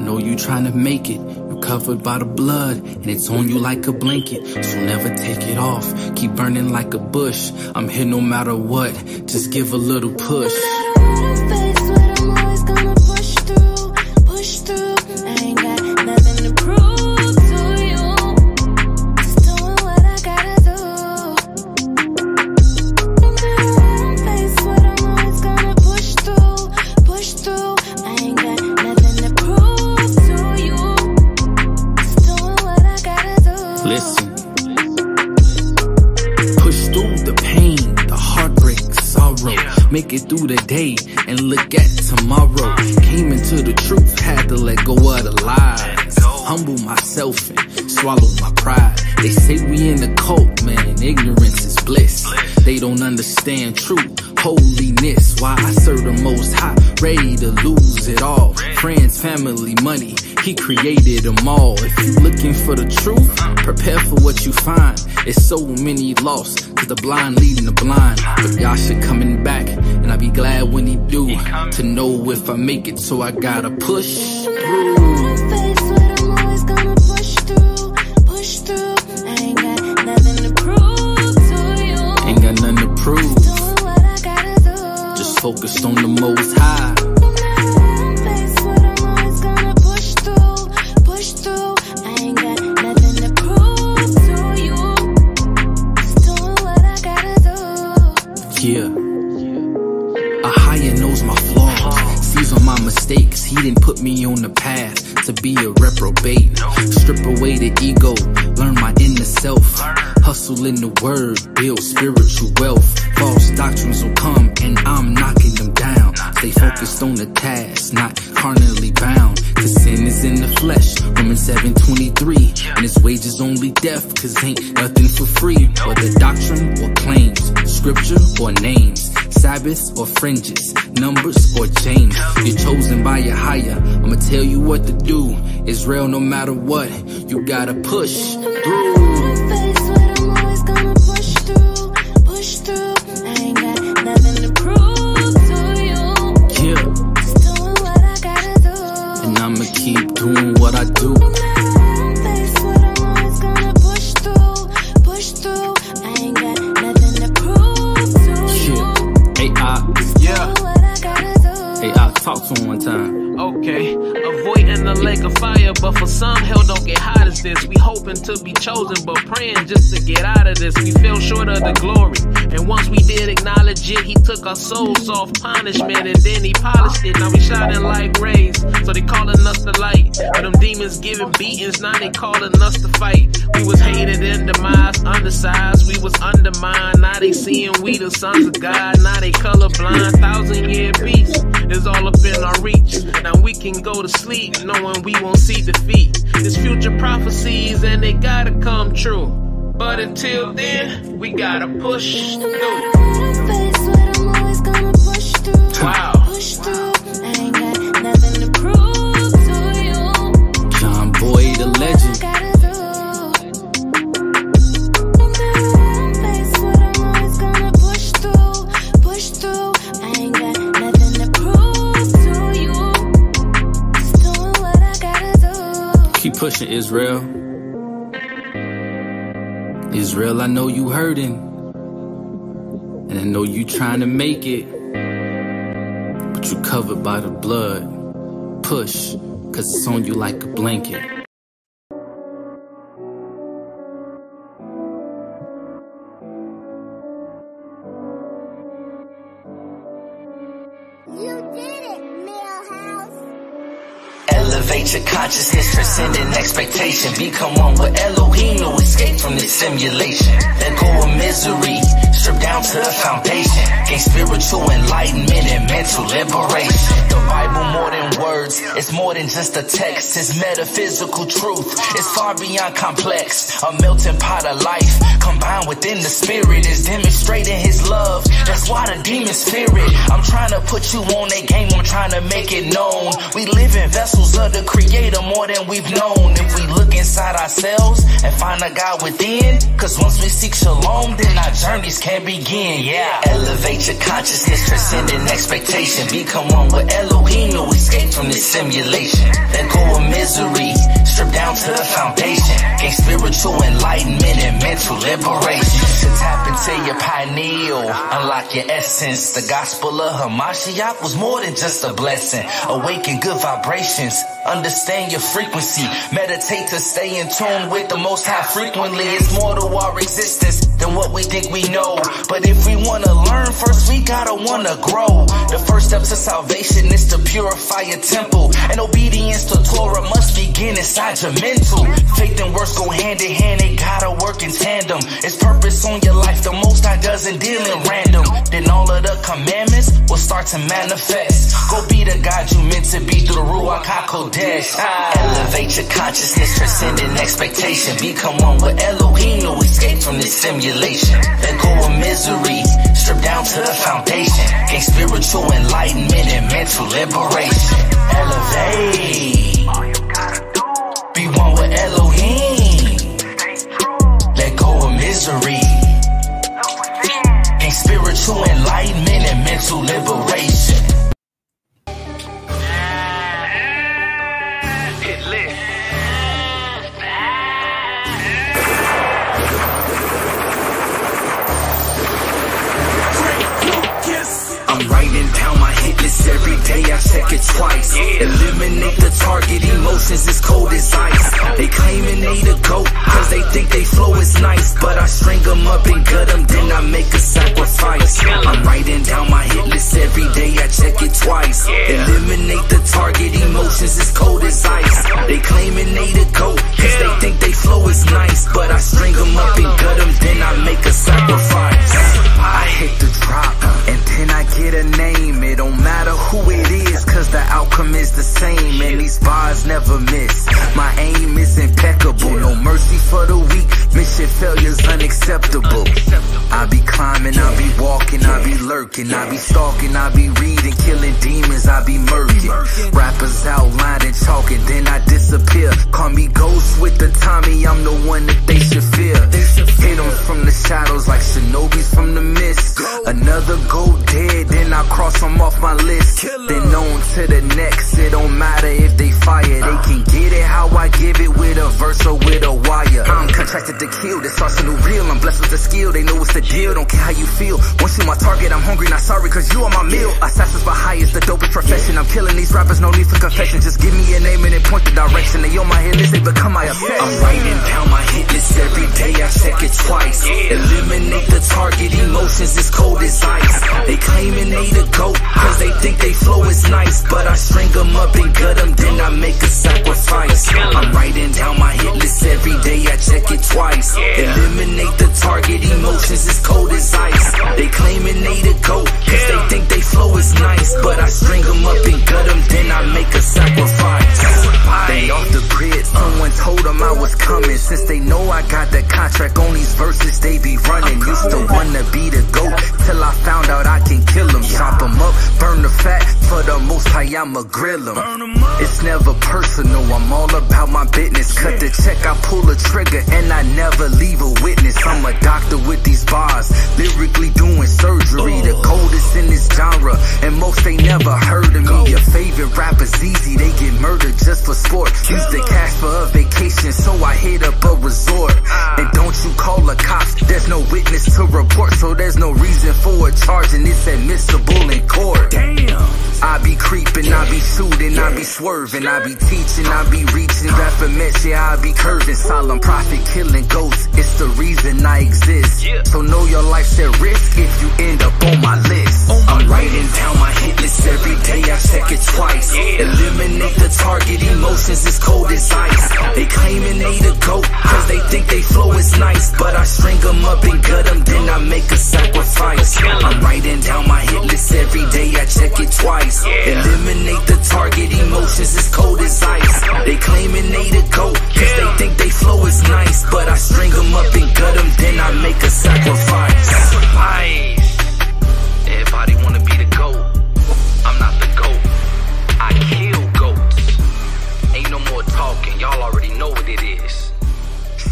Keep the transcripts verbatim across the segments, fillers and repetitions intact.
know you trying to make it. You're covered by the blood, and it's on you like a blanket. So never take it off, keep burning like a bush. I'm here no matter what, just give a little push. Listen, push through the pain, the heartbreak, sorrow. Make it through the day and look at tomorrow. Came into the truth, had to let go of the lies. Humble myself and swallow my pride. They say we in the cult, man, ignorance is bliss. They don't understand truth, holiness. Why I serve the Most High, ready to lose it all. Friends, family, money, He created them all. If you looking for the truth, prepare for what you find. It's so many lost, cause the blind leading the blind. But Yasha coming back, and I'll be glad when He do. To know if I make it, so I gotta push through. Just focused on the Most High. Yeah. A higher knows my flaws, sees all my mistakes. He didn't put me on the path to be a reprobate. Strip away the ego, learn my inner self. Hustle in the word, build spiritual wealth. False doctrines will come and I'm knocking them down. Stay focused on the task, not carnally bound. Cause sin is in the flesh, Romans seven twenty-three. And its wages only death, cause ain't nothing for free. Whether doctrine or claims, scripture or names, Sabbath or fringes, numbers or James. You're chosen by your higher, I'ma tell you what to do. It's real no matter what, you gotta push through. I'ma keep doing what I do. Hey, I, yeah. Hey, I talk to him one time. Okay, avoiding the lake of fire, but for some, hell don't get hot as this. We hoping to be chosen, but praying just to get out of this. We fell short of the glory, and once we did acknowledge it, He took our souls off punishment, and then He polished it. Now we shining like rays, so they calling us the light. But them demons giving beatings, now they calling us to fight. We was hated and demised, undersized, we was undermined. Now they seeing we the sons of God, now they colorblind. Thousand year peace is all up in our reach. Now we can go to sleep knowing we won't see defeat. There's future prophecies and they gotta come true. But until then, we gotta push through. Wow. John Boy, the legend. Keep pushing, Israel. Israel, I know you hurting, and I know you trying to make it, but you covered by the blood. Push, cause it's on you like a blanket. Elevate your consciousness, transcending expectation. Become one with Elohim, no escape from this simulation. Let go of misery, strip down to the foundation. Gain spiritual enlightenment and mental liberation. The Bible more than words, it's more than just a text. It's metaphysical truth, it's far beyond complex. A melting pot of life, combined within the spirit, is demonstrating His love. That's why the demons fear it. I'm trying to put you on that game, I'm trying to make it known. We live in vessels of the the creator more than we've known. If we look inside ourselves and find a God within, cause once we seek shalom, then our journeys can begin, yeah. Elevate your consciousness, transcending expectation. Become one with Elohim, no escape from this simulation. Let go of misery, strip down to the foundation. Gain spiritual enlightenment and mental liberation. To tap into your pineal, unlock your essence. The gospel of Hamashiach was more than just a blessing. Awaken good vibrations, understand your frequency. Meditate to stay in tune with the Most High frequently. It's more to our existence than what we think we know. But if we wanna learn, first we gotta wanna grow. The first step to salvation is to purify your temple, and obedience to Torah must begin inside your mental. Faith and works go hand in hand, they gotta work in tandem. It's purpose on your life, the Most High doesn't deal in random. Then all of the commandments will start to manifest. Go be the God you meant to be through the Ruach HaKodesh. Ah. Elevate your consciousness, transcending expectation. Become one with Elohim, no escape from this simulation. Let go of misery, strip down to the foundation. Gain spiritual enlightenment and mental liberation. Elevate, be one with Elohim. Let go of misery, gain spiritual enlightenment and mental liberation. I'm writing down my hit list every day, I check it twice. Eliminate the target, emotions as cold as ice. They claiming they the GOAT, cause they think they flow is nice. But I string them up and gut them, then I make a sacrifice. I'm writing down my hit list every day, I check it twice. Eliminate the target, emotions as cold as ice. They claiming they the GOAT, cause they think they flow is nice. But I string them up and gut them, then I make a sacrifice. I hit the drop, and then I get a name. It don't matter who it is, cause the outcome is the same. And these bars never miss. My aim is impeccable, no mercy for the weak. Mission failure's unacceptable. I be climbing, I be walking, I be lurking, I be stalking, I be reading, killing demons, I be murking. Rappers outlining, talking, then I disappear. Call me Ghost with the Tommy, I'm the one that they should fear. Hit them from the shadows like shinobis from the mist. Another go dead, then I cross them off my list. Then on to the next, it don't matter if they fire. They can get it how I give it, with a verse or with a wire. I'm contracted to kill, this arsenal real. I'm blessed with the skill, they know what's the deal. Don't care how you feel, once you my target, I'm hungry, not sorry, cause you are my meal. Assassins for hire is the dopest profession. I'm killing these rappers, no need for confession. Just give me a name and then point the direction. They on my hit list, they become my obsession. I'm writing down my hit list every day, I check it twice. Eliminate the target, emotions as cold as ice. They claiming they the GOAT, cause they think they flow is nice. But I string them up and gut them, then I make a sacrifice. I'm writing down my hit list every day, I check it twice. Eliminate the target, emotions as cold as ice. They claiming they the GOAT, cause they think they flow is nice. But I string them up and gut them, then I make a sacrifice. They off the grid, someone told them I was coming. Since they know I got the contract on these verses, they be running. Used to wanna be the GOAT, till I found out I can kill them. Chop them up, burn the fat, for the Most High I'ma grill them. It's never personal, I'm all about my business. Cut the check, I pull a trigger, and I never leave a witness. I'm a doctor with these bars, lyrically doing surgery. The coldest in this genre, and most they never heard of me. Your favorite rapper's easy, they get murdered just for sport. Use the cash for a vacation, so I hit up a resort. And don't you call the cops, there's no witness to report, so there's no reason for a charge, and it's admissible in court. Damn. I be creeping, I be shooting, I be swerving, I be teaching, I be reaching. Baphomet, yeah, I be curving. Solemn prophet killing ghosts, it's the reason I exist. So know your life's at risk if you end up on my list. I'm writing down my hit list every day, I check it twice. Eliminate the target, emotions as cold as ice. They claiming they the GOAT, cause they think they flow is nice. But I string them up and gut them, then I make a sacrifice. I'm writing down my hit list every day, I check it twice. Eliminate the target, emotions as cold as ice. They claiming they the GOAT, cause they think they flow is nice. But I string them up and gut them, then I make a sacrifice. Everybody wanna be the GOAT, I'm not the GOAT, I kill goats.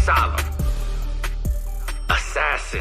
Solemn. Assassin.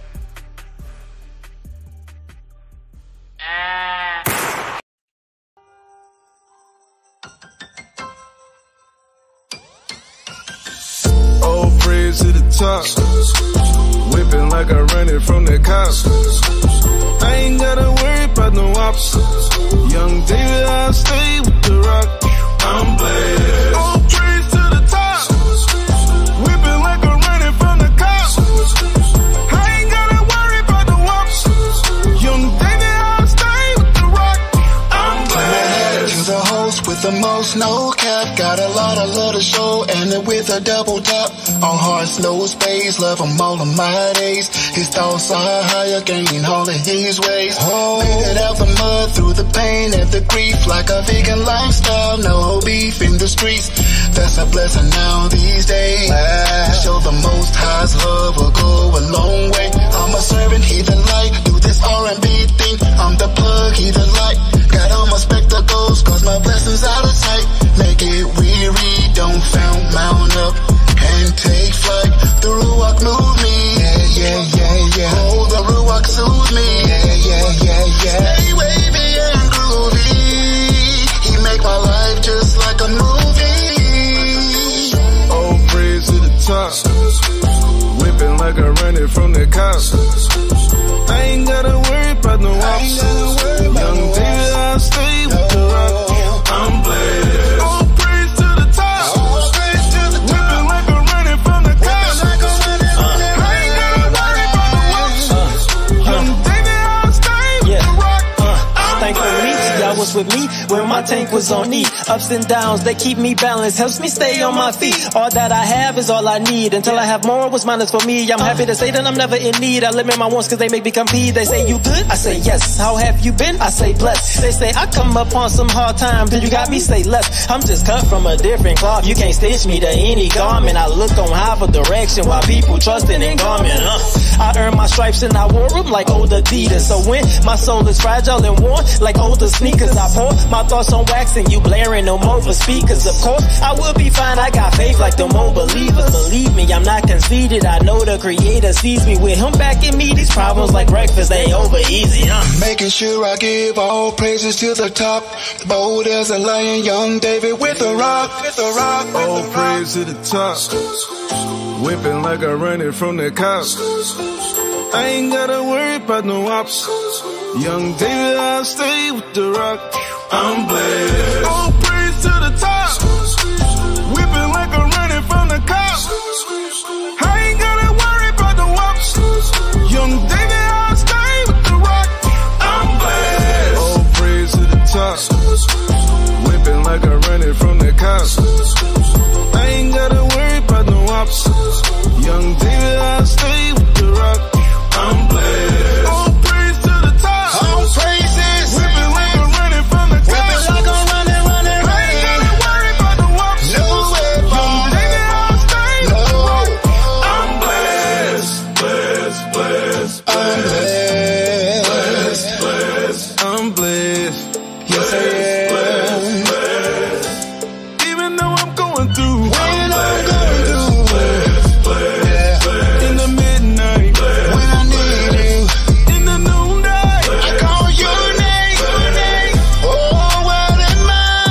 Old praise to the top. Whipping like I run it from the cops. I ain't gotta worry about no ops. Young David, I stay with the rock. I'm blessed. Old praise to the top. Whipping like I'm running from the cops. I ain't gotta worry about no ops. Young David, I stay with the rock. I'm blessed. To the host with the most, no cap. Got a lot of love to show, and it with a double tap. On hearts, no space, love him all of my days. His thoughts are higher, gaining all of his ways. Oh, made it out the mud, through the pain and the grief. Like a vegan lifestyle, no beef in the streets. That's a blessing now these days. Show the most high's love will go a long way. I'm a servant, he the light. Do this R and B thing, I'm the plug, he the light. Got all my spectacles, cause my blessings out of sight. Make it weary, don't found mount up and take flight. The Ruach move me, yeah, yeah, yeah, yeah. Oh, the Ruach soothe me, yeah, yeah, yeah, yeah. Stay wavy and groovy. He make my life just like a movie. Old praise to the top. Whipping like I run it from the cops. I ain't gotta worry about no ops. Young David, I stay with the rock. I'm blessed. Old praise to the top. Whipping like I'm running from the cops. I ain't gotta worry about no ops. Young David, I stay with the rock. Thankfully, y'all was with me when my tank was on E. Ups and downs, they keep me balanced, helps me stay on my feet. All that I have is all I need. Until I have more, what's mine is for me. I'm happy to say that I'm never in need. I limit my wants cause they make me compete. They say, you good? I say yes. How have you been? I say blessed. They say I come up on some hard times, and you got me say less. I'm just cut from a different cloth. You can't stitch me to any garment. I look on high for direction while people trusting in garment. Uh, I earned my stripes and I wore them like old Adidas. So when my soul is fragile and worn like older sneakers, I pour my thoughts on wax and you blaring them over speakers. Of course, I will be fine. I got faith like them old believers. Believe me, I'm not conceited. I know the Creator sees me. With him backing me, these problems like breakfast ain't over easy. Uh. Making sure I give all praises to the top. Bold as a lion, young David with a rock, with a rock. Old praise to the top. Whipping like I run it from the cops. I ain't gotta worry about no ops. Young David, I stay with the rock. I'm blessed. Old praise to the top. Whipping like I'm running from the cops. I ain't gotta worry about no ops. Young David, I stay with the rock. I'm blessed. Old praise to the top. Whipping like I'm running from the cops. I ain't gotta worry about no ops. Young David, I stay with the rock. I'm blessed. Old praise to the top. All praises. Whipping like I'm running from the cops. Whipping like I'm running, running, I ain't gotta worry about no ops. No way, Young David, I stay with the no. rock. I'm blessed, blessed, blessed, I'm blessed, blessed. blessed. I'm blessed. Yes, I am. Blessed, blessed. Even though I'm going through, When I'm I'm blessed, going through, blessed, blessed, yeah. blessed. In the midnight, When I need you, in the noonday, I call your name, your name. Oh, what am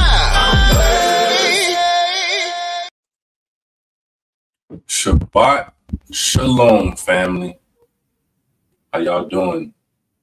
I? Shabbat Shalom, family. How y'all doing?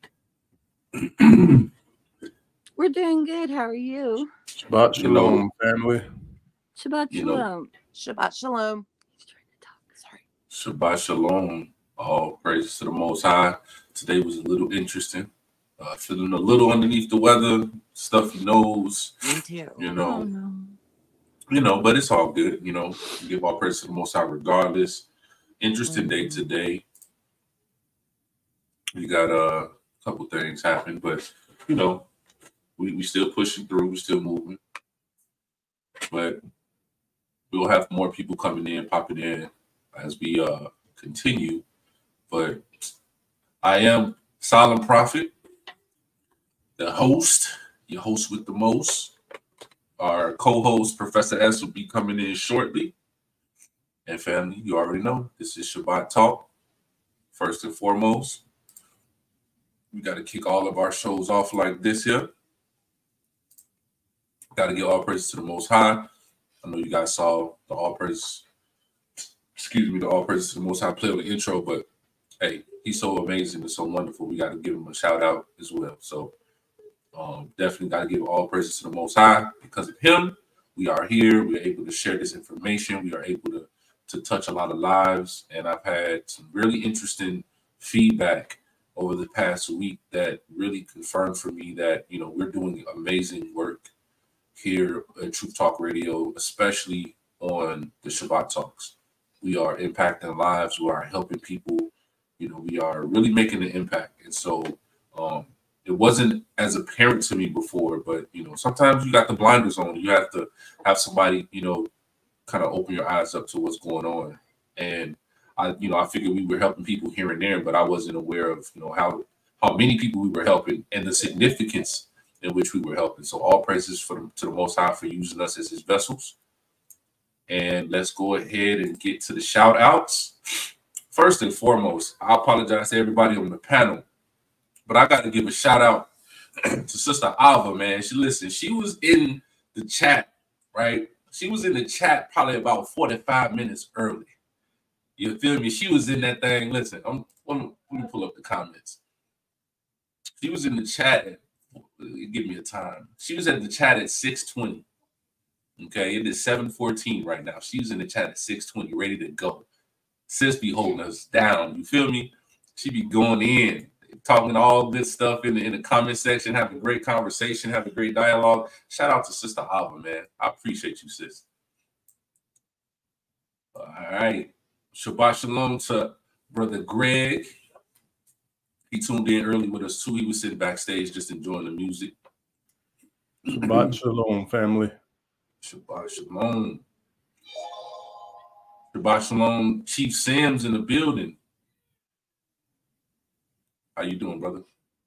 We're doing good. How are you? Shabbat You know- Shalom, family. Shabbat You know- shalom. Shabbat shalom. He's trying to talk. Sorry. Shabbat Shalom. All praises to the Most High. Today was a little interesting. Uh, feeling a little underneath the weather, stuffy nose, Me too. you Oh know, no. you know, but it's all good. You know, we give all praise to the Most High regardless. Interesting day today. We got uh, a couple things happen, but you know, we we still pushing through. We still moving, but we'll have more people coming in, popping in as we uh continue. But I am Solemn Prophet, the host, your host with the most. Our co-host, Professor S, will be coming in shortly. And family, you already know, this is Shabbat Talk. First and foremost, we got to kick all of our shows off like this here. Got to give all praises to the Most High. I know you guys saw the all praises, excuse me, the all praises to the Most High play on the intro, but hey, he's so amazing and so wonderful. We got to give him a shout out as well. So um, definitely got to give all praises to the Most High. Because of him, we are here. We are able to share this information. We are able to, to touch a lot of lives. And I've had some really interesting feedback over the past week that really confirmed for me that, you know, we're doing amazing work here at Truth Talk Radio, especially on the Shabbat Talks. We are impacting lives. We are helping people. You know, we are really making an impact. And so um, it wasn't as apparent to me before, but, you know, sometimes you got the blinders on. You have to have somebody, you know, kind of open your eyes up to what's going on. And I, you know, I figured we were helping people here and there, but I wasn't aware of, you know, how, how many people we were helping and the significance in which we were helping. So all praises for the, to the Most High for using us as his vessels. And let's go ahead and get to the shout outs. First and foremost, I apologize to everybody on the panel, but I got to give a shout out to Sister Ava, man. She listen, she was in the chat, right? She was in the chat probably about forty-five minutes early. You feel me? She was in that thing. Listen, I'm, let, me, let me pull up the comments. She was in the chat at, give me a time. She was at the chat at six twenty. Okay, it is seven fourteen right now. She's in the chat at six twenty, ready to go. Sis be holding us down. You feel me? She be going in, talking all this stuff in the, in the comment section, having a great conversation, having a great dialogue. Shout out to Sister Ava, man. I appreciate you, sis. All right. Shabbat shalom to Brother Greg. He tuned in early with us, too. He was sitting backstage just enjoying the music. Shabbat shalom, family. Shabbat shalom. Shabbat shalom. Chief Sam's in the building. How you doing, brother?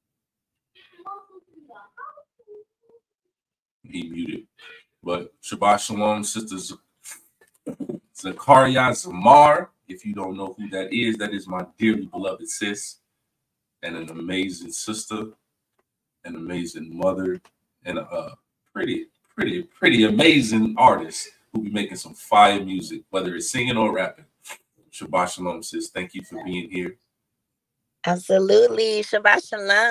He muted. But Shabbat shalom, sisters. Zakaria Zamar. If you don't know who that is, that is my dearly beloved sis. And an amazing sister, an amazing mother, and a uh, pretty, pretty, pretty amazing artist who be making some fire music, whether it's singing or rapping. Shabbat shalom, sis. Thank you for being here. Absolutely. Shabbat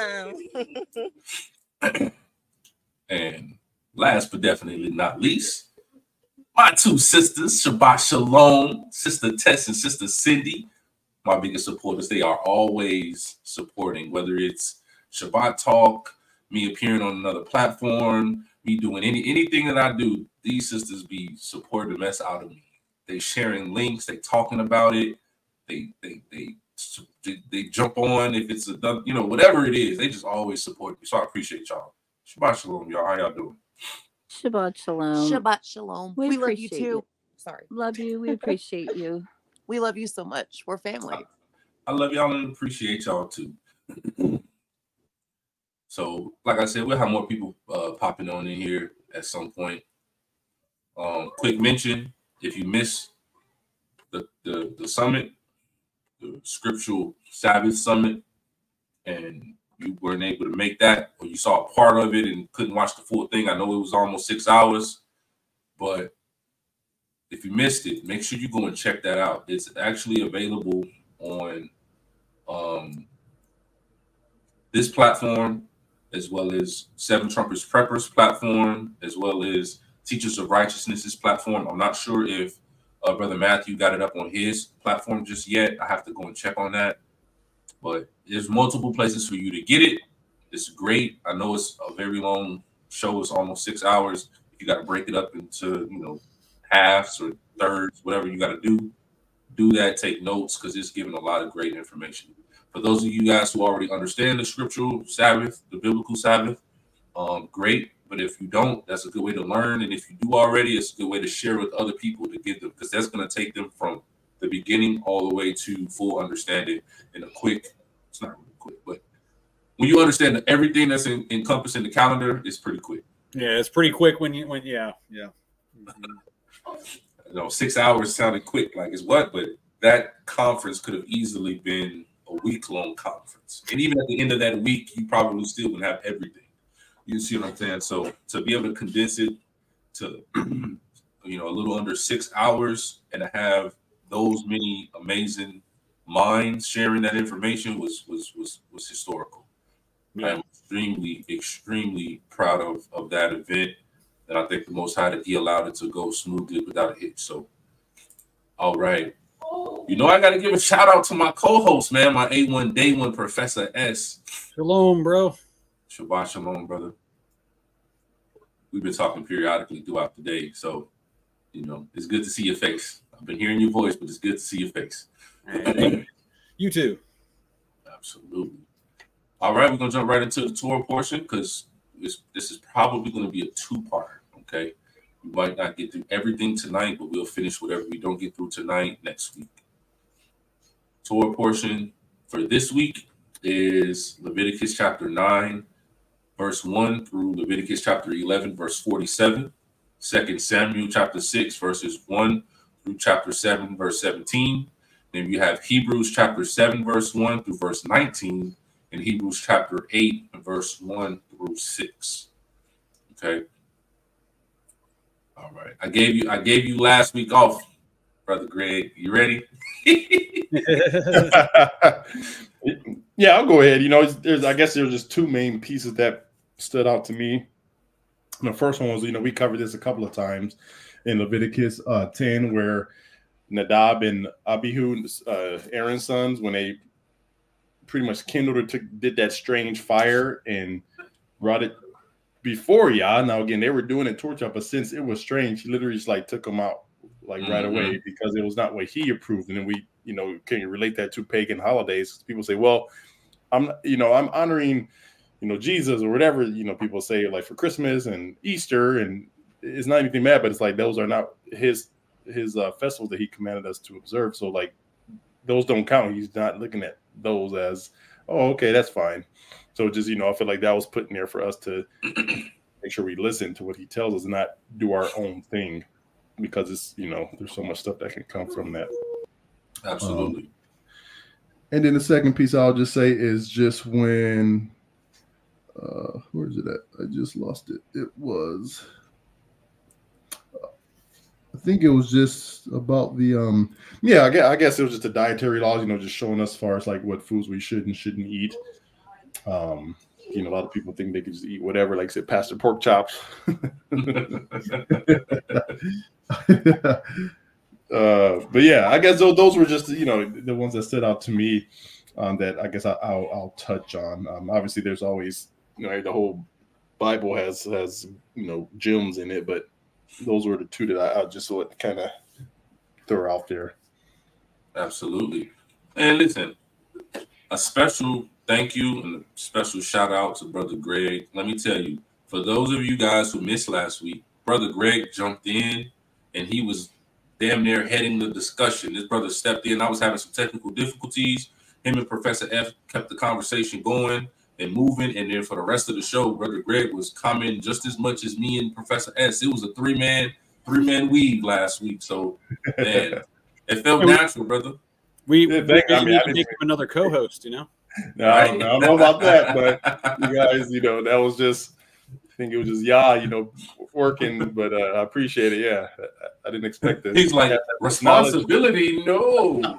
shalom. And last but definitely not least, my two sisters, Shabbat shalom, Sister Tess and Sister Cindy. My biggest supporters, they are always supporting, whether it's Shabbat Talk, me appearing on another platform, me doing any anything that I do. These sisters be supporting the mess out of me. They sharing links, they talking about it, they they they they, they jump on if it's a you know whatever it is. They just always support me, so I appreciate y'all. Shabbat shalom, y'all. How y'all doing? Shabbat shalom. Shabbat shalom. We, we love you appreciate too. you. Sorry. Love you. We appreciate you. We love you so much. We're family. I, I love y'all and appreciate y'all too. So, like I said, we'll have more people uh, popping on in here at some point. Um, quick mention, if you missed the, the, the summit, the Scriptural Sabbath Summit, and you weren't able to make that, or you saw a part of it and couldn't watch the full thing, I know it was almost six hours, but if you missed it, make sure you go and check that out. It's actually available on um, this platform, as well as Seven Trumpets Preppers platform, as well as Teachers of Righteousness's platform. I'm not sure if uh, Brother Matthew got it up on his platform just yet. I have to go and check on that. But there's multiple places for you to get it. It's great. I know it's a very long show. It's almost six hours. You got to break it up into, you know, halves or thirds, whatever you got to do. Do that. Take notes, because it's giving a lot of great information. For those of you guys who already understand the scriptural Sabbath, the biblical Sabbath, um, great. But if you don't, that's a good way to learn. And if you do already, it's a good way to share with other people to give them, because that's going to take them from the beginning all the way to full understanding in a quick, it's not really quick, but when you understand everything that's in, encompassed in the calendar, it's pretty quick. Yeah, it's pretty quick when you, when, yeah, yeah. Mm-hmm. you know, six hours sounded quick, like it's what, but that conference could have easily been a week-long conference. And even at the end of that week, you probably still would have everything. You see what I'm saying? So to be able to condense it to, you know, a little under six hours and to have those many amazing minds sharing that information was was was was historical. Yeah. I'm extremely, extremely proud of, of that event. And I think the Most High that He allowed it to go smoothly without a hitch. So, all right. You know, I got to give a shout out to my co-host, man, my A one Day One Professor S. Shalom, bro. Shabbat shalom, brother. We've been talking periodically throughout the day. So, you know, it's good to see your face. I've been hearing your voice, but it's good to see your face. You too. Absolutely. All right, we're going to jump right into the tour portion because this, this is probably going to be a two-part, okay? We might not get through everything tonight, but we'll finish whatever we don't get through tonight next week. Tour portion for this week is Leviticus chapter nine, verse one through Leviticus chapter eleven, verse forty-seven. Second Samuel chapter six, verses one through chapter seven, verse seventeen. Then you have Hebrews chapter seven, verse one through verse nineteen, and Hebrews chapter eight, verse one through six. Okay. All right. I gave you I gave you last week off, Brother Greg. You ready? Yeah, I'll go ahead. You know, there's I guess there's just two main pieces that stood out to me. And the first one was, you know, we covered this a couple of times in Leviticus uh, ten, where Nadab and Abihu, uh, Aaron's sons, when they pretty much kindled or took, did that strange fire and brought it before Yah. Now, again, they were doing it torch up, but since it was strange, he literally just like took them out like mm-hmm. right away because it was not what he approved. And then we, you know, can you relate that to pagan holidays? People say, well, I'm, you know, I'm honoring, you know, Jesus or whatever, you know, people say like for Christmas and Easter, and it's not anything bad, but it's like those are not his his uh, festivals that he commanded us to observe. So like those don't count. He's not looking at those as, oh, okay, that's fine. So just, you know, I feel like that was put in there for us to make sure we listen to what he tells us and not do our own thing, because it's, you know, there's so much stuff that can come from that. Absolutely. Um, and then the second piece I'll just say is just when, uh, where is it at? I just lost it. It was, uh, I think it was just about the, um, yeah, I guess, I guess it was just the dietary laws, you know, just showing us as far as like what foods we should and shouldn't eat. Um, you know, a lot of people think they can just eat whatever, like I said, Pastor Pork Chops. Uh, but yeah, I guess those, those were just, you know, the ones that stood out to me um, that I guess I, I'll, I'll touch on. Um, obviously, there's always, you know, the whole Bible has, has you know, gems in it, but those were the two that I, I just sort of kind of throw out there. Absolutely. And listen, a special thank you and a special shout out to Brother Greg. Let me tell you, for those of you guys who missed last week, Brother Greg jumped in and he was damn near heading the discussion. This brother stepped in. I was having some technical difficulties. Him and Professor F kept the conversation going and moving. And then for the rest of the show, Brother Greg was commenting just as much as me and Professor S. It was a three-man, three-man weave last week. So, man, it felt natural, brother. We, we, we I mean, need to make him another co-host, you know? No, I don't, I don't know about that, but you guys, you know, that was just, I think it was just, yeah, you know, working, but uh, I appreciate it. Yeah, I, I didn't expect this. He's like, responsibility, no.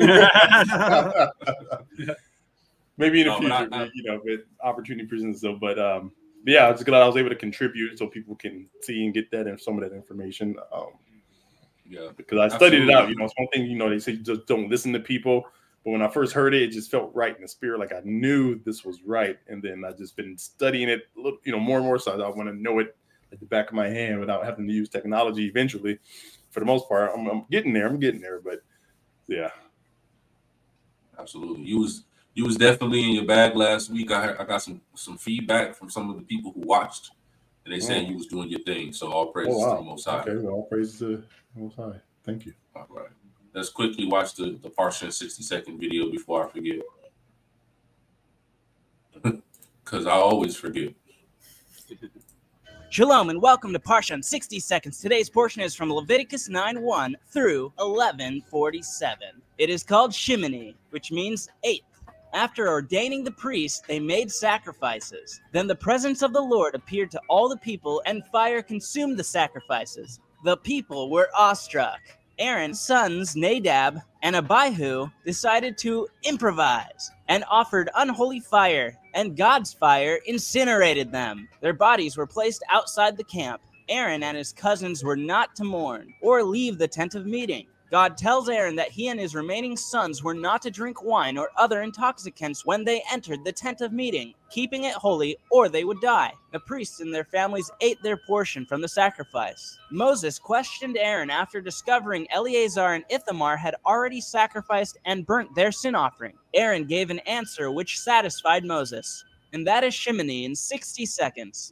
Maybe in the no, future, I, I, you know, if opportunity presents itself. But um, but yeah, I was glad I was able to contribute so people can see and get that and some of that information. Um, yeah, because I studied Absolutely. it out. You know, it's one thing, you know, they say you just don't listen to people. But when I first heard it, it just felt right in the spirit. Like I knew this was right. And then I just been studying it, a little, you know, more and more. So I want to know it at the back of my hand without having to use technology eventually. For the most part, I'm, I'm getting there. I'm getting there. But yeah. Absolutely. You was you was definitely in your bag last week. I, I got some, some feedback from some of the people who watched. And they said oh. you was doing your thing. So all praises oh, wow. to the Most High. Okay, well, all praises to the Most High. Thank you. All right. Let's quickly watch the, the partial sixty second video before I forget. Because I always forget. Shalom and welcome to Parsha in sixty seconds. Today's portion is from Leviticus nine one through eleven forty-seven. It is called Shimini, which means eighth. After ordaining the priests, they made sacrifices. Then the presence of the Lord appeared to all the people, and fire consumed the sacrifices. The people were awestruck. Aaron's sons, Nadab and Abihu, decided to improvise and offered unholy fire, and God's fire incinerated them. Their bodies were placed outside the camp. Aaron and his cousins were not to mourn or leave the tent of meeting. God tells Aaron that he and his remaining sons were not to drink wine or other intoxicants when they entered the tent of meeting, keeping it holy, or they would die. The priests and their families ate their portion from the sacrifice. Moses questioned Aaron after discovering Eleazar and Ithamar had already sacrificed and burnt their sin offering. Aaron gave an answer which satisfied Moses. And that is Shimini in sixty seconds.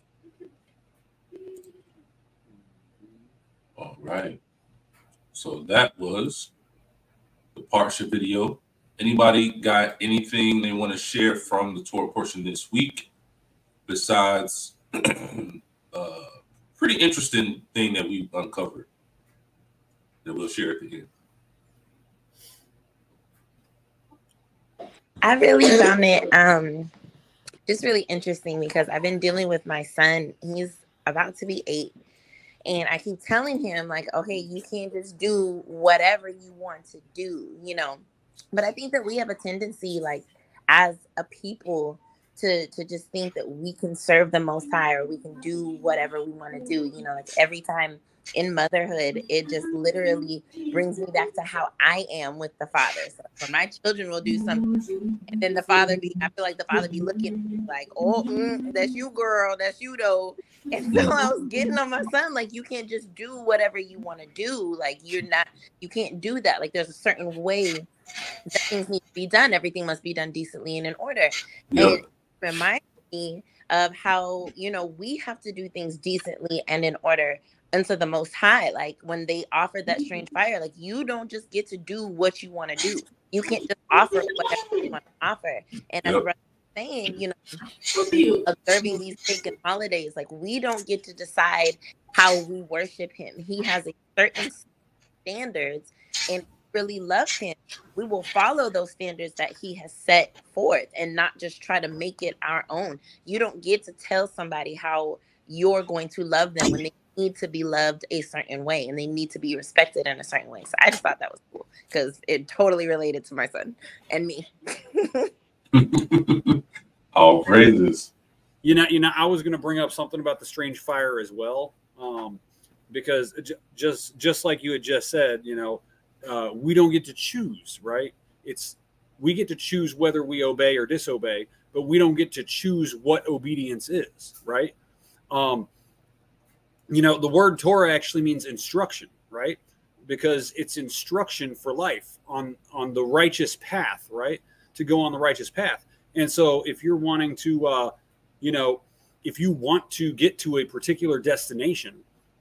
All right. So that was the Parsha video. Anybody got anything they want to share from the Torah portion this week besides uh pretty interesting thing that we uncovered that we'll share at the end? I really found it um just really interesting because I've been dealing with my son. He's about to be eight. And I keep telling him, like, okay, you can't just do whatever you want to do, you know. But I think that we have a tendency, like, as a people, to to just think that we can serve the Most High or we can do whatever we want to do. You know, like every time in motherhood, it just literally brings me back to how I am with the father. So when my children will do something, and then the father be, I feel like the father be looking at me like, oh, mm, that's you, girl, that's you, though. And so I was getting on my son, like, you can't just do whatever you want to do. Like, you're not, you can't do that. Like, there's a certain way that things need to be done. Everything must be done decently and in order. Yeah. And it reminds me of how, you know, we have to do things decently and in order unto the Most High. Like, when they offered that strange fire, like, you don't just get to do what you want to do. You can't just offer whatever you want to offer. And yep. as saying, you know, observing these pagan holidays, like, we don't get to decide how we worship him. He has a certain standards, and really love him, we will follow those standards that he has set forth and not just try to make it our own. You don't get to tell somebody how you're going to love them when they need to be loved a certain way and they need to be respected in a certain way. So I just thought that was cool because it totally related to my son and me. All praises. You know, you know, I was going to bring up something about the strange fire as well, um, because j- just just like you had just said, you know, uh, we don't get to choose, right? It's we get to choose whether we obey or disobey, but we don't get to choose what obedience is, right? Um, you know, the word Torah actually means instruction, right? Because it's instruction for life on on the righteous path, right? To go on the righteous path. And so if you're wanting to, uh, you know, if you want to get to a particular destination,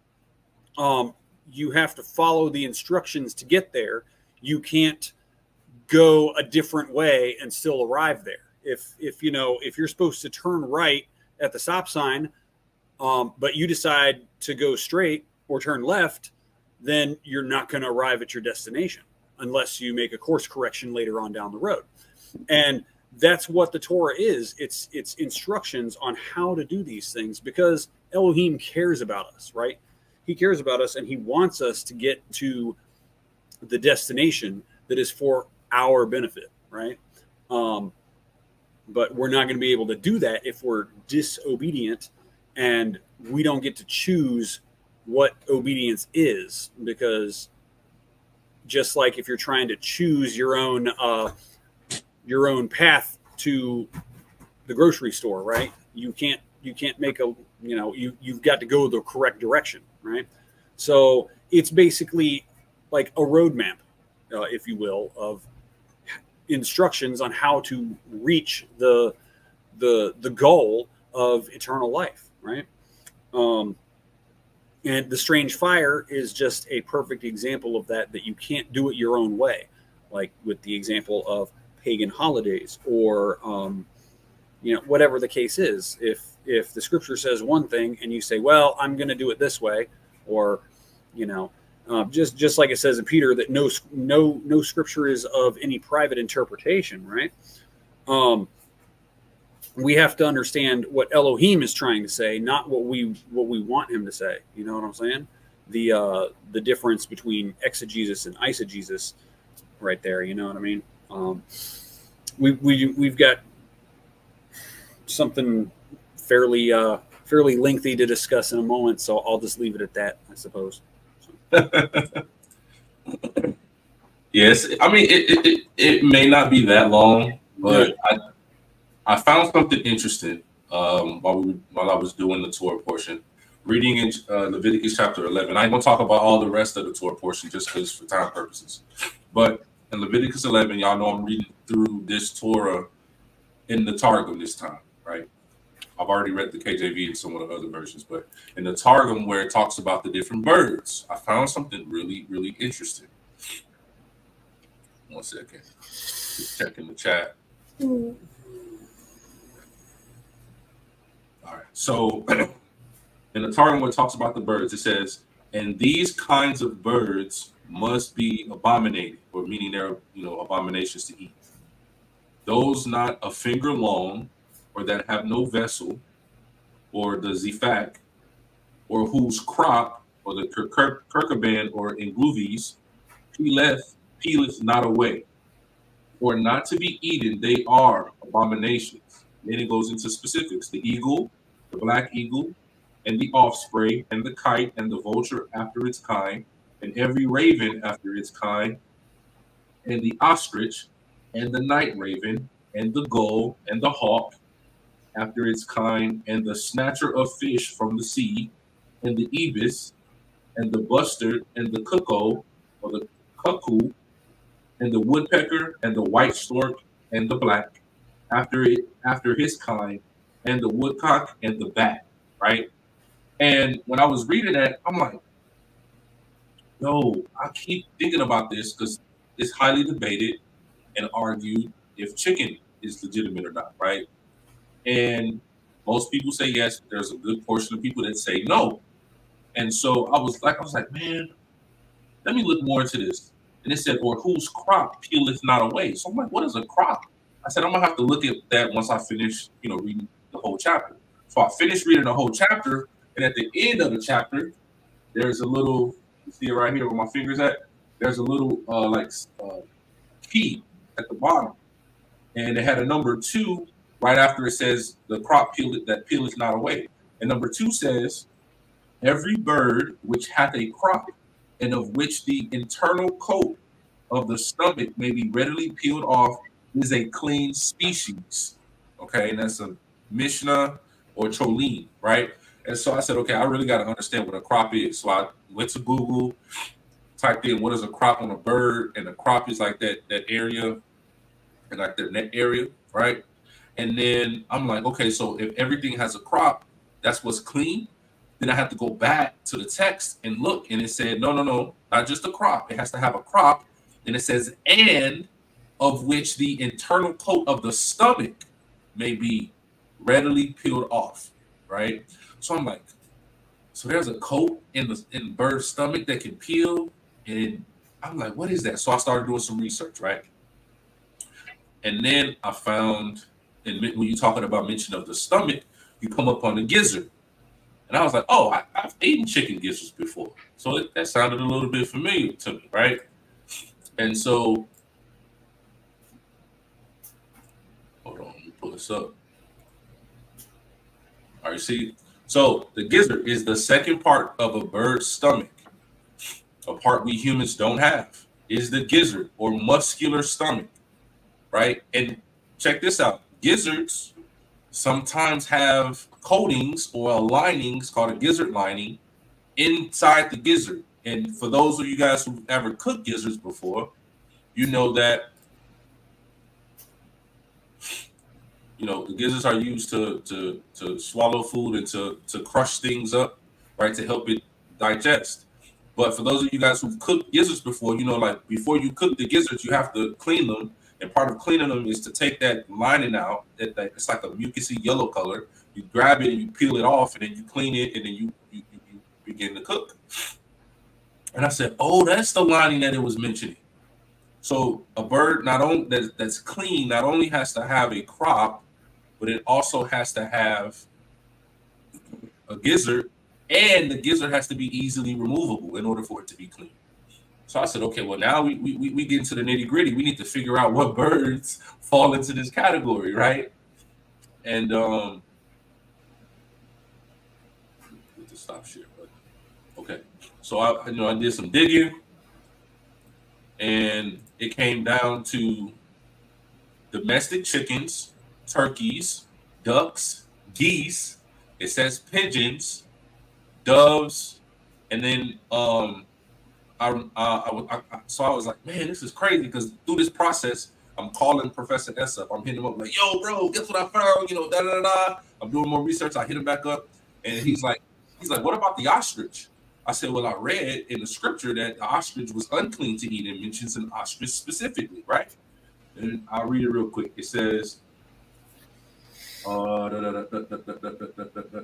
um, you have to follow the instructions to get there. You can't go a different way and still arrive there. If, if you know, if you're supposed to turn right at the stop sign, um, but you decide to go straight or turn left, then you're not going to arrive at your destination unless you make a course correction later on down the road. And that's what the Torah is. It's it's instructions on how to do these things because Elohim cares about us, right? He cares about us and he wants us to get to the destination that is for our benefit, right? Um, but we're not going to be able to do that if we're disobedient and we don't get to choose what obedience is, because just like if you're trying to choose your own uh, your own path to the grocery store, right? You can't you can't make a you know you you've got to go the correct direction, right? So it's basically like a roadmap, uh, if you will, of instructions on how to reach the the the goal of eternal life, right? Um, and the strange fire is just a perfect example of that. That you can't do it your own way, like with the example of pagan holidays or um, you know, whatever the case is. If if the scripture says one thing and you say, well, I'm going to do it this way, or, you know, uh, just just like it says in Peter that no no no scripture is of any private interpretation, right? Um, we have to understand what Elohim is trying to say, not what we what we want him to say. You know what I'm saying? The uh, the difference between exegesis and eisegesis, right there. You know what I mean? Um, we we we've got something fairly uh, fairly lengthy to discuss in a moment, so I'll just leave it at that, I suppose. Yes, I mean it, it, it, it may not be that long, but I I found something interesting um, while we while I was doing the Torah portion, reading in uh, Leviticus chapter eleven. I ain't gonna talk about all the rest of the Torah portion just because for time purposes, but in Leviticus eleven, y'all know I'm reading through this Torah in the Targum this time, right? I've already read the K J V and some of the other versions, but in the Targum where it talks about the different birds, I found something really, really interesting. One second. Just checking the chat. All right. So in the Targum where it talks about the birds, it says, and these kinds of birds must be abominated, or meaning they're, you know, abominations to eat. Those not a finger long, or that have no vessel, or the zifak, or whose crop, or the kirkaban, or ingluvis, peeleth, peeleth not away, or not to be eaten, they are abominations. Then it goes into specifics: the eagle, the black eagle, and the offspring, and the kite, and the vulture after its kind, and every raven after its kind, and the ostrich, and the night raven, and the gull, and the hawk after its kind, and the snatcher of fish from the sea, and the ibis, and the bustard, and the cuckoo, or the cuckoo, and the woodpecker, and the white stork, and the black after it after his kind, and the woodcock, and the bat, right? And when I was reading that, I'm like, no, I keep thinking about this because it's highly debated and argued if chicken is legitimate or not, right? And most people say yes. There's a good portion of people that say no. And so I was like, I was like, man, let me look more into this. And it said, or whose crop peeleth not away. So I'm like, what is a crop? I said, I'm gonna have to look at that once I finish, you know, reading the whole chapter. So I finished reading the whole chapter, and at the end of the chapter, there's a little, you see it right here where my finger's at. There's a little uh, like uh, key at the bottom, and it had a number two right after it says the crop peeleth that peeleth not away. And number two says, every bird which hath a crop, and of which the internal coat of the stomach may be readily peeled off, is a clean species. Okay, and that's a Mishnah or Cholim, right? And so I said, okay, I really got to understand what a crop is. So I went to Google, typed in what is a crop on a bird, and a crop is like that that area, and like the neck area, right? And then I'm like, okay, so if everything has a crop, that's what's clean. Then I have to go back to the text and look, and it said, no, no, no, not just a crop. It has to have a crop. And it says, and of which the internal coat of the stomach may be readily peeled off, right? So I'm like, so there's a coat in the in the bird's stomach that can peel, and I'm like, what is that? So I started doing some research, right? And then I found, and when you're talking about mention of the stomach, you come up on the gizzard. And I was like, oh, I, I've eaten chicken gizzards before. So it, that sounded a little bit familiar to me, right? And so, hold on, let me pull this up. All right, see? So the gizzard is the second part of a bird's stomach. A part we humans don't have is the gizzard or muscular stomach, right? And check this out. Gizzards sometimes have coatings or linings called a gizzard lining inside the gizzard. And for those of you guys who've ever cooked gizzards before, you know that, you know, the gizzards are used to to to swallow food and to to crush things up, right, to help it digest. But for those of you guys who've cooked gizzards before, you know, like before you cook the gizzards, you have to clean them. And part of cleaning them is to take that lining out. That, that it's like a mucusy yellow color. You grab it and you peel it off, and then you clean it, and then you you, you, you begin to cook. And I said, oh, that's the lining that it was mentioning. So a bird not only that, that's clean not only has to have a crop, but it also has to have a gizzard, and the gizzard has to be easily removable in order for it to be clean. So I said, okay, well, now we we, we get into the nitty gritty. We need to figure out what birds fall into this category, right? And um, to stop share, but okay. So I, you know, I did some digging, and it came down to domestic chickens, turkeys, ducks, geese. It says pigeons, doves, and then um, I, uh, I, I, I so I was like, man, this is crazy, because through this process, I'm calling Professor S up. I'm hitting him up like, yo, bro, guess what I found? You know, da da da. I'm doing more research. I hit him back up, and he's like, he's like, what about the ostrich? I said, well, I read in the scripture that the ostrich was unclean to eat, and mentions an ostrich specifically, right? And I'll read it real quick. It says, uh, da, da, da, da, da, da, da, da, da, da.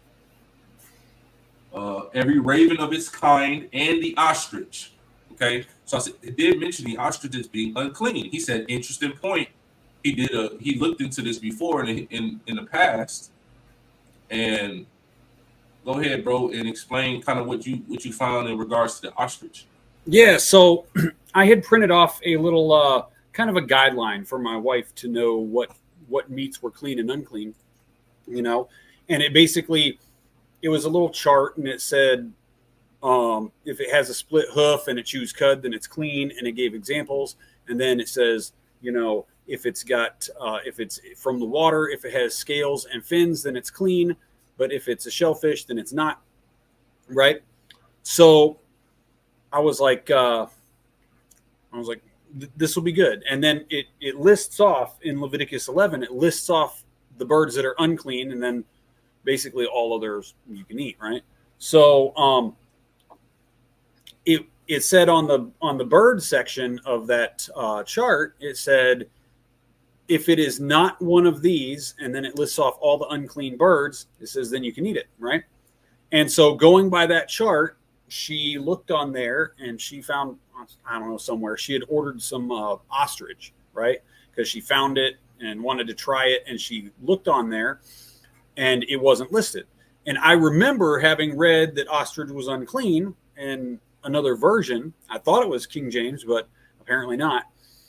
Uh, every raven of its kind and the ostrich. Okay, so I said it did mention the ostrich as being unclean. He said, interesting point. He did a he looked into this before in in in the past. And go ahead, bro, and explain kind of what you what you found in regards to the ostrich. Yeah, so I had printed off a little uh, kind of a guideline for my wife to know what what meats were clean and unclean, you know, and it basically it was a little chart, and it said um, if it has a split hoof and it chews cud, then it's clean, and it gave examples, and then it says, you know, if it's got uh, if it's from the water, if it has scales and fins, then it's clean. But if it's a shellfish, then it's not, right? So I was like, uh, I was like, this will be good. And then it it lists off in Leviticus eleven, it lists off the birds that are unclean, and then basically all others you can eat, right? So um, it it said on the on the bird section of that uh, chart, it said, if it is not one of these, and then it lists off all the unclean birds, it says then you can eat it, right? And so going by that chart, she looked on there and she found, I don't know, somewhere, she had ordered some uh, ostrich, right? Because she found it and wanted to try it, and she looked on there and it wasn't listed. And I remember having read that ostrich was unclean in another version. I thought it was King James, but apparently not.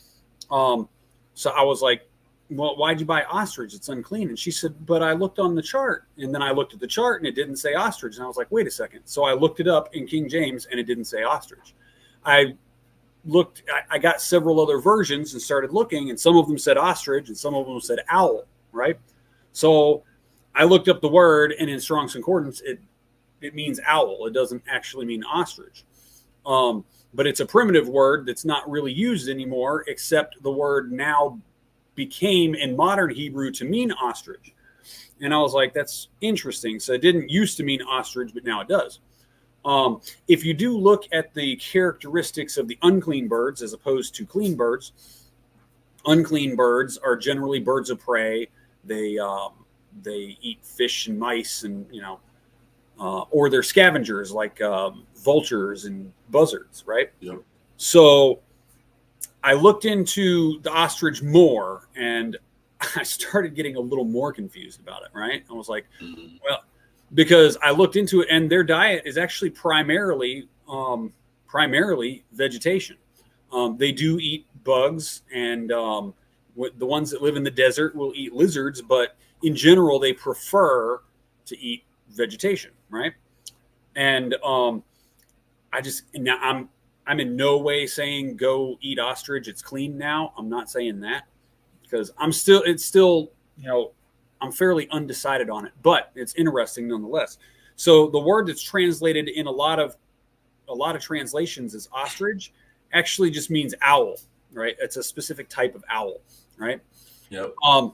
Um, so I was like, well, why'd you buy ostrich? It's unclean. And she said, but I looked on the chart. And then I looked at the chart and it didn't say ostrich. And I was like, wait a second. So I looked it up in King James and it didn't say ostrich. I looked, I, I got several other versions and started looking, and some of them said ostrich and some of them said owl, right? So I looked up the word, and in Strong's Concordance, it, it means owl. It doesn't actually mean ostrich. Um, but it's a primitive word that's not really used anymore, except the word now became in modern Hebrew to mean ostrich. And I was like, that's interesting. So it didn't used to mean ostrich, but now it does. Um, if you do look at the characteristics of the unclean birds as opposed to clean birds, unclean birds are generally birds of prey. They, um, they eat fish and mice, and, you know, uh, or they're scavengers like um, vultures and buzzards, right? Yep. So I looked into the ostrich more, and I started getting a little more confused about it, right? I was like, mm-hmm. well, because I looked into it, and their diet is actually primarily um, primarily vegetation. Um, they do eat bugs, and um, the ones that live in the desert will eat lizards, but in general, they prefer to eat vegetation, right? And um, I just now I'm I'm in no way saying go eat ostrich. It's clean now. I'm not saying that, because I'm still it's still you know I'm fairly undecided on it, but it's interesting nonetheless. So the word that's translated in a lot of a lot of translations as ostrich actually just means owl, right? It's a specific type of owl, right? Yep. Um,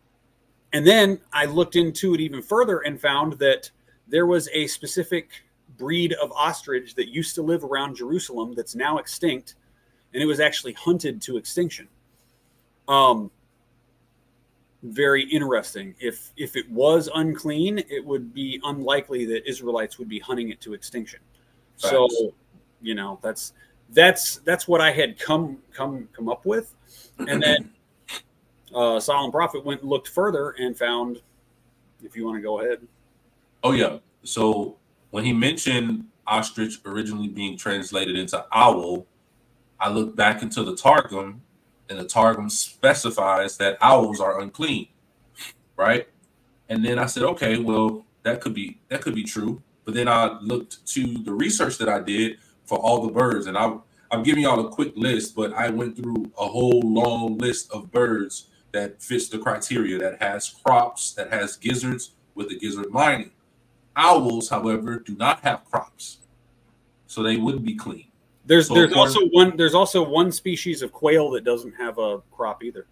and then I looked into it even further and found that there was a specific breed of ostrich that used to live around Jerusalem that's now extinct, and it was actually hunted to extinction. Um, very interesting. If if it was unclean, it would be unlikely that Israelites would be hunting it to extinction. Facts. So, you know, that's that's that's what I had come come come up with, and then uh, Solemn Prophet went and looked further and found. If you want to go ahead. Oh yeah. So when he mentioned ostrich originally being translated into owl, I looked back into the Targum, and the Targum specifies that owls are unclean, right? And then I said, okay, well, that could be that could be true. But then I looked to the research that I did for all the birds, and I, I'm giving y'all a quick list, but I went through a whole long list of birds that fits the criteria, that has crops, that has gizzards with the gizzard lining. Owls, however, do not have crops, so they wouldn't be clean. There's So there's according- also one there's also one species of quail that doesn't have a crop either.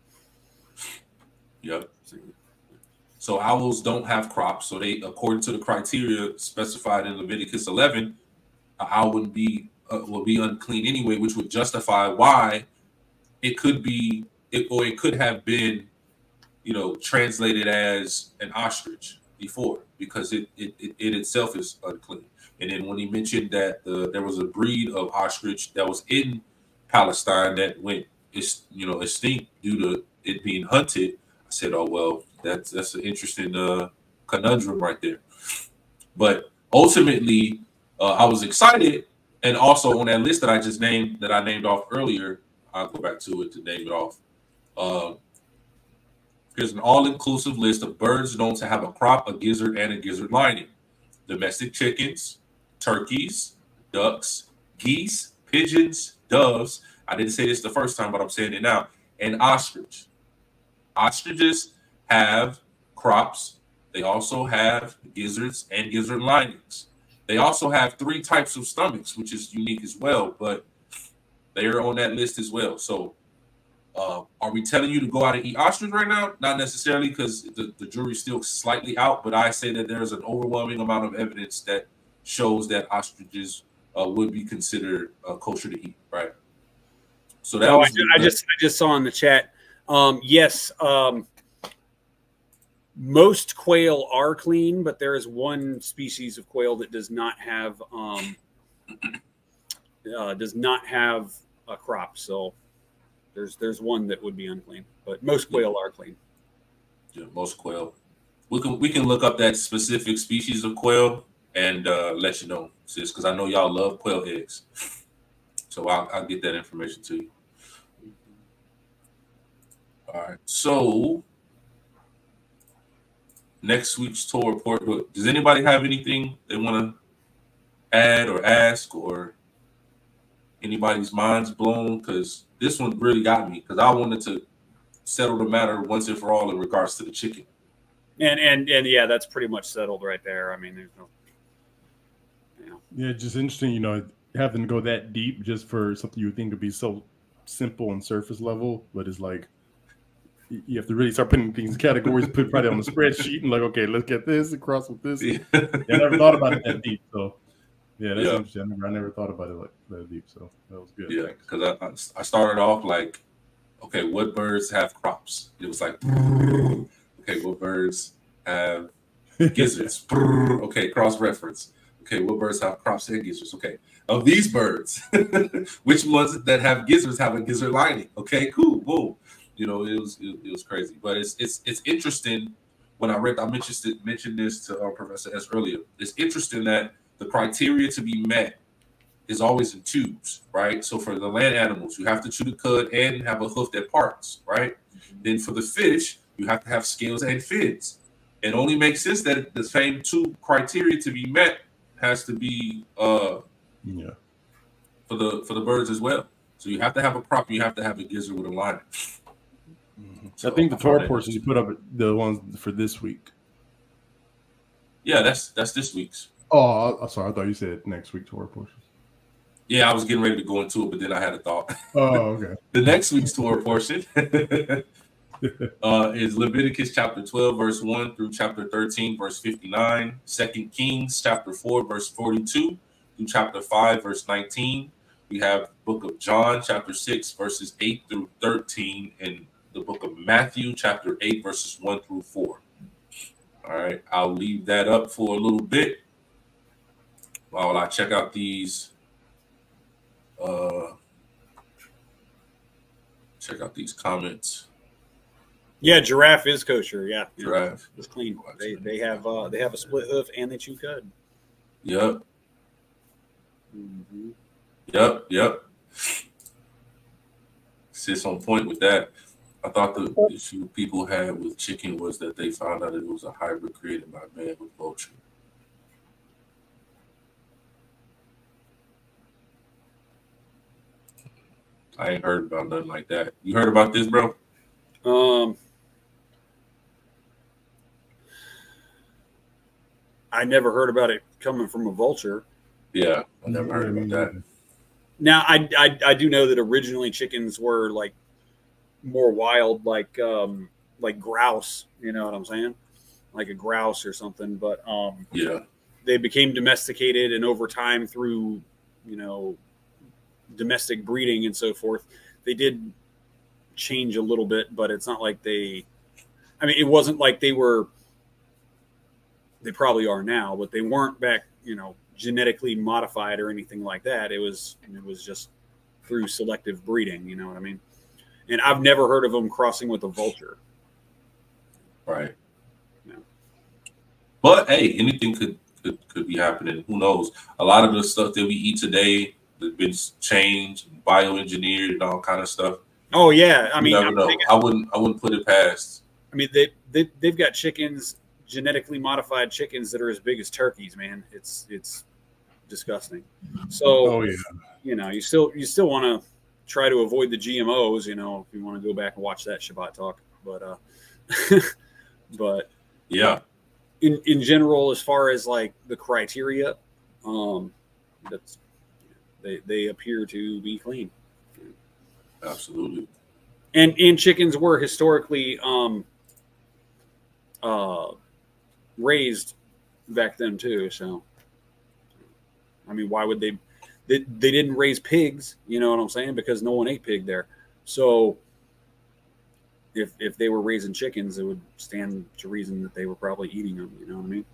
Yep. So owls don't have crops, so they, according to the criteria specified in Leviticus eleven, an owl would be uh, will be unclean anyway, which would justify why it could be it or it could have been, you know, translated as an ostrich before, because it it, it, it itself is unclean. And then when he mentioned that the, there was a breed of ostrich that was in Palestine that went, it's you know, extinct due to it being hunted, I said, oh well, that's that's an interesting uh, conundrum right there. But ultimately, uh, I was excited, and also on that list that I just named, that I named off earlier, I'll go back to it to name it off. Uh, here's an all-inclusive list of birds known to have a crop, a gizzard, and a gizzard lining: domestic chickens, turkeys, ducks, geese, pigeons, doves. I didn't say this the first time, but I'm saying it now. And ostrich. Ostriches have crops. They also have gizzards and gizzard linings. They also have three types of stomachs, which is unique as well, but they are on that list as well. So uh, are we telling you to go out and eat ostrich right now? Not necessarily, because the, the jury's still slightly out, but I say that there's an overwhelming amount of evidence that shows that ostriches uh, would be considered uh, kosher to eat, right? So that No, was I, ju- I just I just saw in the chat. Um, yes, um, most quail are clean, but there is one species of quail that does not have um, uh, does not have a crop. So there's there's one that would be unclean, but most quail are clean. Yeah, most quail. We can we can look up that specific species of quail and uh, let you know, sis, because I know y'all love quail eggs. So I'll, I'll get that information to you. All right. So next week's tour report. Does anybody have anything they want to add or ask, or anybody's minds blown? Because this one really got me, because I wanted to settle the matter once and for all in regards to the chicken. And and and yeah, that's pretty much settled right there. I mean, there's no. You know. Yeah, just interesting, you know, having to go that deep just for something you would think would be so simple and surface level, but it's like you have to really start putting things in categories, put right on the spreadsheet, and like, okay, let's get this across with this. Yeah. I never thought about it that deep, so yeah, that's Yeah. interesting. I never, I never thought about it like that deep, so that was good. Yeah, because I, I started off like, okay, what birds have crops? It was like, okay, what birds have gizzards? Okay, cross reference. Okay, what birds have crops and gizzards? Okay, of these birds, which ones that have gizzards have a gizzard lining? Okay, cool, boom. You know, it was it, it was crazy, but it's it's it's interesting. When I read, I mentioned mentioned this to our Professor S earlier. It's interesting that the criteria to be met is always in twos, right? So for the land animals, you have to chew the cud and have a hoof that parts, right? Mm-hmm. Then for the fish, you have to have scales and fins. It only makes sense that the same two criteria to be met has to be uh yeah for the for the birds as well. So you have to have a crop, you have to have a gizzard with a lining. Mm-hmm. So I think the Torah portions you put up the ones for this week. Yeah, that's that's this week's. Oh, I'm sorry. I thought you said next week Torah portions. Yeah, I was getting ready to go into it, but then I had a thought. Oh, okay. The next week's Torah portion uh, is Leviticus chapter twelve, verse one through chapter thirteen, verse fifty-nine. Second Kings chapter four, verse forty-two through chapter five, verse nineteen. We have book of John chapter six, verses eight through thirteen, and the book of Matthew, chapter eight, verses one through four. All right, I'll leave that up for a little bit while I check out these. Uh, check out these comments. Yeah, giraffe is kosher. Yeah, giraffe is clean. They they have uh, they have a split hoof and they chew cud. Yep. Mm-hmm. Yep. Yep. Sits on point with that. I thought the issue people had with chicken was that they found out it was a hybrid created by man with vulture. I ain't heard about nothing like that. You heard about this, bro? Um, I never heard about it coming from a vulture. Yeah, I never heard about that. Now, I, I I do know that originally chickens were like more wild, like um like grouse. You know what I'm saying? Like a grouse or something. But um, yeah, they became domesticated, and over time, through you know domestic breeding and so forth, they did change a little bit. But it's not like they. I mean, it wasn't like they were. They probably are now, but they weren't back. You know. Genetically modified or anything like that. It was it was just through selective breeding, you know what I mean? And I've never heard of them crossing with a vulture. Right. Yeah. But hey, anything could, could could be happening. Who knows? A lot of the stuff that we eat today has been changed, bioengineered, and all kind of stuff. Oh yeah, I you mean, never I'm know. thinking, I wouldn't I wouldn't put it past. I mean, they, they they've got chickens, genetically modified chickens that are as big as turkeys, man. It's it's disgusting. So, oh yeah, you know, you still you still want to try to avoid the G M Os. You know, if you want to go back and watch that Shabbat talk, but uh, but yeah, in in general, as far as like the criteria, um, that's they they appear to be clean. Absolutely. And and chickens were historically um uh raised back then too, so. I mean, why would they, they? They didn't raise pigs, you know what I'm saying? Because no one ate pig there. So if if they were raising chickens, it would stand to reason that they were probably eating them. You know what I mean?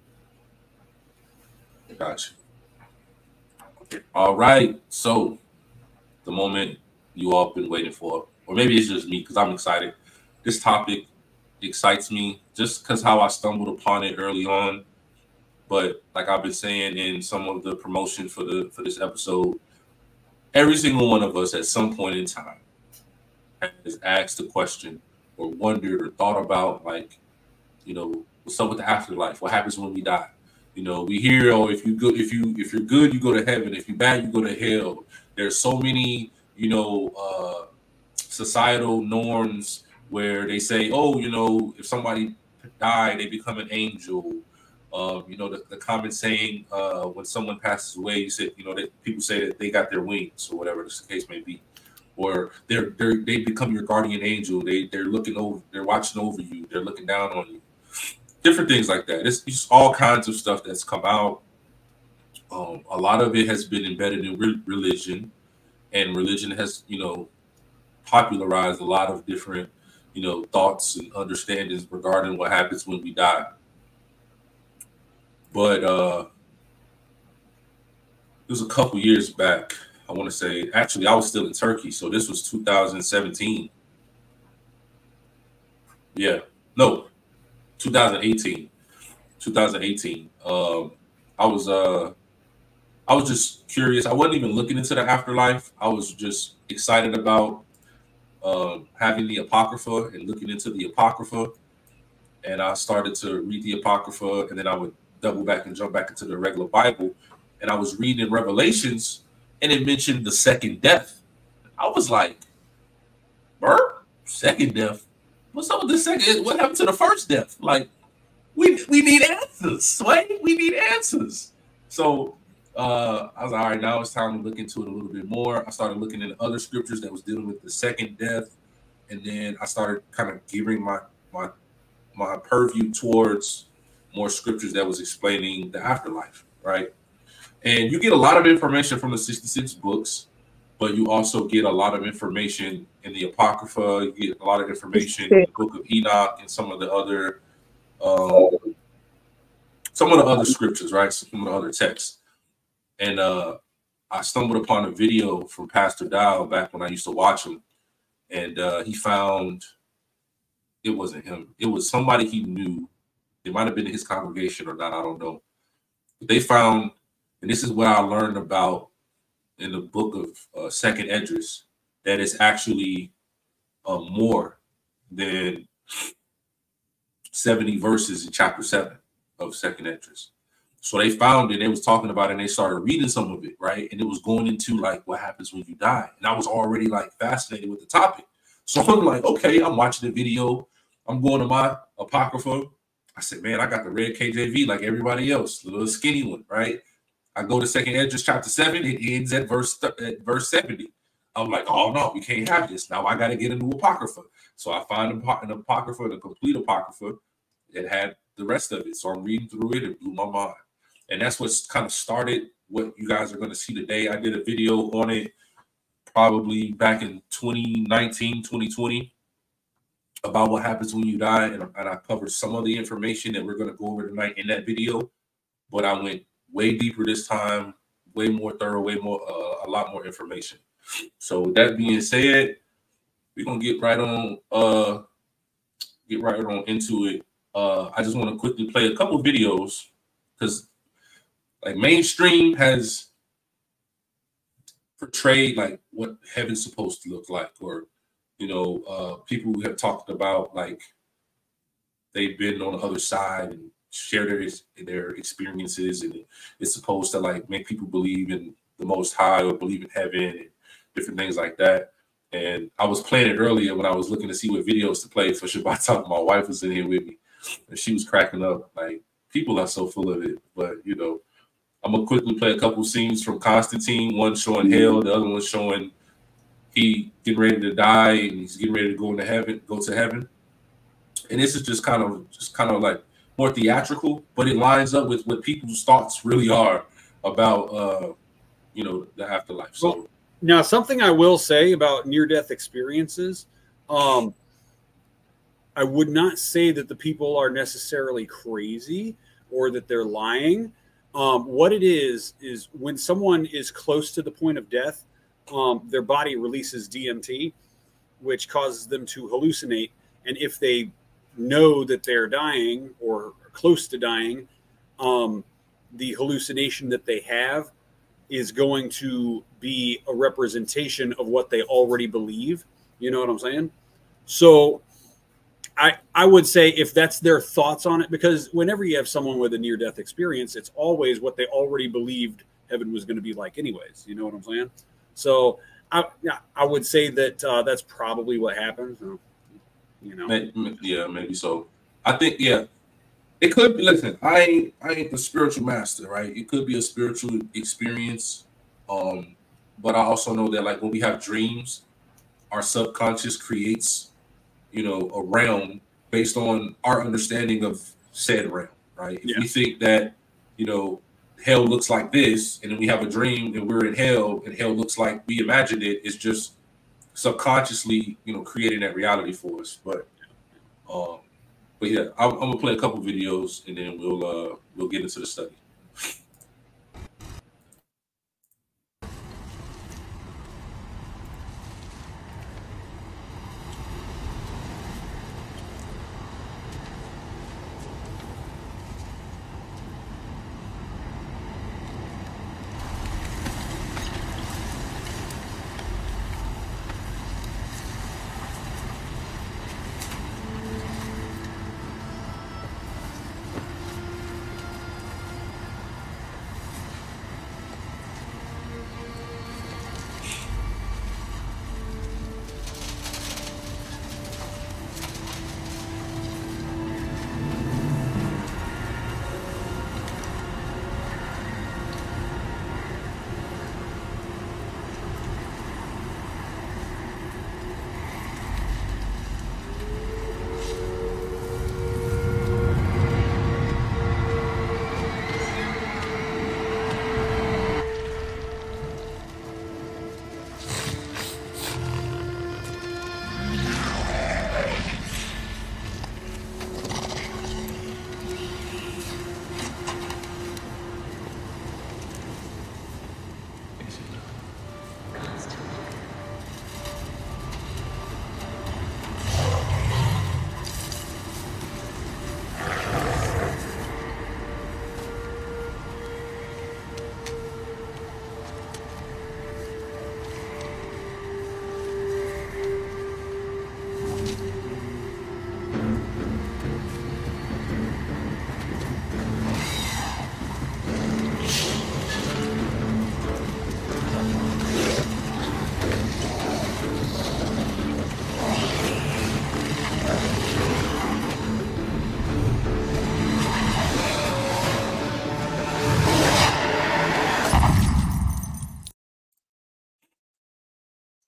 Gotcha. All right. So the moment you all been waiting for, or maybe it's just me because I'm excited. This topic excites me just because how I stumbled upon it early on. But like I've been saying in some of the promotion for the for this episode, every single one of us at some point in time has asked a question or wondered or thought about, like, you know, what's up with the afterlife? What happens when we die? You know, we hear, oh, if you go, if you if you're good, you go to heaven. If you're bad, you go to hell. There's so many, you know, uh, societal norms where they say, oh, you know, if somebody died, they become an angel. Um, you know, the, the common saying uh, when someone passes away, you said, you know, that people say that they got their wings or whatever the case may be, or they're, they're they become your guardian angel. They they're looking over, they're watching over you, they're looking down on you. Different things like that. It's just all kinds of stuff that's come out. Um, a lot of it has been embedded in re- religion, and religion has, you know, popularized a lot of different, you know, thoughts and understandings regarding what happens when we die. But uh, it was a couple years back. I want to say, actually, I was still in Turkey, so this was two thousand seventeen. Yeah, no, two thousand eighteen. two thousand eighteen. Um, I was uh, I was just curious. I wasn't even looking into the afterlife. I was just excited about uh, having the Apocrypha and looking into the Apocrypha. And I started to read the Apocrypha, and then I would double back and jump back into the regular Bible. And I was reading Revelations, and it mentioned the second death. I was like, Bert, second death? What's up with the second? What happened to the first death? Like, we we need answers, right? We need answers. So uh, I was like, all right, now it's time to look into it a little bit more. I started looking into other scriptures that was dealing with the second death. And then I started kind of gearing my my my purview towards more scriptures that was explaining the afterlife, right? And you get a lot of information from the sixty-six books, but you also get a lot of information in the Apocrypha. You get a lot of information in the Book of Enoch and some of the other, um, some of the other scriptures, right? Some of the other texts. And uh, I stumbled upon a video from Pastor Dow back when I used to watch him, and uh, he found it wasn't him. It was somebody he knew. It might have been in his congregation or not. I don't know. But they found, and this is what I learned about in the book of uh, Second Esdras, that it's actually uh, more than seventy verses in chapter seven of Second Esdras. So they found it, they was talking about it, and they started reading some of it, right? And it was going into like what happens when you die. And I was already like fascinated with the topic. So I'm like, okay, I'm watching the video. I'm going to my Apocrypha. I said, man, I got the red K J V like everybody else, the little skinny one, right? I go to Second Esdras chapter seven. It ends at verse at verse seventy. I'm like, oh no, we can't have this. Now I got to get a new Apocrypha. So I find an Apocrypha, the complete Apocrypha. It had the rest of it. So I'm reading through it. It blew my mind. And that's what's kind of started what you guys are going to see today. I did a video on it probably back in twenty nineteen, twenty twenty about what happens when you die. And, and I covered some of the information that we're going to go over tonight in that video. But I went way deeper this time, way more thorough, way more, uh, a lot more information. So with that being said, we're going to get right on, uh, get right on into it. Uh, I just want to quickly play a couple videos because like mainstream has portrayed like what heaven's supposed to look like, or, you know, uh, people who have talked about like they've been on the other side and share their, their experiences, and it's supposed to like make people believe in the Most High or believe in heaven and different things like that. And I was playing it earlier when I was looking to see what videos to play for Shabbat Talk. My wife was in here with me, and she was cracking up. Like, people are so full of it. But, you know, I'm going to quickly play a couple scenes from Constantine, one showing hell, the other one showing he getting ready to die and he's getting ready to go into heaven, go to heaven. And this is just kind of, just kind of like more theatrical, but it lines up with what people's thoughts really are about, uh, you know, the afterlife. So well, now, something I will say about near-death experiences, um, I would not say that the people are necessarily crazy or that they're lying. Um, what it is, is when someone is close to the point of death, um, their body releases D M T, which causes them to hallucinate. And if they know that they're dying or close to dying, um, the hallucination that they have is going to be a representation of what they already believe. You know what I'm saying? So I, I would say if that's their thoughts on it, because whenever you have someone with a near-death experience, it's always what they already believed heaven was going to be like anyways. You know what I'm saying? So I, I would say that uh, that's probably what happens. You know? Yeah, maybe so. I think, yeah, it could be. Listen, I ain't, I ain't the spiritual master, right? It could be a spiritual experience. Um, but I also know that, like, when we have dreams, our subconscious creates, you know, a realm based on our understanding of said realm, right? If yeah. we think that, you know, hell looks like this, and then we have a dream and we're in hell, and hell looks like we imagined it, it's just subconsciously, you know, creating that reality for us. But, um, but yeah, I'm, I'm gonna play a couple videos, and then we'll uh, we'll get into the study.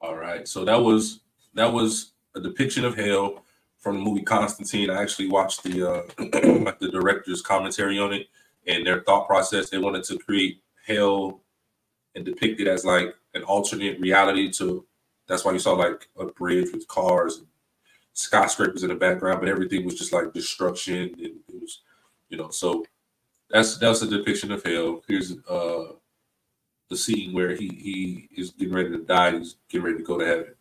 All right. So that was that was a depiction of hell from the movie Constantine. I actually watched the uh, like the director's commentary on it and their thought process. They wanted to create hell and depict it as like an alternate reality to. That's why you saw like a bridge with cars and skyscrapers in the background, but everything was just like destruction. And it was, you know, so that's that's a depiction of hell. Here's uh the scene where he he is getting ready to die. He's getting ready to go to heaven.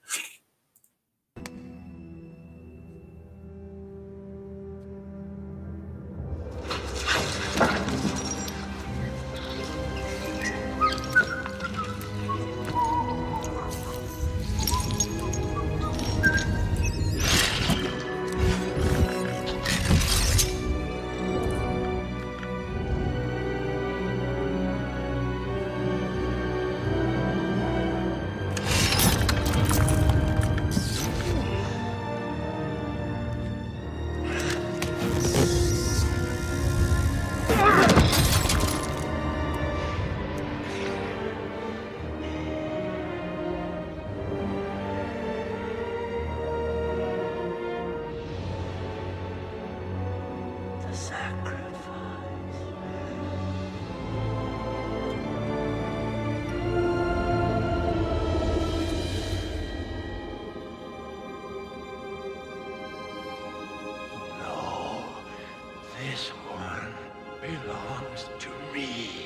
This one belongs to me.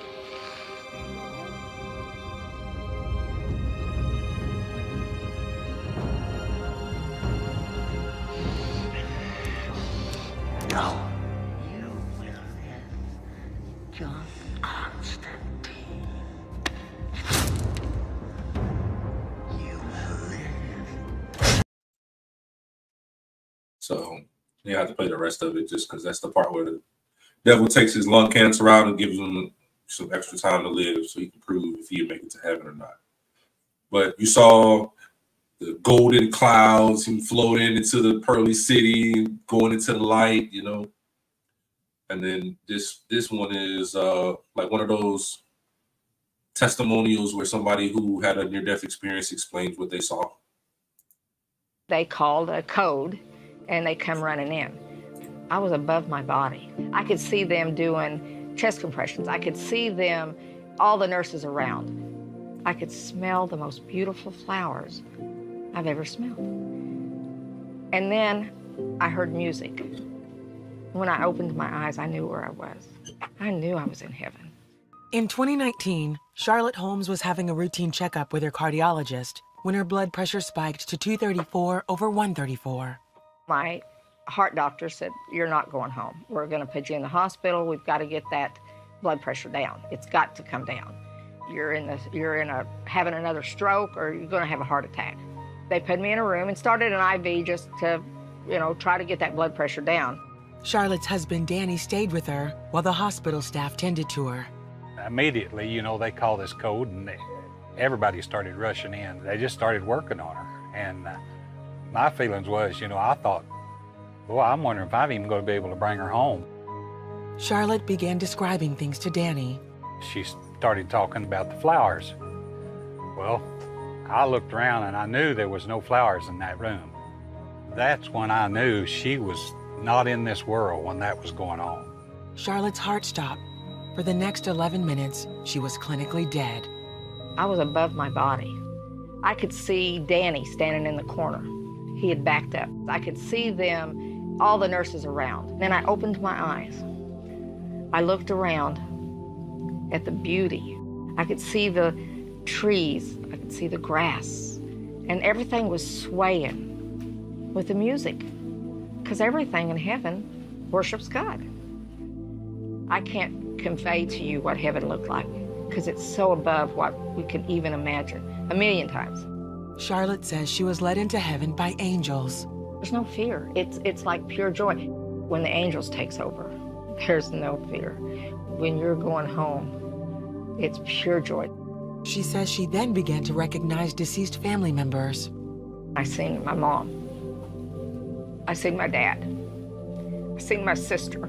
No. You will live, John Constantine. You will live. So you have to play the rest of it just because that's the part where the devil takes his lung cancer out and gives him some extra time to live so he can prove if he'll make it to heaven or not. But you saw the golden clouds, him floating into the pearly city, going into the light, you know. And then this this one is uh, like one of those testimonials where somebody who had a near-death experience explains what they saw. They called a code and they come running in. I was above my body. I could see them doing chest compressions. I could see them, all the nurses around. I could smell the most beautiful flowers I've ever smelled. And then I heard music. When I opened my eyes, I knew where I was. I knew I was in heaven. In twenty nineteen, Charlotte Holmes was having a routine checkup with her cardiologist when her blood pressure spiked to two thirty-four over one thirty-four. My heart doctor said, you're not going home. We're going to put you in the hospital. We've got to get that blood pressure down. It's got to come down. You're in the, you're in a, having another stroke or you're going to have a heart attack. They put me in a room and started an I V just to, you know, try to get that blood pressure down. Charlotte's husband, Danny, stayed with her while the hospital staff tended to her. Immediately, you know, they called this code and they, everybody started rushing in. They just started working on her. And uh, my feelings was, you know, I thought, well, I'm wondering if I'm even going to be able to bring her home. Charlotte began describing things to Danny. She started talking about the flowers. Well, I looked around and I knew there was no flowers in that room. That's when I knew she was not in this world when that was going on. Charlotte's heart stopped. For the next eleven minutes, she was clinically dead. I was above my body. I could see Danny standing in the corner. He had backed up. I could see them, all the nurses around. Then I opened my eyes. I looked around at the beauty. I could see the trees. I could see the grass. And everything was swaying with the music because everything in heaven worships God. I can't convey to you what heaven looked like because it's so above what we can even imagine, a million times. Charlotte says she was led into heaven by angels. There's no fear. It's, it's like pure joy. When the angels takes over, there's no fear. When you're going home, it's pure joy. She says she then began to recognize deceased family members. I seen my mom. I seen my dad. I seen my sister.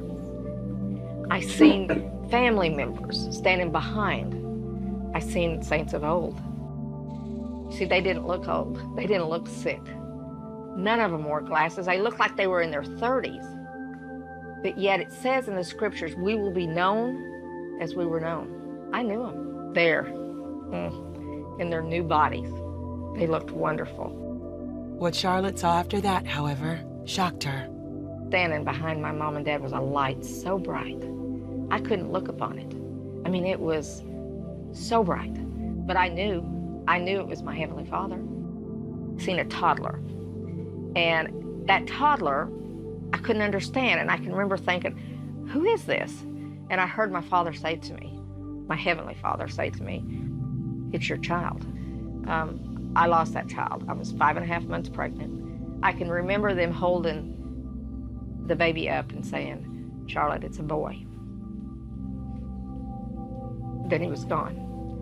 I seen family members standing behind. I seen saints of old. See, they didn't look old. They didn't look sick. None of them wore glasses. They looked like they were in their thirties. But yet it says in the scriptures, we will be known as we were known. I knew them there, mm, in their new bodies. They looked wonderful. What Charlotte saw after that, however, shocked her. Standing behind my mom and dad was a light so bright, I couldn't look upon it. I mean, it was so bright. But I knew, I knew it was my Heavenly Father. Seen a toddler. And that toddler, I couldn't understand. And I can remember thinking, who is this? And I heard my father say to me, my Heavenly Father say to me, it's your child. Um, I lost that child. I was five and a half months pregnant. I can remember them holding the baby up and saying, Charlotte, it's a boy. Then he was gone.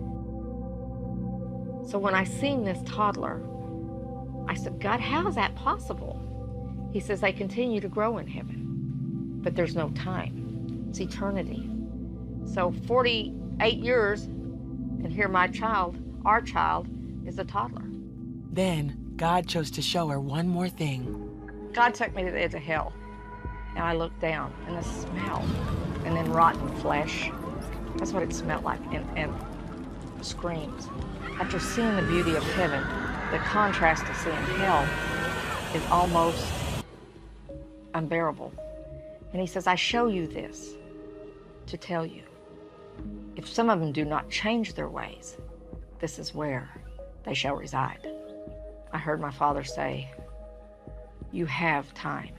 So when I seen this toddler, I said, God, how is that possible? He says, they continue to grow in heaven, but there's no time. It's eternity. So forty-eight years, and here my child, our child, is a toddler. Then God chose to show her one more thing. God took me to the edge of hell, and I looked down, and the smell, and then rotten flesh. That's what it smelled like, and, and screams. After seeing the beauty of heaven, the contrast to seeing hell is almost unbearable. And he says, I show you this to tell you, if some of them do not change their ways, this is where they shall reside. I heard my father say, you have time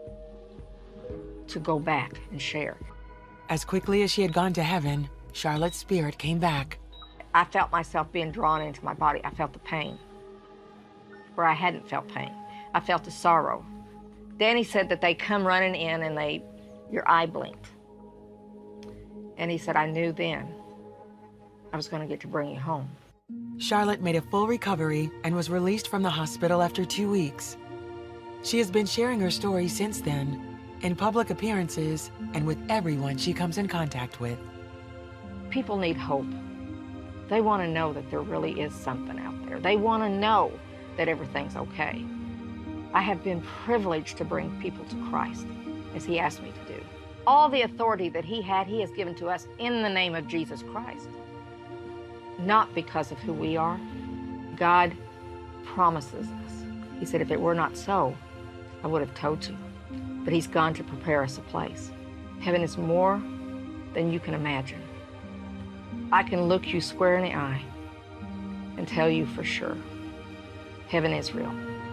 to go back and share. As quickly as she had gone to heaven, Charlotte's spirit came back. I felt myself being drawn into my body. I felt the pain where I hadn't felt pain. I felt the sorrow. Danny said that they come running in and they, your eye blinked. And he said, I knew then I was going to get to bring you home. Charlotte made a full recovery and was released from the hospital after two weeks. She has been sharing her story since then, in public appearances and with everyone she comes in contact with. People need hope. They want to know that there really is something out there. They want to know that everything's okay. I have been privileged to bring people to Christ, as he asked me to do. All the authority that he had, he has given to us in the name of Jesus Christ. Not because of who we are. God promises us. He said, if it were not so, I would have told you. But he's gone to prepare us a place. Heaven is more than you can imagine. I can look you square in the eye and tell you for sure, heaven is real.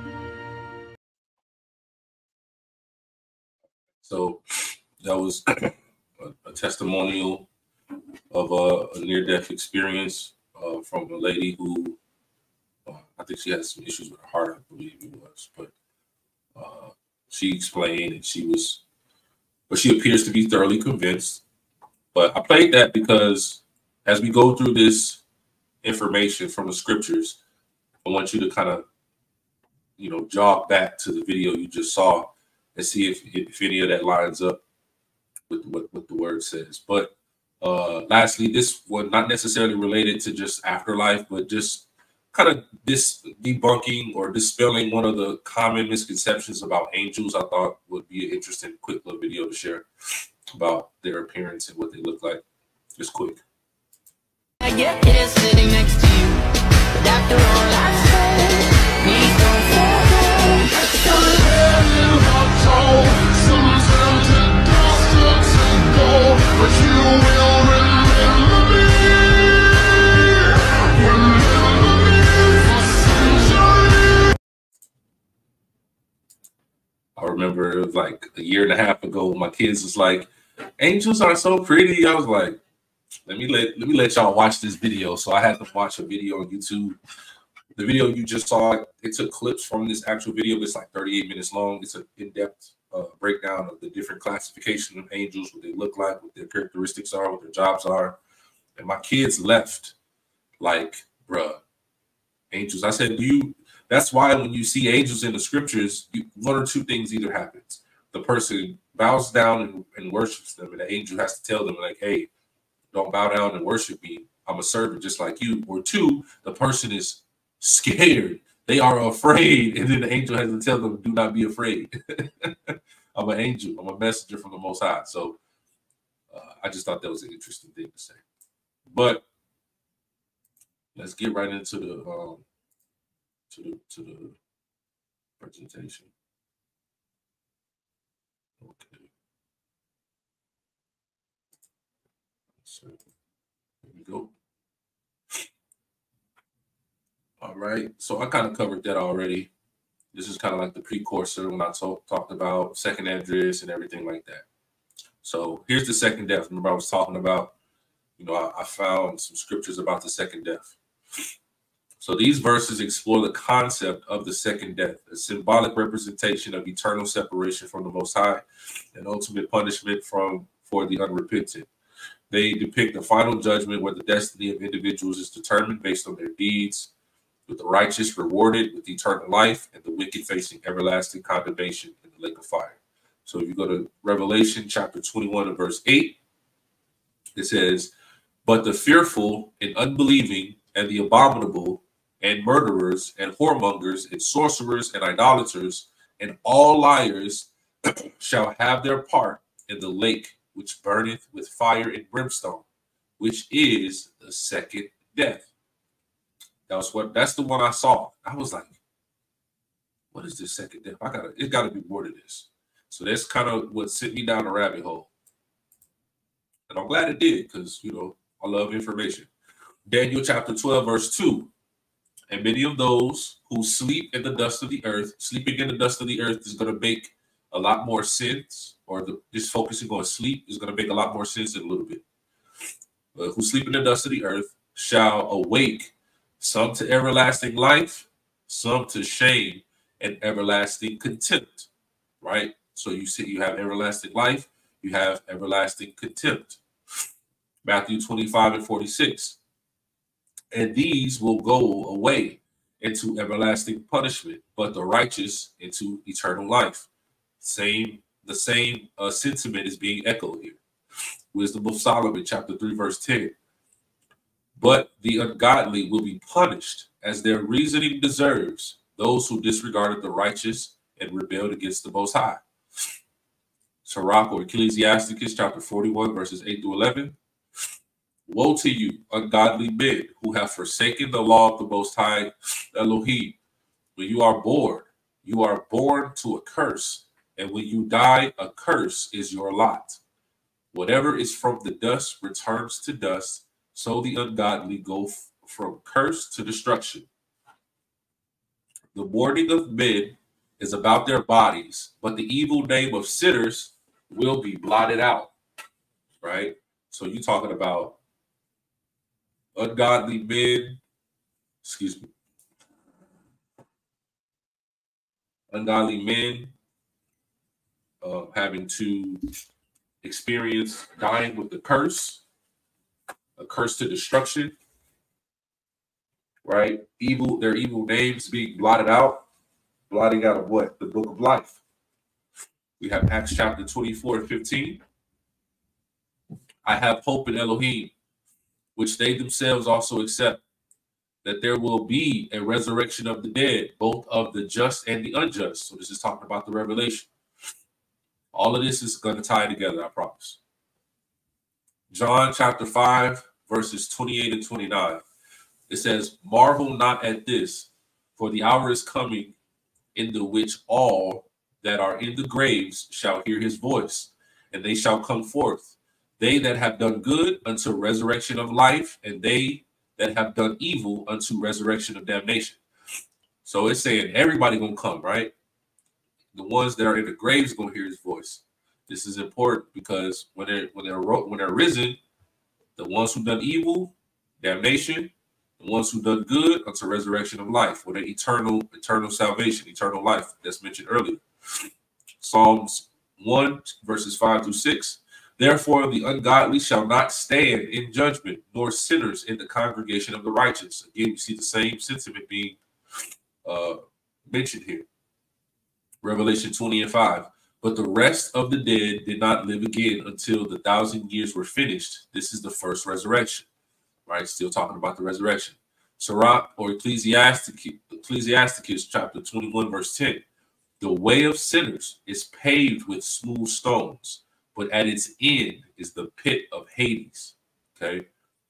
So that was a, a testimonial of a, a near-death experience uh, from a lady who, uh, I think she had some issues with her heart, I believe it was, but uh, she explained and she was, but she appears to be thoroughly convinced. But I played that because as we go through this information from the scriptures, I want you to kind of, you know, jog back to the video you just saw and see if, if any of that lines up with what, what the word says. But uh, lastly, this was not necessarily related to just afterlife, but just kind of this debunking or dispelling one of the common misconceptions about angels. I thought would be an interesting, quick little video to share about their appearance and what they look like. Just quick. I get here sitting next to you, but after all I said, please don't forget. Some tell how tall, some tell to dust to go, but you will remember me. Remember me for centuries. I remember it was like a year and a half ago, my kids was like, angels are so pretty. I was like, Let me let let me let y'all watch this video. So I had to watch a video on YouTube. The video you just saw, it took clips from this actual video. It's like thirty-eight minutes long. It's an in-depth uh, breakdown of the different classification of angels, what they look like, what their characteristics are, what their jobs are. And my kids left like, bruh, angels. I said, do you? That's why when you see angels in the scriptures, you, one or two things either happens. The person bows down and, and worships them, and the angel has to tell them, like, hey, don't bow down and worship me. I'm a servant just like you. Or two, the person is scared. They are afraid. And then the angel has to tell them, do not be afraid. I'm an angel. I'm a messenger from the Most High. So uh, I just thought that was an interesting thing to say. But let's get right into the um, to the to the presentation. Okay. So here we go. All right. So I kind of covered that already. This is kind of like the precursor when I talk, talked about second address and everything like that. So here's the second death. Remember, I was talking about, you know, I, I found some scriptures about the second death. So these verses explore the concept of the second death, a symbolic representation of eternal separation from the Most High and ultimate punishment from for the unrepentant. They depict the final judgment where the destiny of individuals is determined based on their deeds, with the righteous rewarded with eternal life and the wicked facing everlasting condemnation in the lake of fire. So if you go to Revelation chapter twenty-one and verse eight, it says, but the fearful and unbelieving and the abominable and murderers and whoremongers and sorcerers and idolaters and all liars shall have their part in the lake which burneth with fire and brimstone, which is the second death. That was what that's the one I saw. I was like, what is this second death? I gotta it gotta be more to this. So that's kind of what sent me down a rabbit hole. And I'm glad it did, because you know, I love information. Daniel chapter twelve, verse two. And many of those who sleep in the dust of the earth, sleeping in the dust of the earth is going to make a lot more sense, or the, just focusing on sleep is going to make a lot more sense in a little bit. But who sleep in the dust of the earth shall awake, some to everlasting life, some to shame and everlasting contempt, right? So you see, you have everlasting life, you have everlasting contempt. Matthew twenty-five and forty-six. And these will go away into everlasting punishment, but the righteous into eternal life. Same, the same uh, sentiment is being echoed here. Wisdom of Solomon, chapter three, verse ten. But the ungodly will be punished as their reasoning deserves, those who disregarded the righteous and rebelled against the Most High. Sirach or Ecclesiasticus, chapter forty-one, verses eight through eleven. Woe to you, ungodly men, who have forsaken the law of the Most High Elohim. When you are born, you are born to a curse, and when you die, a curse is your lot. Whatever is from the dust returns to dust, so the ungodly go f- from curse to destruction. The mourning of men is about their bodies, but the evil name of sinners will be blotted out. Right? So you're talking about ungodly men, excuse me, ungodly men uh, having to experience dying with the curse, a curse to destruction, right? Evil, their evil names being blotted out, blotting out of what? The book of life. We have Acts chapter twenty-four and fifteen. I have hope in Elohim, which they themselves also accept, that there will be a resurrection of the dead, both of the just and the unjust. So this is talking about the revelation. All of this is going to tie together, I promise. John chapter five, verses twenty-eight and twenty-nine. It says, marvel not at this, for the hour is coming in the which all that are in the graves shall hear his voice, and they shall come forth. They that have done good unto resurrection of life, and they that have done evil unto resurrection of damnation. So it's saying everybody gonna come, right? The ones that are in the graves gonna hear his voice. This is important because when they're when they're when they're risen, the ones who done evil, damnation, the ones who done good unto resurrection of life, or the eternal eternal salvation, eternal life that's mentioned earlier. Psalms one verses five through six. Therefore, the ungodly shall not stand in judgment, nor sinners in the congregation of the righteous. Again, you see the same sentiment being uh, mentioned here. Revelation twenty and five. But the rest of the dead did not live again until the thousand years were finished. This is the first resurrection, right? Still talking about the resurrection. Sirach or Ecclesiasticus, Ecclesiasticus chapter twenty-one, verse ten. The way of sinners is paved with smooth stones, but at its end is the pit of Hades. Okay.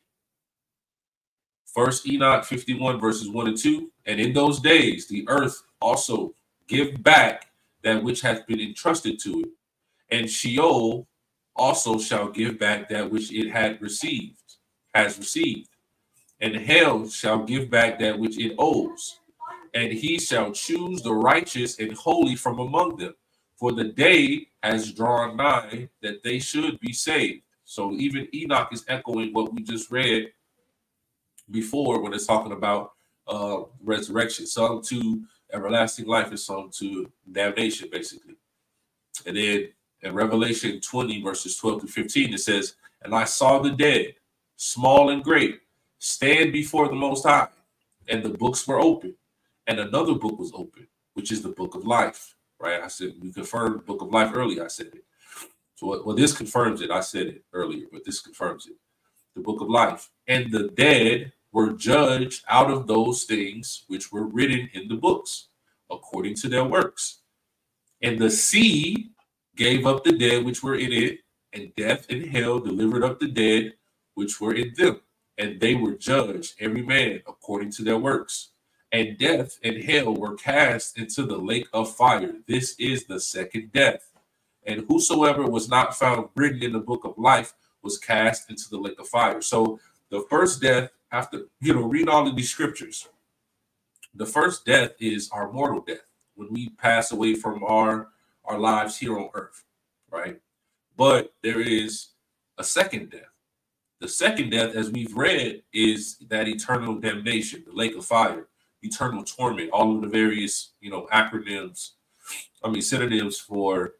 First Enoch fifty-one, verses one and two. And in those days, the earth also give back that which hath been entrusted to it, and Sheol also shall give back that which it had received, has received, and hell shall give back that which it owes, and he shall choose the righteous and holy from among them, for the day has drawn nigh that they should be saved. So even Enoch is echoing what we just read before when it's talking about uh, resurrection, some to everlasting life and some to damnation, basically. And then in Revelation twenty, verses twelve to fifteen, it says, and I saw the dead, small and great, stand before the Most High, and the books were open, and another book was open, which is the book of life, right? I said, we confirmed the book of life earlier, I said it. So, well, this confirms it. I said it earlier, but this confirms it. The book of life. And the dead were judged out of those things which were written in the books, according to their works. And the sea gave up the dead which were in it, and death and hell delivered up the dead which were in them. And they were judged, every man according to their works. And death and hell were cast into the lake of fire. This is the second death. And whosoever was not found written in the book of life was cast into the lake of fire. So the first death, after, you know, read all of these scriptures, the first death is our mortal death, when we pass away from our, our lives here on earth, right? But there is a second death. The second death, as we've read, is that eternal damnation, the lake of fire, eternal torment, all of the various, you know, acronyms, I mean, synonyms for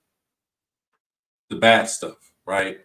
the bad stuff, right?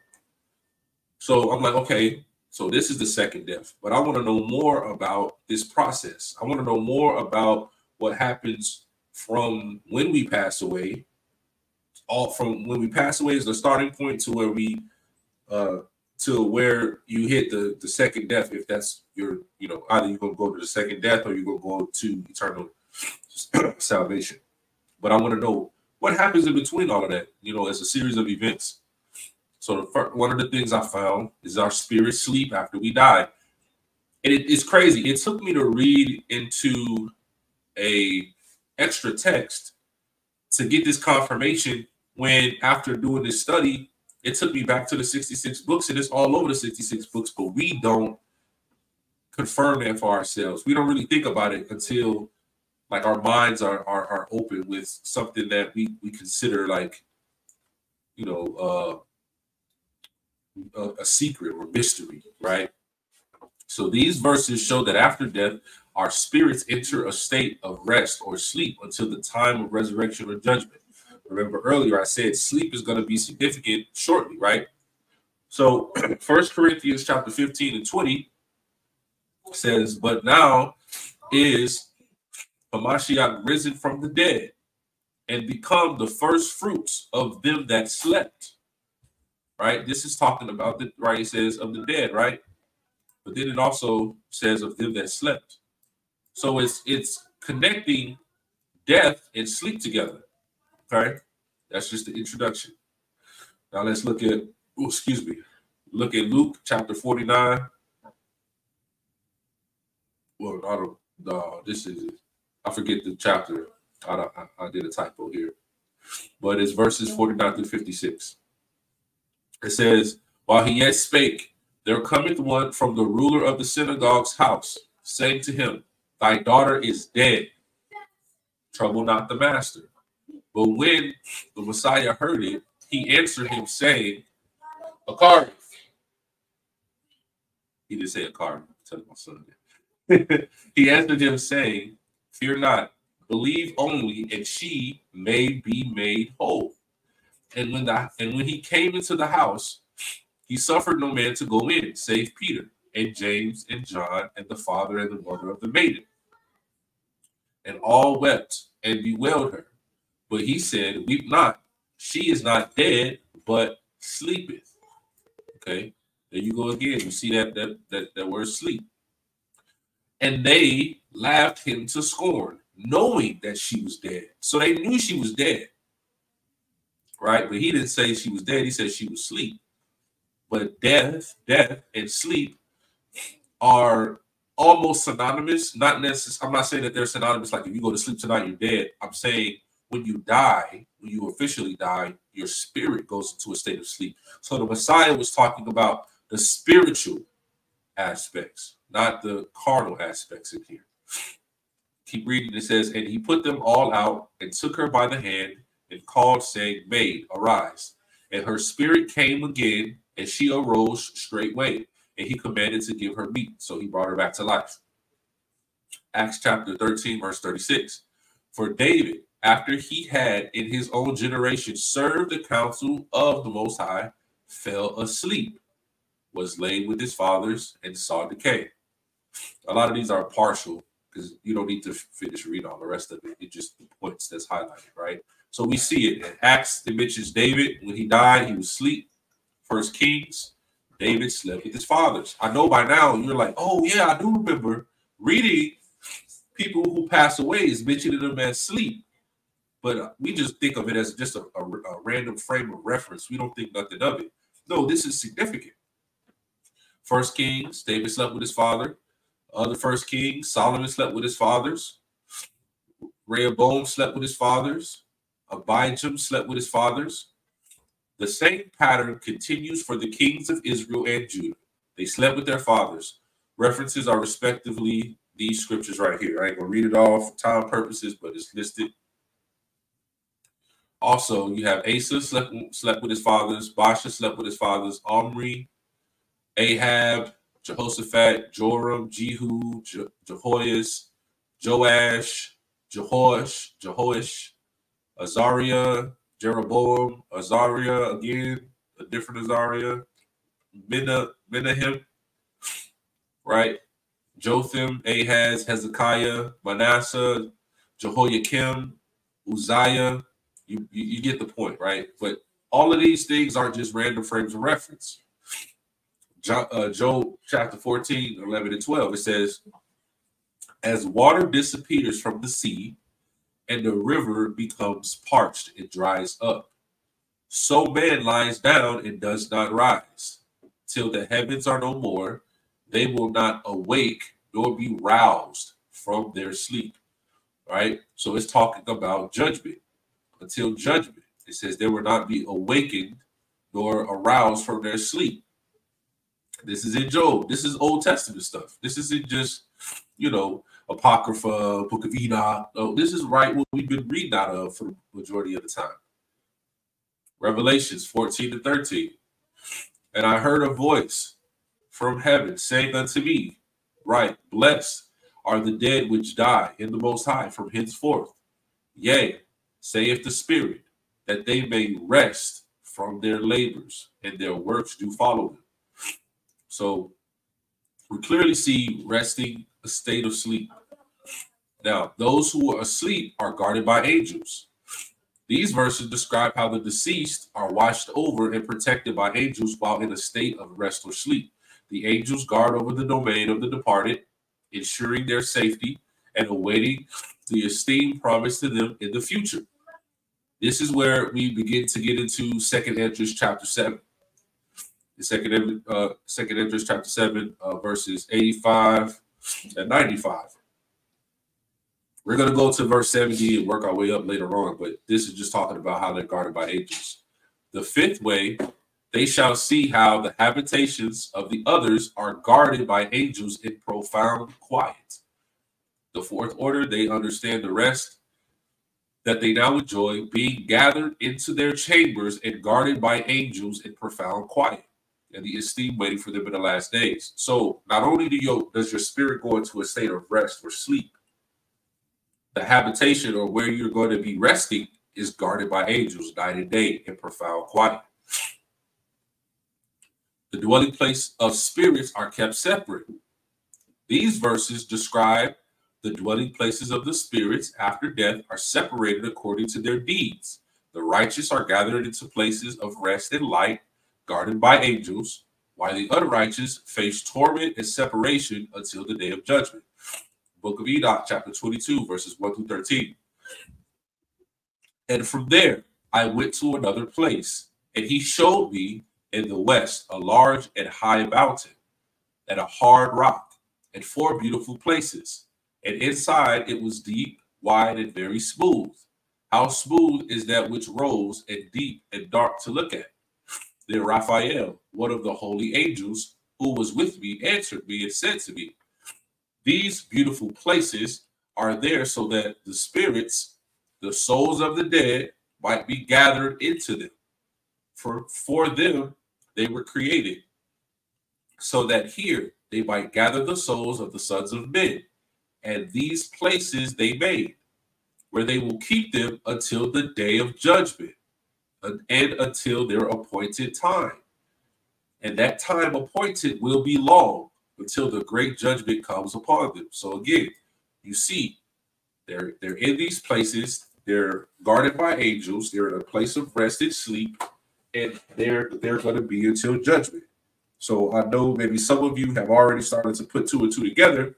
So I'm like, okay, so this is the second death, but I want to know more about this process. I want to know more about what happens from when we pass away. All from when we pass away is the starting point to where we, uh, to where you hit the, the second death. If that's your, you know, either you're going to go to the second death or you're going to go to eternal salvation. But I want to know what happens in between all of that, you know, as a series of events. So the first, one of the things I found is our spirit sleep after we die. And it, it's crazy. It took me to read into a extra text to get this confirmation, when after doing this study, it took me back to the sixty-six books, and it's all over the sixty-six books, but we don't confirm that for ourselves. We don't really think about it until like our minds are are, are open with something that we, we consider like, you know, uh, a, a secret or mystery, right? So these verses show that after death, our spirits enter a state of rest or sleep until the time of resurrection or judgment. Remember earlier I said sleep is going to be significant shortly, right? So First Corinthians chapter fifteen and twenty says, but now is Hamashiach risen from the dead and become the first fruits of them that slept, right? This is talking about the, right, it says of the dead, right? But then it also says of them that slept. So it's it's connecting death and sleep together. Okay, that's just the introduction. Now let's look at, oh, excuse me, look at Luke chapter forty-nine. Well, I don't, no, this is, I forget the chapter. I, I, I did a typo here, but it's verses forty-nine through fifty-six. It says, while he yet spake, there cometh one from the ruler of the synagogue's house, saying to him, thy daughter is dead. Trouble not the master. But when the Messiah heard it, he answered him, saying, Akari. He didn't say Akari. I'm telling my son that. He answered him, saying, fear not, believe only, and she may be made whole. And when the and when he came into the house, he suffered no man to go in, save Peter and James and John and the father and the mother of the maiden. And all wept and bewailed her. But he said, weep not. She is not dead, but sleepeth. Okay, there you go again. You see that that that, that word sleep. And they laughed him to scorn, knowing that she was dead. So they knew she was dead, right? But he didn't say she was dead. He said she was asleep. But death, death, and sleep are almost synonymous. Not necessarily. I'm not saying that they're synonymous. Like if you go to sleep tonight, you're dead. I'm saying when you die, when you officially die, your spirit goes into a state of sleep. So the Messiah was talking about the spiritual aspects, not the carnal aspects in here. Keep reading. It says, and he put them all out and took her by the hand and called, saying, Maid, arise. And her spirit came again, and she arose straightway. And he commanded to give her meat. So he brought her back to life. Acts chapter thirteen, verse thirty-six. For David, after he had in his own generation served the counsel of the Most High, fell asleep, was laid with his fathers, and saw decay. A lot of these are partial because you don't need to finish reading all the rest of it. It's just the points that's highlighted, right? So we see it in Acts. It mentions David. When he died, he was asleep. First Kings, David slept with his fathers. I know by now you're like, oh, yeah, I do remember reading people who pass away is mentioning them as sleep. But we just think of it as just a, a, a random frame of reference. We don't think nothing of it. No, this is significant. First Kings, David slept with his father. Other First Kings, Solomon slept with his fathers. Rehoboam slept with his fathers. Abijam slept with his fathers. The same pattern continues for the kings of Israel and Judah. They slept with their fathers. References are respectively these scriptures right here. I ain't going to read it all for time purposes, but it's listed. Also, you have Asa slept, slept with his fathers. Baasha slept with his fathers. Omri, Ahab, Jehoshaphat, Joram, Jehu, Je Jehoias, Joash, Jehoash, Jehoish, Azariah, Jeroboam, Azariah again, a different Azariah, Mena, Menahem, right? Jotham, Ahaz, Hezekiah, Manasseh, Jehoiakim, Uzziah. You, you, you get the point, right? But all of these things aren't just random frames of reference. Jo, uh, Job chapter fourteen, eleven and twelve, it says, as water disappears from the sea, and the river becomes parched and dries up, so man lies down and does not rise. Till the heavens are no more, they will not awake nor be roused from their sleep. Right? So it's talking about judgment. Until judgment. It says they will not be awakened nor aroused from their sleep. This is in Job. This is Old Testament stuff. This isn't just, you know, Apocrypha, Book of Enoch. No, this is right what we've been reading out of for the majority of the time. Revelations fourteen to thirteen. And I heard a voice from heaven saying unto me, right, blessed are the dead which die in the Most High from henceforth. Yea, saith the Spirit, that they may rest from their labors, and their works do follow them. So we clearly see resting, a state of sleep. Now, those who are asleep are guarded by angels. These verses describe how the deceased are watched over and protected by angels while in a state of rest or sleep. The angels guard over the domain of the departed, ensuring their safety and awaiting the esteem promised to them in the future. This is where we begin to get into Second Esdras chapter seven. The second, uh, second Esdras chapter seven, uh, verses eighty-five and ninety-five. We're going to go to verse seventy and work our way up later on, but this is just talking about how they're guarded by angels. The fifth way, they shall see how the habitations of the others are guarded by angels in profound quiet. The fourth order, they understand the rest that they now enjoy, being gathered into their chambers and guarded by angels in profound quiet, and the esteem waiting for them in the last days. So not only do you, does your spirit go into a state of rest or sleep, the habitation or where you're going to be resting is guarded by angels night and day in profound quiet. The dwelling place of spirits are kept separate. These verses describe the dwelling places of the spirits after death are separated according to their deeds. The righteous are gathered into places of rest and light, guarded by angels, while the unrighteous face torment and separation until the day of judgment. Book of Enoch, chapter twenty-two, verses one through thirteen. And from there I went to another place, and he showed me in the west a large and high mountain, and a hard rock, and four beautiful places. And inside it was deep, wide, and very smooth. How smooth is that which rose, and deep and dark to look at? Then Raphael, one of the holy angels who was with me, answered me and said to me, these beautiful places are there so that the spirits, the souls of the dead, might be gathered into them. For for them they were created, so that here they might gather the souls of the sons of men. And these places they made, where they will keep them until the day of judgment, and until their appointed time. And that time appointed will be long, until the great judgment comes upon them. So again, you see, they're they're in these places, they're guarded by angels, they're in a place of rest and sleep, and they're they're going to be until judgment. So I know maybe some of you have already started to put two and two together.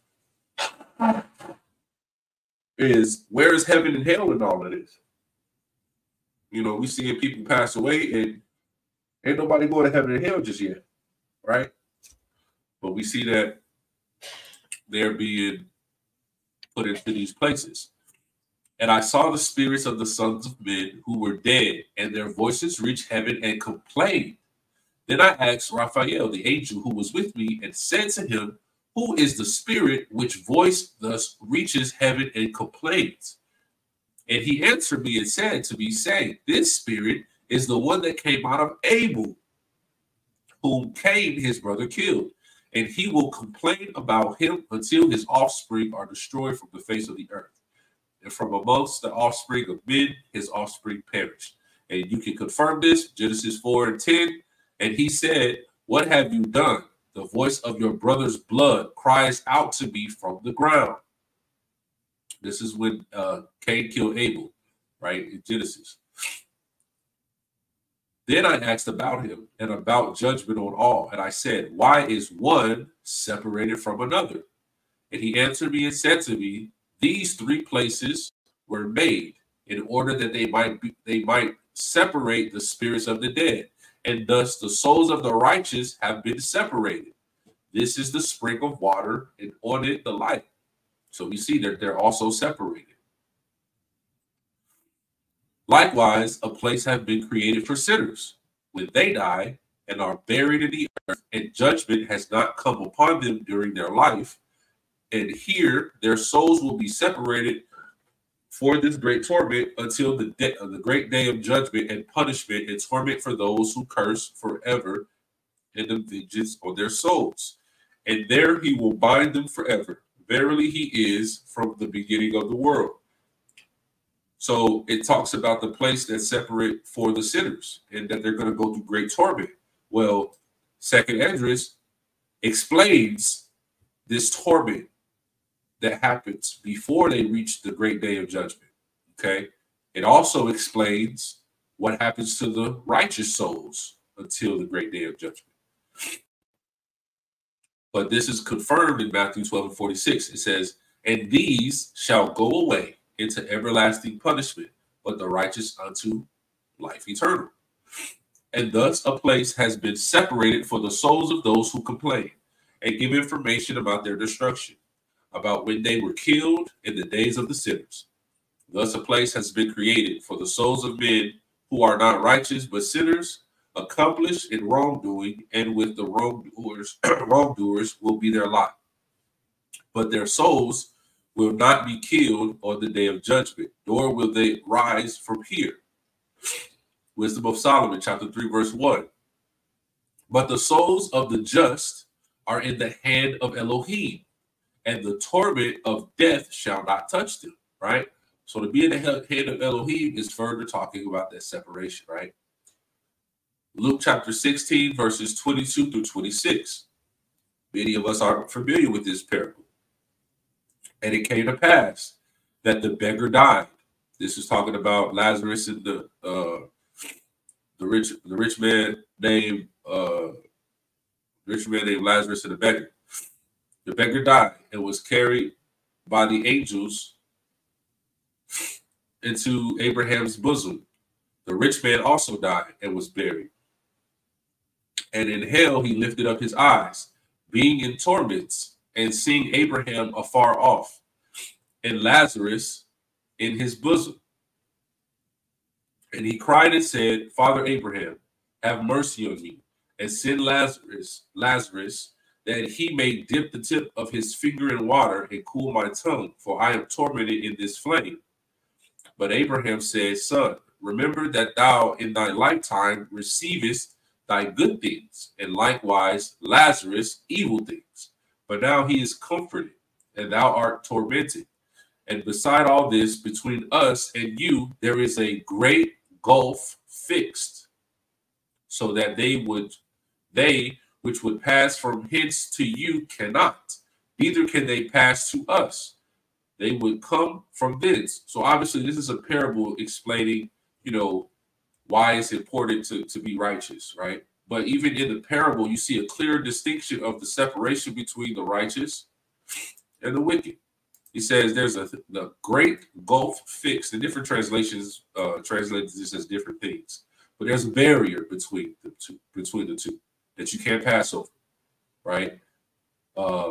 Is where is heaven and hell in all of this? You know, we seeing people pass away and ain't nobody going to heaven and hell just yet, right? But we see that they're being put into these places. And I saw the spirits of the sons of men who were dead, and their voices reached heaven and complained. Then I asked Raphael, the angel who was with me, and said to him, who is the spirit which voice thus reaches heaven and complains? And he answered me and said to me, saying, this spirit is the one that came out of Abel, whom Cain his brother killed. And he will complain about him until his offspring are destroyed from the face of the earth. And from amongst the offspring of men, his offspring perished. And you can confirm this, Genesis four and ten. And he said, what have you done? The voice of your brother's blood cries out to me from the ground. This is when uh, Cain killed Abel, right, in Genesis. Then I asked about him and about judgment on all. And I said, why is one separated from another? And he answered me and said to me, these three places were made in order that they might be, they might separate the spirits of the dead. And thus the souls of the righteous have been separated. This is the spring of water, and on it the light. So we see that they're also separated. Likewise, a place has been created for sinners when they die and are buried in the earth, and judgment has not come upon them during their life. And here their souls will be separated for this great torment until the day of the great day of judgment and punishment and torment for those who curse forever in the vengeance on their souls. And there he will bind them forever. Verily he is from the beginning of the world. So it talks about the place that's separate for the sinners and that they're going to go through great torment. Well, Second Esdras explains this torment that happens before they reach the great day of judgment. Okay. It also explains what happens to the righteous souls until the great day of judgment. But this is confirmed in Matthew twelve and forty-six. It says, and these shall go away into everlasting punishment, but the righteous unto life eternal. And thus a place has been separated for the souls of those who complain and give information about their destruction, about when they were killed in the days of the sinners. Thus a place has been created for the souls of men who are not righteous but sinners, accomplished in wrongdoing, and with the wrongdoers, wrongdoers will be their lot. But their souls will not be killed on the day of judgment, nor will they rise from here. Wisdom of Solomon, chapter three, verse one. But the souls of the just are in the hand of Elohim, and the torment of death shall not touch them, right? So to be in the hand of Elohim is further talking about that separation, right? Luke chapter sixteen, verses twenty-two through twenty-six. Many of us are familiar with this parable. And it came to pass that the beggar died. This is talking about Lazarus and the uh, the rich the rich man named uh, rich man named Lazarus and the beggar. The beggar died and was carried by the angels into Abraham's bosom. The rich man also died and was buried. And in hell he lifted up his eyes, being in torments, and seeing Abraham afar off, and Lazarus in his bosom. And he cried and said, Father Abraham, have mercy on me, and send Lazarus, Lazarus, that he may dip the tip of his finger in water and cool my tongue, for I am tormented in this flame. But Abraham said, Son, remember that thou in thy lifetime receivest thy good things, and likewise Lazarus evil things. But now he is comforted, and thou art tormented. And beside all this, between us and you, there is a great gulf fixed, so that they would, they which would pass from hence to you cannot, neither can they pass to us. They would come from thence. So obviously this is a parable explaining, you know, why it's important to, to be righteous, right? But even in the parable, you see a clear distinction of the separation between the righteous and the wicked. He says there's a the great gulf fixed. The different translations uh, translate this as different things, but there's a barrier between the two, between the two that you can't pass over, right? Uh,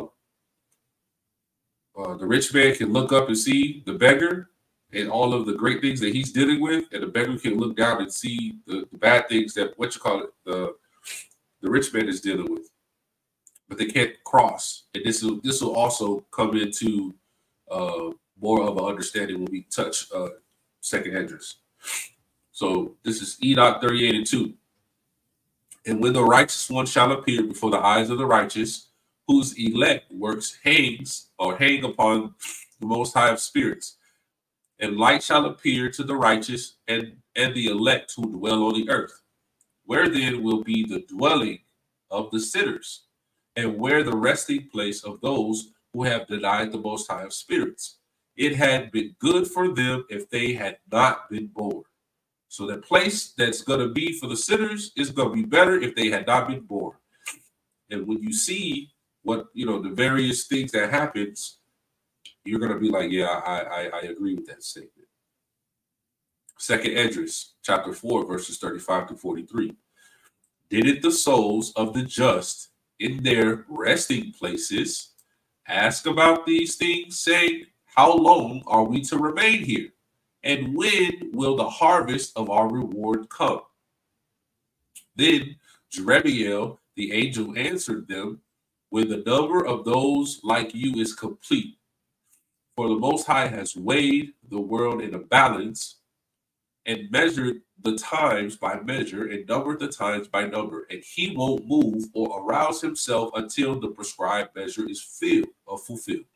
uh, the rich man can look up and see the beggar and all of the great things that he's dealing with, and the beggar can look down and see the, the bad things that what you call it the the rich man is dealing with, but they can't cross. And this will this will also come into uh, more of an understanding when we touch uh, second Esdras. So this is Enoch thirty-eight and two. And when the righteous one shall appear before the eyes of the righteous, whose elect works hangs or hang upon the Most High of spirits, and light shall appear to the righteous and, and the elect who dwell on the earth. Where then will be the dwelling of the sinners, and where the resting place of those who have denied the Most High of spirits? It had been good for them if they had not been born. So the place that's going to be for the sinners is going to be better if they had not been born. And when you see what, you know, the various things that happens, you're going to be like, yeah, I, I, I agree with that statement. Second Esdras, chapter four, verses thirty-five to forty-three. Didn't the souls of the just in their resting places ask about these things, saying, how long are we to remain here? And when will the harvest of our reward come? Then Jeremiel, the angel, answered them, when the number of those like you is complete. For the Most High has weighed the world in a balance and measured the times by measure and numbered the times by number. And he won't move or arouse himself until the prescribed measure is filled or fulfilled.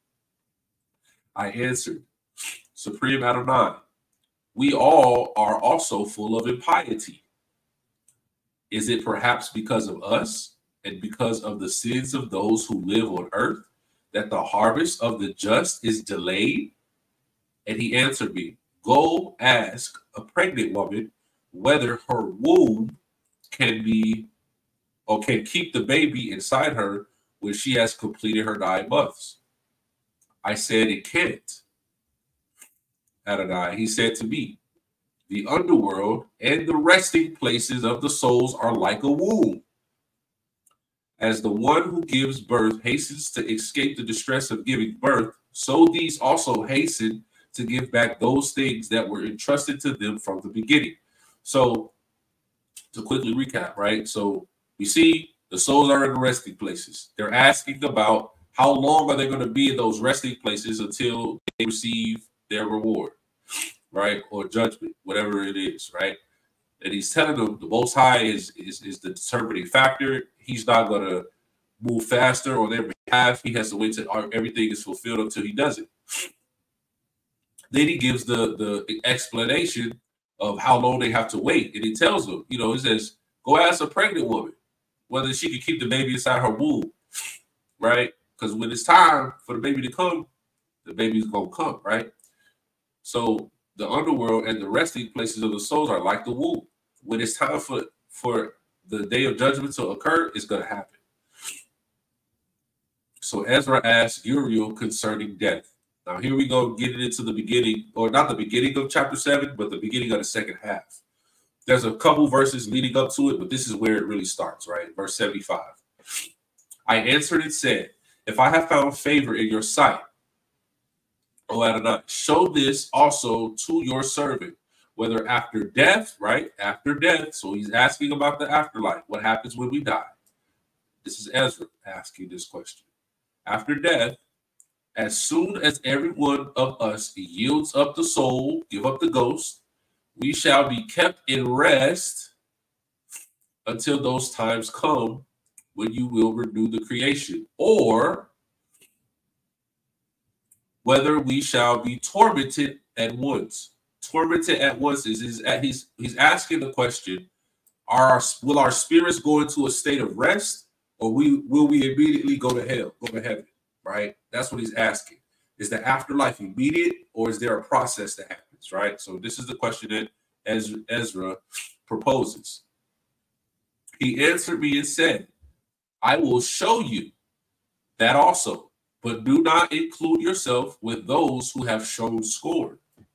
I answered, Supreme Adonai, we all are also full of impiety. Is it perhaps because of us and because of the sins of those who live on earth that the harvest of the just is delayed? And he answered me, go ask a pregnant woman whether her womb can be or can keep the baby inside her when she has completed her nine months. I said it can't. Adonai, he said to me, the underworld and the resting places of the souls are like a womb. As the one who gives birth hastens to escape the distress of giving birth, so these also hasten to give back those things that were entrusted to them from the beginning. So to quickly recap, right? So we see the souls are in the resting places. They're asking about how long are they going to be in those resting places until they receive their reward, right? Or judgment, whatever it is, right? And he's telling them the Most High is, is, is the determining factor. He's not going to move faster on their behalf. He has to wait till everything is fulfilled until he does it. Then he gives the, the explanation of how long they have to wait. And he tells them, you know, he says, go ask a pregnant woman whether she can keep the baby inside her womb, right? Because when it's time for the baby to come, the baby's going to come, right? So the underworld and the resting places of the souls are like the womb. When it's time for, for the day of judgment to occur, it's going to happen. So Ezra asked Uriel concerning death. Now here we go, getting into the beginning, or not the beginning of chapter seven, but the beginning of the second half. There's a couple verses leading up to it, but this is where it really starts, right? Verse seventy-five. I answered and said, if I have found favor in your sight, O Adonai, show this also to your servant, whether after death, right? After death. So he's asking about the afterlife. What happens when we die? This is Ezra asking this question. After death, as soon as every one of us yields up the soul, give up the ghost, we shall be kept in rest until those times come when you will renew the creation, or whether we shall be tormented at once. Tormented at once is, is he's he's asking the question: Are our, will our spirits go into a state of rest, or we will we immediately go to hell, go to heaven? Right? That's what he's asking. Is the afterlife immediate, or is there a process that happens? Right? So this is the question that Ezra, Ezra proposes. He answered me and said, I will show you that also, but do not include yourself with those who have shown scorn.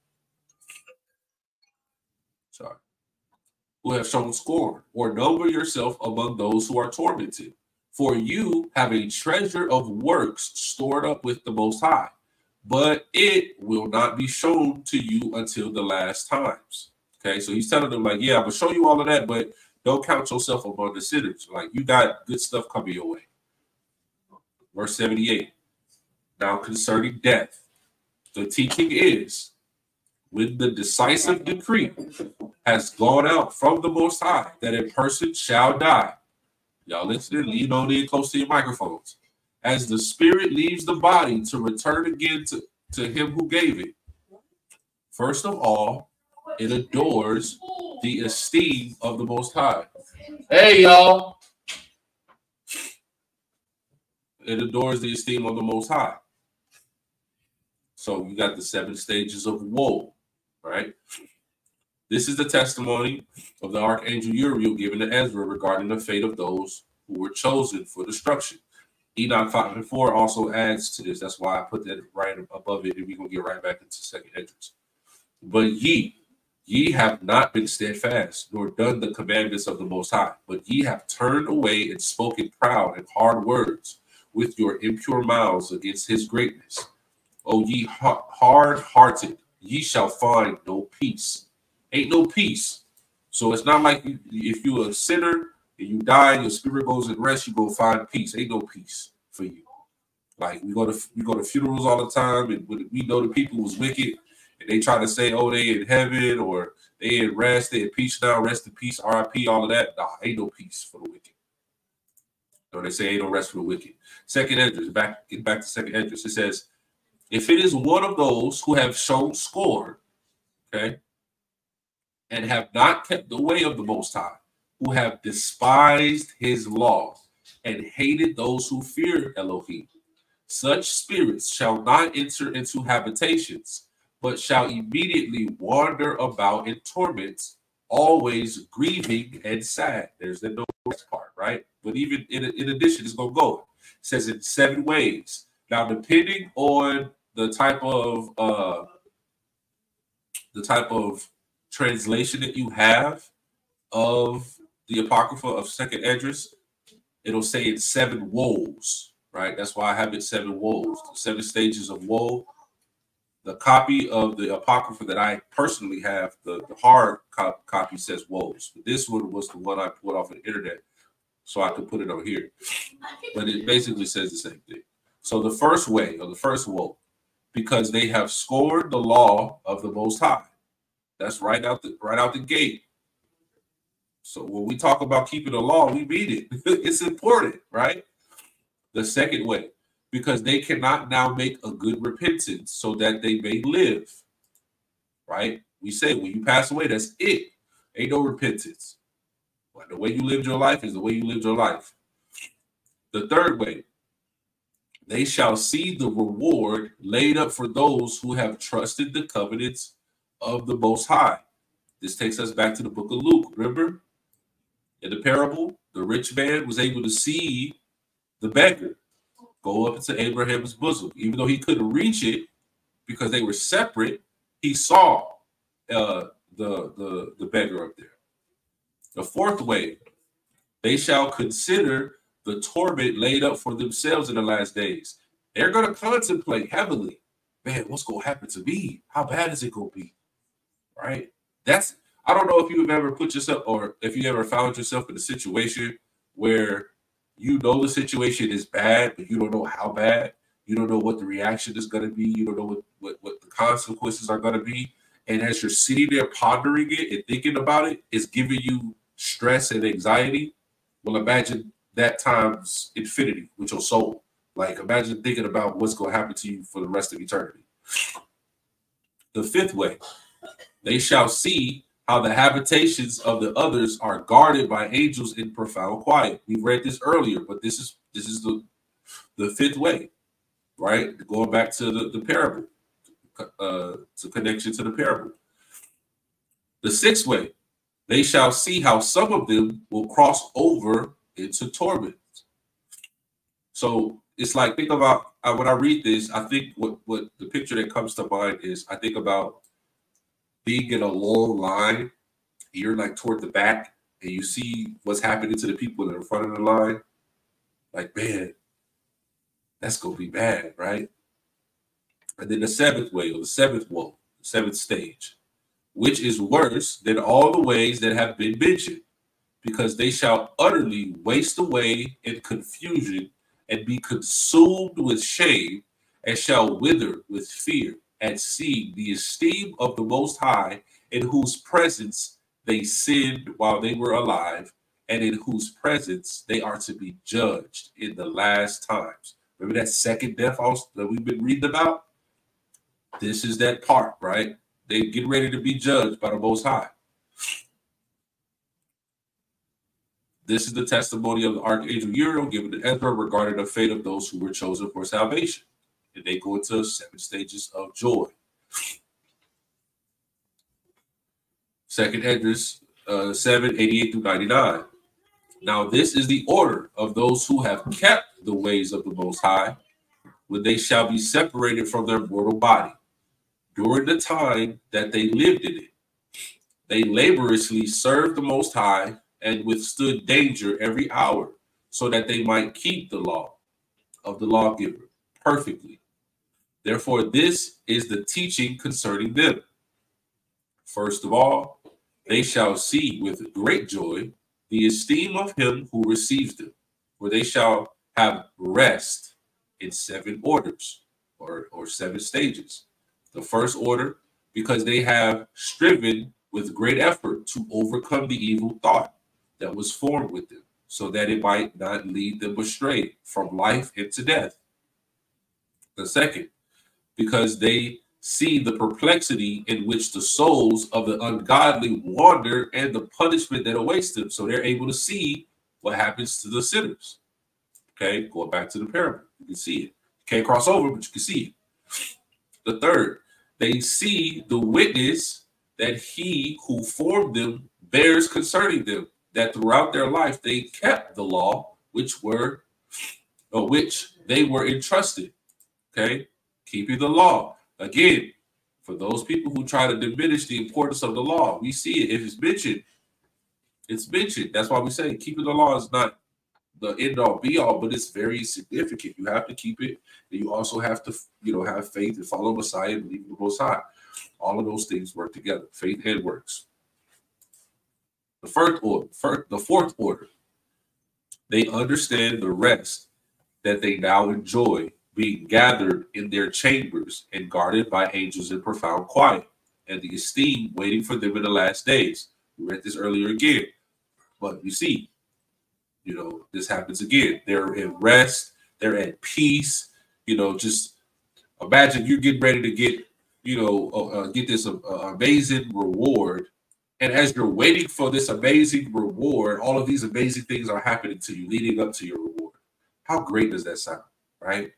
Sorry. Who have shown scorn, or number yourself among those who are tormented. For you have a treasure of works stored up with the Most High, but it will not be shown to you until the last times. Okay, so he's telling them, like, yeah, I'm going to show you all of that, but don't count yourself among the sinners. Like, you got good stuff coming your way. Verse seventy-eight. Now concerning death, the teaching is, when the decisive decree has gone out from the Most High that a person shall die. Y'all listening, lean on in close to your microphones. As the spirit leaves the body to return again to, to him who gave it. First of all, it adores the esteem of the Most High. Hey, y'all. It adores the esteem of the Most High. So you got the seven stages of woe, right? This is the testimony of the archangel Uriel given to Ezra regarding the fate of those who were chosen for destruction. Enoch five and four also adds to this. That's why I put that right above it, and we're going to get right back into second entrance. But ye, ye have not been steadfast, nor done the commandments of the Most High, but ye have turned away and spoken proud and hard words with your impure mouths against his greatness. O ye hard-hearted, ye shall find no peace. Ain't no peace. So it's not like you, if you're a sinner and you die and your spirit goes in rest, you go find peace. Ain't no peace for you. Like we go to we go to funerals all the time, and we know the people was wicked, and they try to say, oh, they in heaven or they in rest, they in peace now, rest in peace, R I P, all of that. Nah, ain't no peace for the wicked. No, they say ain't no rest for the wicked. Second entrance, back get back to second entrance. It says, if it is one of those who have shown scorn, okay, and have not kept the way of the Most High, who have despised his law and hated those who fear Elohim, such spirits shall not enter into habitations, but shall immediately wander about in torments, always grieving and sad. There's the no rest part, right? But even in, in addition, it's going to go. It says in seven ways. Now, depending on the type of uh, the type of translation that you have of the Apocrypha of Second Esdras, it'll say it's seven woes, right? That's why I have it seven woes, seven stages of woe. The copy of the Apocrypha that I personally have, the, the hard cop copy says woes. But this one was the one I pulled off the internet, so I could put it on here. But it basically says the same thing. So the first way, or the first woe, because they have scorned the law of the Most High. That's right out the right out the gate. So when we talk about keeping the law, we mean it. It's important, right? The second way, because they cannot now make a good repentance so that they may live, right? We say when you pass away, that's it. Ain't no repentance. But the way you lived your life is the way you lived your life. The third way, they shall see the reward laid up for those who have trusted the covenants of the Most High. This takes us back to the book of Luke. Remember? In the parable, the rich man was able to see the beggar go up into Abraham's bosom. Even though he couldn't reach it because they were separate, he saw uh, the, the, the beggar up there. The fourth way, they shall consider the torment laid up for themselves in the last days. They're going to contemplate heavily. Man, what's going to happen to me? How bad is it going to be? Right? That's, I don't know if you've ever put yourself, or if you ever found yourself in a situation where you know the situation is bad, but you don't know how bad. You don't know what the reaction is going to be. You don't know what, what, what the consequences are going to be. And as you're sitting there pondering it and thinking about it, it's giving you stress and anxiety. Well, imagine that times infinity with your soul. Like, imagine thinking about what's going to happen to you for the rest of eternity. The fifth way, they shall see how the habitations of the others are guarded by angels in profound quiet. We read this earlier, but this is this is the, the fifth way, right? Going back to the, the parable, uh, to connection to the parable. The sixth way, they shall see how some of them will cross over into torment. So it's like, think about, uh, when I read this, I think what, what the picture that comes to mind is, I think about being in a long line. You're like toward the back and you see what's happening to the people that are in front of the line. Like, man, that's going to be bad, right? And then the seventh way, or the seventh woe, the seventh stage, which is worse than all the ways that have been mentioned, because they shall utterly waste away in confusion and be consumed with shame, and shall wither with fear at seeing the esteem of the Most High, in whose presence they sinned while they were alive, and in whose presence they are to be judged in the last times. Remember that second death also that we've been reading about? This is that part, right? They get ready to be judged by the Most High. This is the testimony of the Archangel Uriel given to Ezra regarding the fate of those who were chosen for salvation. And they go into seven stages of joy. Second Esdras uh, seven, eighty-eight through ninety-nine. Now this is the order of those who have kept the ways of the Most High, when they shall be separated from their mortal body. During the time that they lived in it, they laboriously served the Most High and withstood danger every hour, so that they might keep the law of the lawgiver perfectly. Therefore, this is the teaching concerning them. First of all, they shall see with great joy the esteem of him who receives them, for they shall have rest in seven orders, or, or seven stages. The first order, because they have striven with great effort to overcome the evil thought that was formed with them, so that it might not lead them astray from life into death. The second, because they see the perplexity in which the souls of the ungodly wander and the punishment that awaits them, so they're able to see what happens to the sinners. Okay, going back to the parable, you can see it. You can't cross over, but you can see it. The third, they see the witness that he who formed them bears concerning them, that throughout their life they kept the law which were, or which they were entrusted. Okay, keeping the law. Again, for those people who try to diminish the importance of the law, we see it. If it's mentioned, it's mentioned. That's why we say keeping the law is not the end all be all, but it's very significant. You have to keep it, and you also have to, you know, have faith and follow Messiah and believe in the Most High. All of those things work together. Faith and works. The first order, first, the fourth order, they understand the rest that they now enjoy, being gathered in their chambers and guarded by angels in profound quiet, and the esteem waiting for them in the last days. We read this earlier again, but you see, you know, this happens again. They're in rest, they're at peace. You know, just imagine you're getting ready to get, you know, uh, get this uh, amazing reward. And as you're waiting for this amazing reward, all of these amazing things are happening to you, leading up to your reward. How great does that sound, right?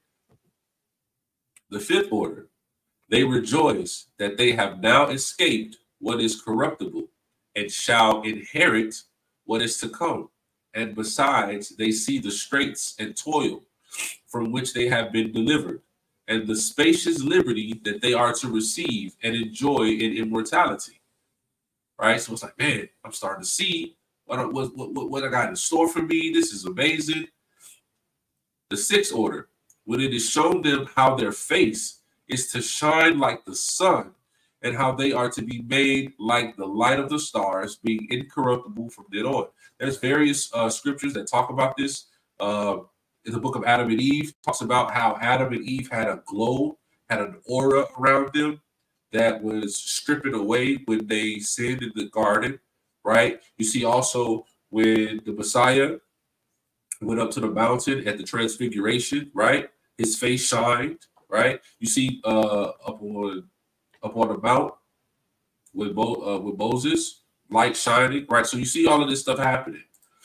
The fifth order, they rejoice that they have now escaped what is corruptible and shall inherit what is to come. And besides, they see the straits and toil from which they have been delivered, and the spacious liberty that they are to receive and enjoy in immortality. Right? So it's like, man, I'm starting to see what, what, what, what I got in store for me. This is amazing. The sixth order, when it is shown them how their face is to shine like the sun, and how they are to be made like the light of the stars, being incorruptible from then on. There's various uh, scriptures that talk about this. Uh, in the book of Adam and Eve, talks about how Adam and Eve had a glow, had an aura around them that was stripping away when they sinned in the garden, right? You see also when the Messiah went up to the mountain at the transfiguration, right? His face shined, right? You see uh, up on up on the mount with, Mo, uh, with Moses, light shining, right? So you see all of this stuff happening.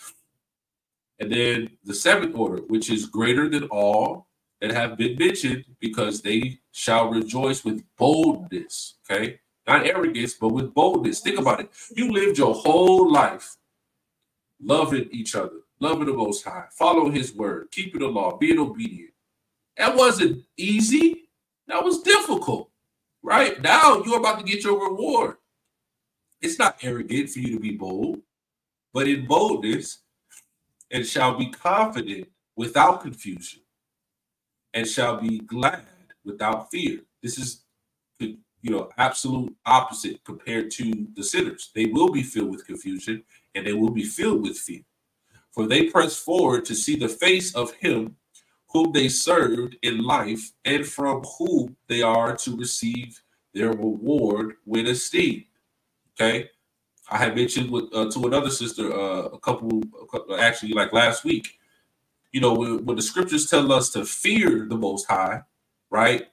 And then the seventh order, which is greater than all that have been mentioned, because they shall rejoice with boldness, okay? Not arrogance, but with boldness. Think about it. You lived your whole life loving each other, loving the Most High, following his word, keeping the law, being obedient. That wasn't easy. That was difficult. Right? Now you're about to get your reward. It's not arrogant for you to be bold, but in boldness, and shall be confident without confusion, and shall be glad without fear. This is, you know, absolute opposite compared to the sinners. They will be filled with confusion, and they will be filled with fear. For they press forward to see the face of him whom they served in life, and from whom they are to receive their reward when esteemed. Okay, I had mentioned with uh, to another sister uh, a, couple, a couple, actually like last week. You know, when, when the scriptures tell us to fear the Most High, right?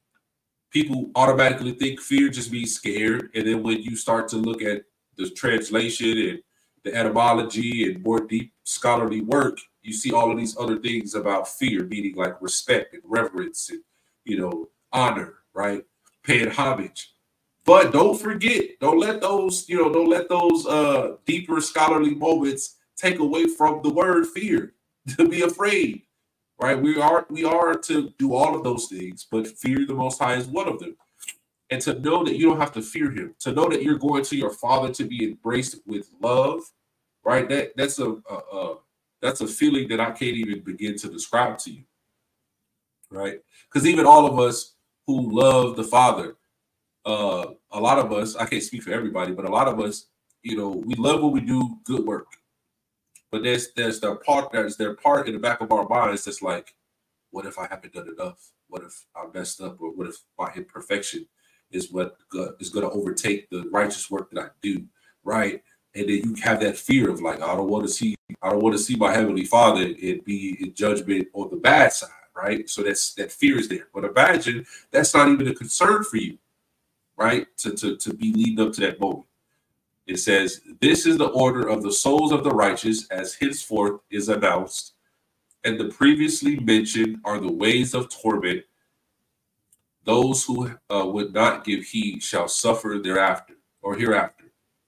People automatically think fear just means scared, and then when you start to look at the translation and the etymology and more deep scholarly work, you see all of these other things about fear, meaning like respect and reverence and, you know, honor, right? Paying homage. But don't forget, don't let those, you know, don't let those uh, deeper scholarly moments take away from the word fear, to be afraid, right? We are, we are to do all of those things, but fear the Most High is one of them. And to know that you don't have to fear him, to know that you're going to your Father to be embraced with love, right? That that's a, a, a that's a feeling that I can't even begin to describe to you, right? Because even all of us who love the Father, uh, a lot of us, I can't speak for everybody, but a lot of us, you know, we love when we do good work. But there's there's their part there's their part in the back of our minds that's like, what if I haven't done enough? What if I messed up? Or what if my imperfection is what uh, is going to overtake the righteous work that I do, right? And then you have that fear of like, I don't want to see, I don't want to see my Heavenly Father and be in judgment on the bad side, right? So that's that fear is there. But imagine that's not even a concern for you, right? To, to, to be leading up to that moment. It says, this is the order of the souls of the righteous as henceforth is announced. And the previously mentioned are the ways of torment. Those who uh, would not give heed shall suffer thereafter or hereafter.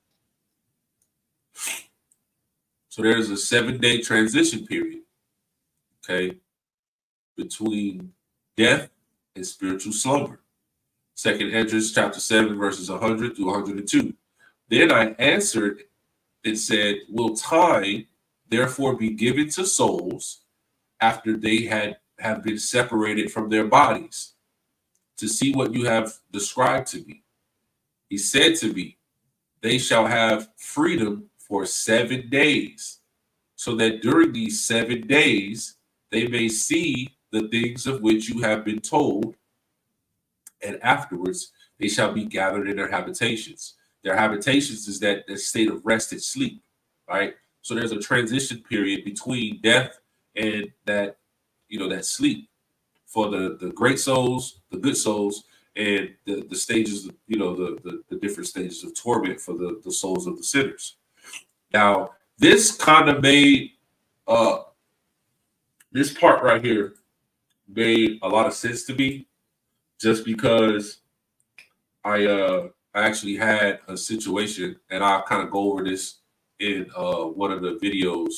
So there's a seven-day transition period, okay, between death and spiritual slumber. Second Esdras chapter seven, verses one hundred through one hundred two. Then I answered and said, will time therefore be given to souls after they had have been separated from their bodies, to see what you have described to me? He said to me, they shall have freedom for seven days, so that during these seven days they may see the things of which you have been told, and afterwards they shall be gathered in their habitations. Their habitations is that, that state of rest and sleep, right? So there's a transition period between death and that, you know, that sleep for the, the great souls, the good souls, and the, the stages, of, you know, the, the, the different stages of torment for the, the souls of the sinners. Now, this kind of made, uh, this part right here made a lot of sense to me, just because I, uh, I actually had a situation, and I'll kind of go over this in uh, one of the videos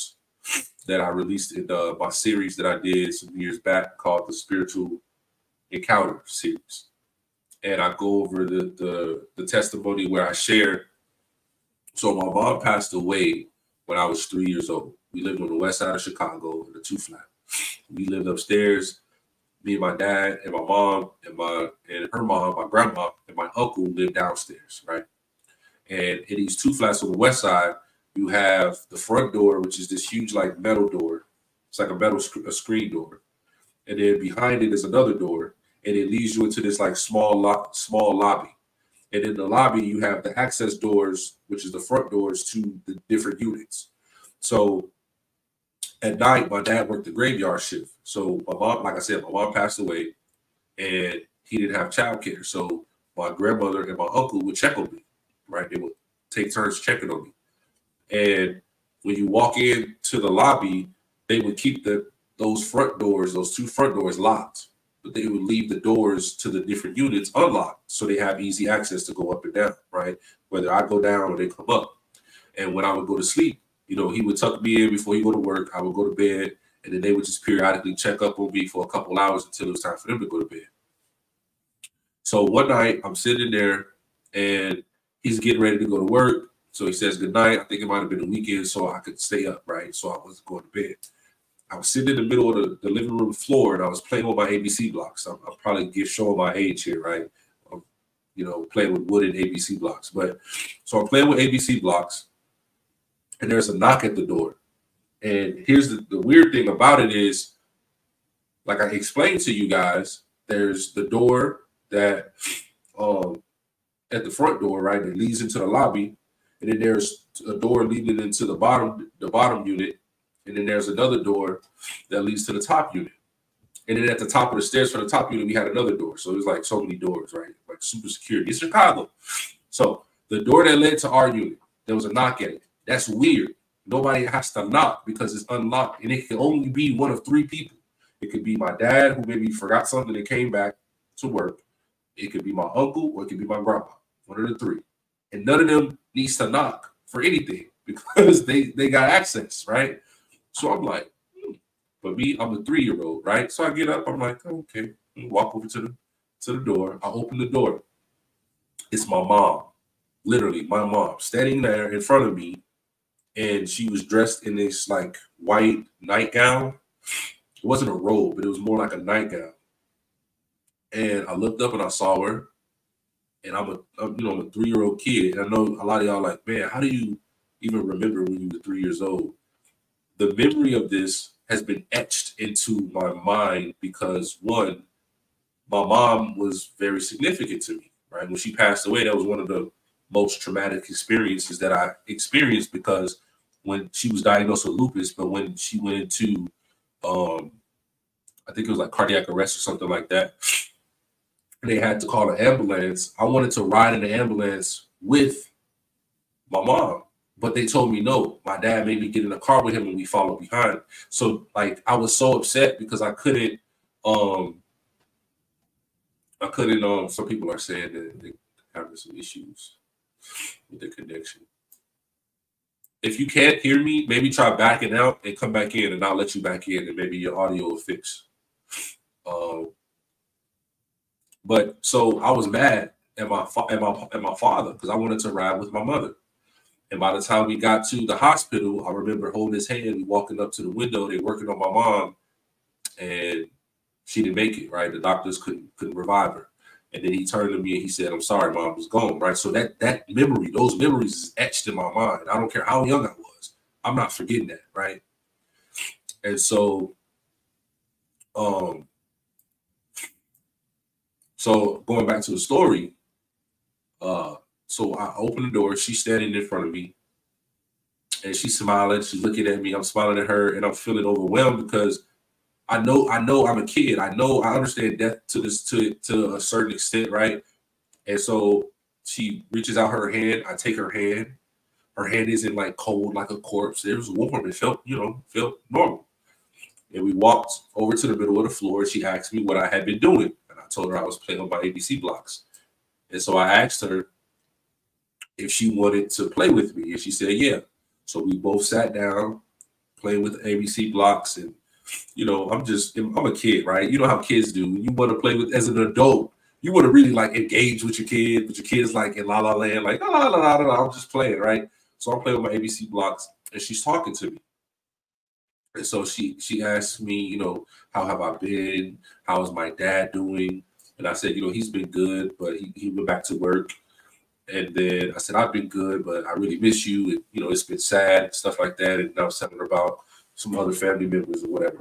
that I released in uh, my series that I did some years back called the Spiritual Encounter series. And I go over the, the, the testimony where I share. So my mom passed away when I was three years old. We lived on the west side of Chicago in a two flat. We lived upstairs. Me and my dad and my mom and my and her mom, my grandma and my uncle lived downstairs, right? And in these two flats on the west side, you have the front door, which is this huge like metal door. It's like a metal sc- a screen door, and then behind it is another door, and it leads you into this like small lo- small lobby. And in the lobby, you have the access doors, which is the front doors to the different units. So at night, my dad worked the graveyard shift. So my mom, like I said, my mom passed away, and he didn't have childcare. So my grandmother and my uncle would check on me, right? They would take turns checking on me. And when you walk into the lobby, they would keep the those front doors, those two front doors locked, but they would leave the doors to the different units unlocked, so they have easy access to go up and down, right? Whether I go down or they come up. And when I would go to sleep, you know, he would tuck me in before he go to work. I would go to bed, and then they would just periodically check up on me for a couple hours until it was time for them to go to bed. So one night I'm sitting there, and he's getting ready to go to work. So he says good night. I think it might have been a weekend, so I could stay up, right? So I wasn't going to bed. I was sitting in the middle of the, the living room floor, and I was playing with my A B C blocks. I'm, I'm probably give showing my age here, right? I'm, you know, playing with wooden A B C blocks. But so I'm playing with A B C blocks, and there's a knock at the door. And here's the, the weird thing about it is, like I explained to you guys, there's the door that um at the front door, right, that leads into the lobby, and then there's a door leading into the bottom, the bottom unit. And then there's another door that leads to the top unit. And then at the top of the stairs for the top unit, we had another door. So it was like so many doors, right? Like super security. It's Chicago. So the door that led to our unit, there was a knock at it. That's weird. Nobody has to knock because it's unlocked. And it can only be one of three people. It could be my dad, who maybe forgot something and came back to work. It could be my uncle, or it could be my grandpa. One of the three. And none of them needs to knock for anything because they, they got access, right? So I'm like, hmm. But me, I'm a three-year-old, right? So I get up, I'm like, oh, okay. I walk over to the to the door. I open the door. It's my mom, literally my mom, standing there in front of me, and she was dressed in this like white nightgown. It wasn't a robe, but it was more like a nightgown. And I looked up and I saw her, and I'm a, I'm, you know, I'm a three-year-old kid. And I know a lot of y'all are like, man, how do you even remember when you were three years old? The memory of this has been etched into my mind because, one, my mom was very significant to me, right? When she passed away, that was one of the most traumatic experiences that I experienced because when she was diagnosed with lupus, but when she went into, um, I think it was like cardiac arrest or something like that, and they had to call an ambulance. I wanted to ride in the ambulance with my mom. But they told me no. My dad made me get in a car with him and we followed behind. So like I was so upset because I couldn't um I couldn't um some people are saying that they're having some issues with the connection. If you can't hear me, maybe try backing out and come back in, and I'll let you back in and maybe your audio will fix. Um but so I was mad at my fa- at my at my father because I wanted to ride with my mother. And by the time we got to the hospital, I remember holding his hand. We walking up to the window. They working on my mom, and she didn't make it. Right, the doctors couldn't couldn't revive her. And then he turned to me and he said, "I'm sorry, mom was gone." Right, so that that memory, those memories, is etched in my mind. I don't care how young I was. I'm not forgetting that. Right, and so, um, so going back to the story, uh. So I open the door. She's standing in front of me, and she's smiling. She's looking at me. I'm smiling at her, and I'm feeling overwhelmed because I know, I know, I'm a kid. I know, I understand death to this to to a certain extent, right? And so she reaches out her hand. I take her hand. Her hand isn't like cold like a corpse. It was warm. It felt, you know, felt normal. And we walked over to the middle of the floor. She asked me what I had been doing, and I told her I was playing with my A B C blocks. And so I asked her if she wanted to play with me, and she said, yeah. So we both sat down, playing with A B C blocks, and you know, I'm just I'm a kid, right? You know how kids do. You want to play with as an adult. You want to really like engage with your kid, but your kid's like in la la land, like la la la la la. I'm just playing, right? So I'm playing with my A B C blocks, and she's talking to me. And so she she asked me, you know, how have I been? How is my dad doing? And I said, you know, he's been good, but he, he went back to work. And then I said, I've been good, but I really miss you. And, you know, it's been sad and stuff like that. And I was telling her about some other family members or whatever.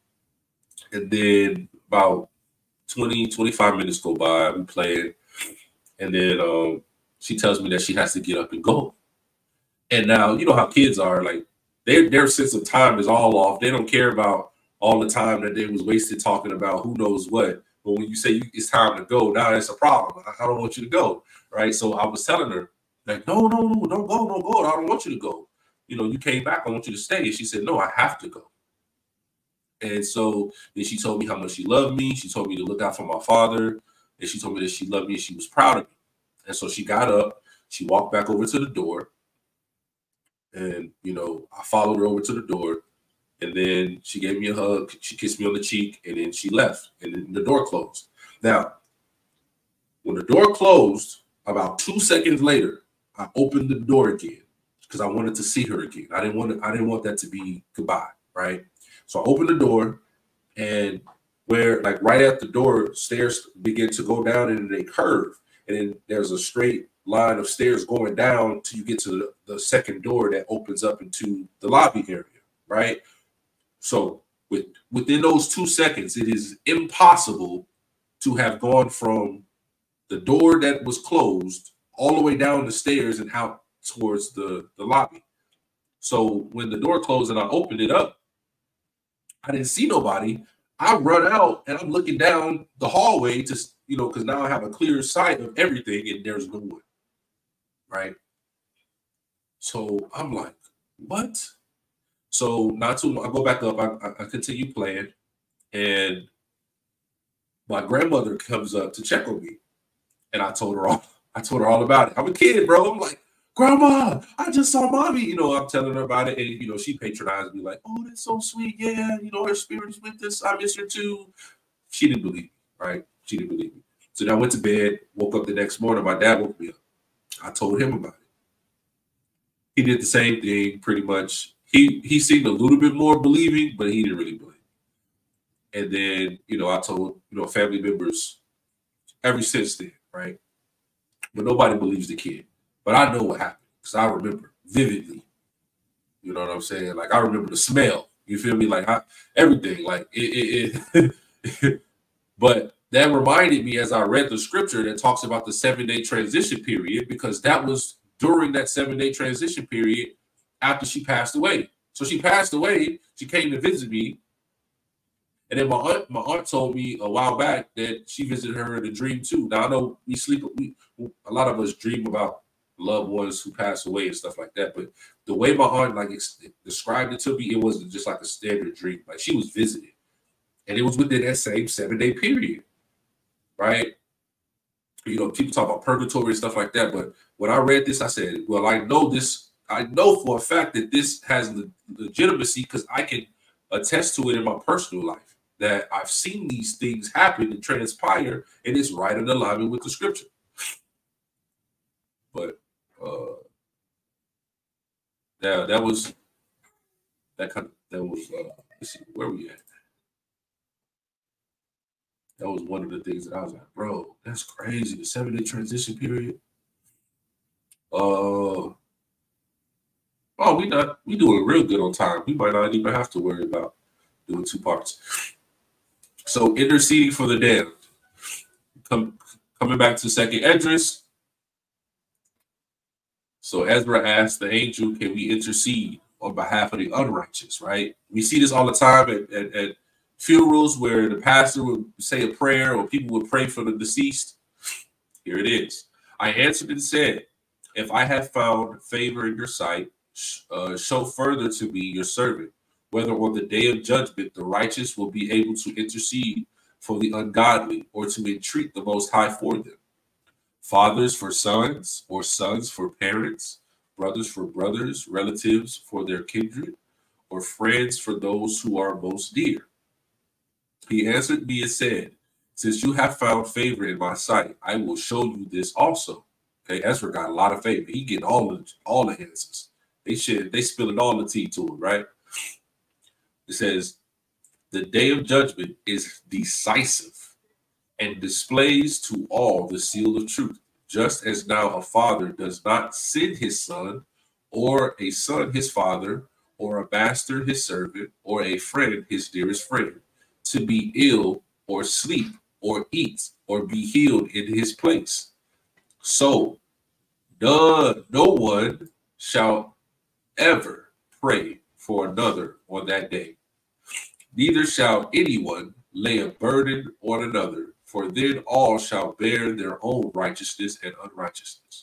And then about twenty, twenty-five minutes go by, we playing. And then um, she tells me that she has to get up and go. And now, you know how kids are, like, their, their sense of time is all off. They don't care about all the time that they was wasted talking about who knows what. But when you say it's time to go, now it's a problem. I don't want you to go, right? So I was telling her, like, no, no, no, don't go, don't go. I don't want you to go. You know, you came back. I want you to stay. And she said, no, I have to go. And so then she told me how much she loved me. She told me to look out for my father. And she told me that she loved me and she was proud of me. And so she got up. She walked back over to the door. And, you know, I followed her over to the door. And then she gave me a hug. She kissed me on the cheek. And then she left. And then the door closed. Now, when the door closed, about two seconds later, I opened the door again because I wanted to see her again. I didn't want to, I didn't want that to be goodbye, right? So I opened the door, and where, like, right at the door, stairs begin to go down and they curve. And then there's a straight line of stairs going down till you get to the, the second door that opens up into the lobby area, right? So with, within those two seconds, it is impossible to have gone from the door that was closed all the way down the stairs and out towards the, the lobby. So when the door closed and I opened it up, I didn't see nobody. I run out and I'm looking down the hallway to, you know, because now I have a clear sight of everything and there's no one, right? So I'm like, what? So not too long, I go back up, I, I continue playing, and my grandmother comes up to check on me. And I told her all, I told her all about it. I'm a kid, bro. I'm like, Grandma, I just saw mommy. You know, I'm telling her about it. And, you know, she patronized me like, oh, that's so sweet. Yeah, you know, her spirit is with us. I miss her too. She didn't believe me, right? She didn't believe me. So then I went to bed, woke up the next morning. My dad woke me up. I told him about it. He did the same thing pretty much. He, he seemed a little bit more believing, but he didn't really believe. And then, you know, I told, you know, family members ever since then, right? But nobody believes the kid. But I know what happened because I remember vividly. You know what I'm saying? Like, I remember the smell. You feel me? Like, I, everything. Like, it. it, it but that reminded me as I read the scripture that talks about the seven-day transition period, because that was during that seven-day transition period after she passed away. So she passed away. She came to visit me. And then my aunt, my aunt told me a while back that she visited her in a dream too. Now I know we sleep, we, a lot of us dream about loved ones who pass away and stuff like that. But the way my aunt like described it to me, it wasn't just like a standard dream. Like, she was visited, and it was within that same seven day period, right? You know, people talk about purgatory and stuff like that. But when I read this, I said, well, I know this. I know for a fact that this has the legitimacy because I can attest to it in my personal life. That I've seen these things happen and transpire, and it's right in alignment with the scripture. But uh, yeah, that was that kind of that was. Uh, let's see, where we at? That was one of the things that I was like, bro, that's crazy. The seven day transition period. Uh, oh, we not we doing real good on time. We might not even have to worry about doing two parts. So interceding for the damned. Come, coming back to Second Esdras. So Ezra asked the angel, can we intercede on behalf of the unrighteous, right? We see this all the time at, at, at funerals where the pastor would say a prayer or people would pray for the deceased. Here it is. I answered and said, if I have found favor in your sight, uh, show further to me your servant, whether on the day of judgment the righteous will be able to intercede for the ungodly or to entreat the Most High for them. Fathers for sons, or sons for parents, brothers for brothers, relatives for their kindred, or friends for those who are most dear? He answered me and said, since you have found favor in my sight, I will show you this also. Okay, Ezra got a lot of favor. He get all the all the answers. They should they spilling all the tea to him, right? It says, the day of judgment is decisive and displays to all the seal of truth, just as now a father does not send his son, or a son his father, or a master his servant, or a friend his dearest friend, to be ill or sleep or eat or be healed in his place. So no, no one shall ever pray for another on that day. Neither shall anyone lay a burden on another, for then all shall bear their own righteousness and unrighteousness.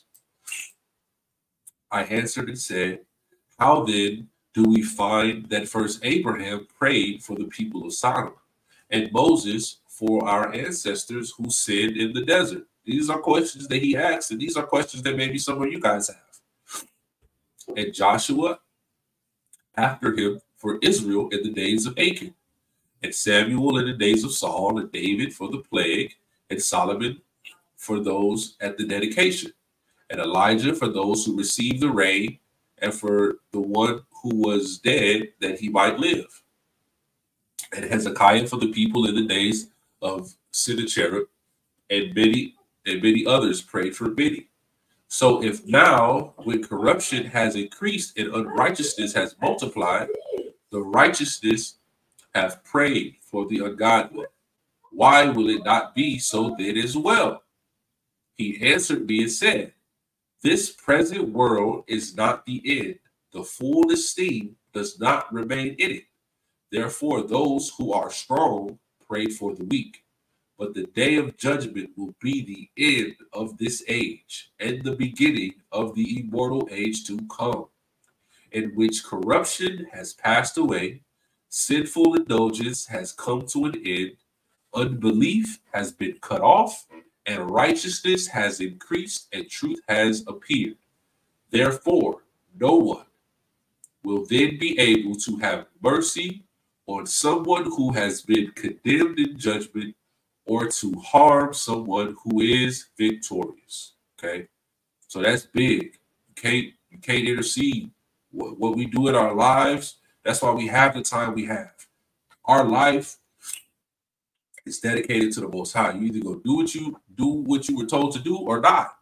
I answered and said, how then do we find that first Abraham prayed for the people of Sodom, and Moses for our ancestors who sinned in the desert? These are questions that he asked, and these are questions that maybe some of you guys have. And Joshua after him for Israel in the days of Achan, and Samuel in the days of Saul, and David for the plague, and Solomon for those at the dedication, and Elijah for those who received the rain, and for the one who was dead that he might live, and Hezekiah for the people in the days of Sennacherib, and many and many others prayed for many. So if now, when corruption has increased and unrighteousness has multiplied, the righteousness have prayed for the ungodly, why will it not be so then as well? He answered me and said, this present world is not the end. The full esteem does not remain in it. Therefore, those who are strong pray for the weak. But the day of judgment will be the end of this age and the beginning of the immortal age to come, in which corruption has passed away, sinful indulgence has come to an end, unbelief has been cut off, and righteousness has increased, and truth has appeared. Therefore, no one will then be able to have mercy on someone who has been condemned in judgment, or to harm someone who is victorious. Okay, so that's big. You can't you can't intercede. What, what we do in our lives, that's why we have the time we have. Our life is dedicated to the Most High. You either go do what you do what you were told to do or not.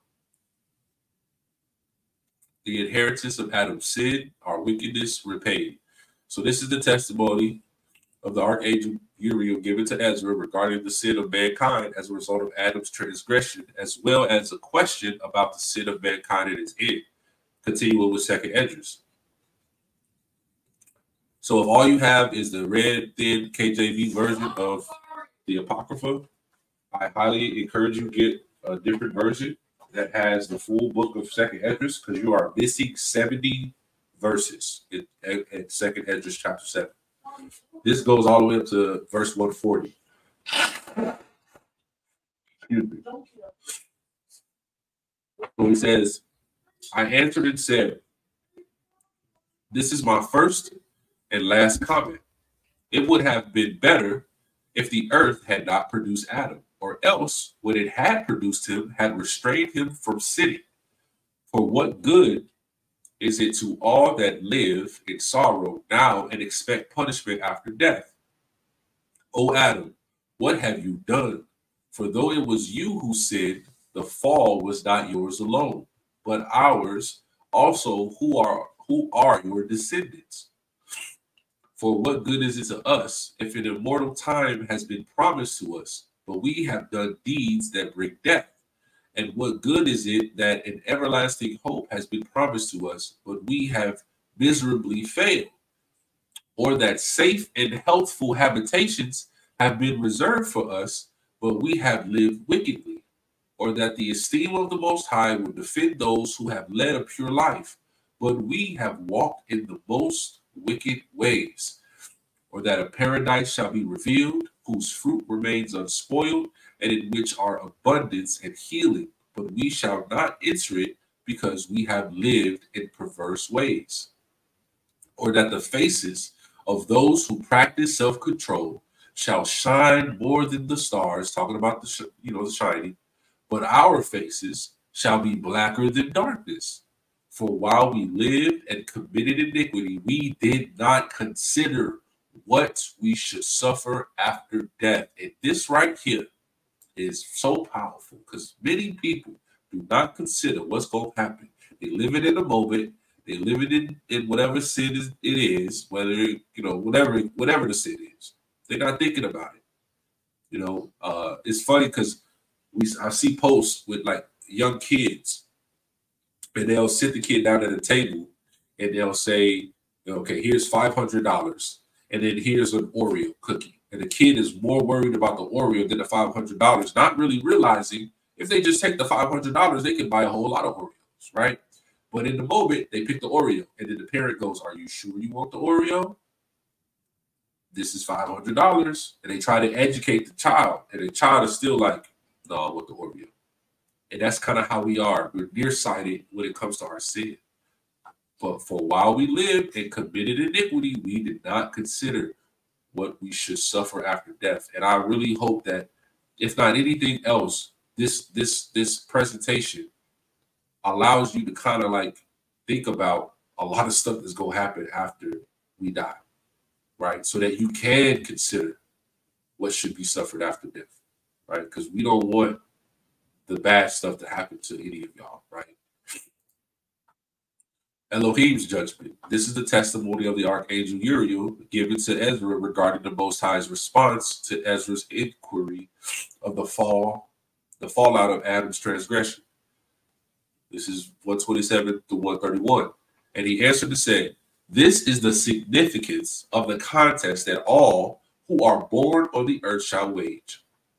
The inheritance of Adam's sin, our wickedness repaid. So this is the testimony of the archangel Uriel given to Ezra regarding the sin of mankind as a result of Adam's transgression, as well as a question about the sin of mankind in its end. Continuing with Second Esdras. So if all you have is the red, thin K J V version of the Apocrypha, I highly encourage you to get a different version that has the full book of Second Esdras, because you are missing seventy verses in, in Second Esdras chapter seven. This goes all the way up to verse one forty. Excuse me. So he says, I answered and said, this is my first and last comment. It would have been better if the earth had not produced Adam, or else when it had produced him, had restrained him from sinning. For what good is it to all that live in sorrow now and expect punishment after death? O Adam, what have you done? For though it was you who sinned, the fall was not yours alone, but ours also, who are who are your descendants. For what good is it to us if an immortal time has been promised to us, but we have done deeds that bring death? And what good is it that an everlasting hope has been promised to us, but we have miserably failed? Or that safe and healthful habitations have been reserved for us, but we have lived wickedly? Or that the esteem of the Most High will defend those who have led a pure life, but we have walked in the most wicked ways? Or that a paradise shall be revealed, whose fruit remains unspoiled, and in which are abundance and healing, but we shall not enter it because we have lived in perverse ways. or that the faces of those who practice self-control shall shine more than the stars, talking about the, sh you know, the shining, but our faces shall be blacker than darkness. For while we lived and committed iniquity, we did not consider what we should suffer after death. And this right here is so powerful because many people do not consider what's going to happen. They live it in the moment. They live it in, in whatever sin is, it is, whether, you know, whatever, whatever the sin is. They're not thinking about it. You know, uh, it's funny because we I see posts with like young kids, and they'll sit the kid down at a table and they'll say, okay, here's five hundred dollars, and then here's an Oreo cookie. And the kid is more worried about the Oreo than the five hundred dollars, not really realizing if they just take the five hundred dollars, they can buy a whole lot of Oreos, right? But in the moment, they pick the Oreo, and then the parent goes, are you sure you want the Oreo? This is five hundred dollars. And they try to educate the child, and the child is still like, no, I want the Oreo. And that's kind of how we are. We're nearsighted when it comes to our sin. But for while we lived and committed iniquity, we did not consider what we should suffer after death. And I really hope that, if not anything else, this this this presentation allows you to kind of like think about a lot of stuff that's going to happen after we die, right? So that you can consider what should be suffered after death, right? Because we don't want the bad stuff to happen to any of y'all, right? Elohim's judgment. This is the testimony of the archangel Uriel given to Ezra regarding the Most High's response to Ezra's inquiry of the fall, the fallout of Adam's transgression. This is one twenty-seven to one thirty-one. And he answered and said, this is the significance of the contest that all who are born on the earth shall wage.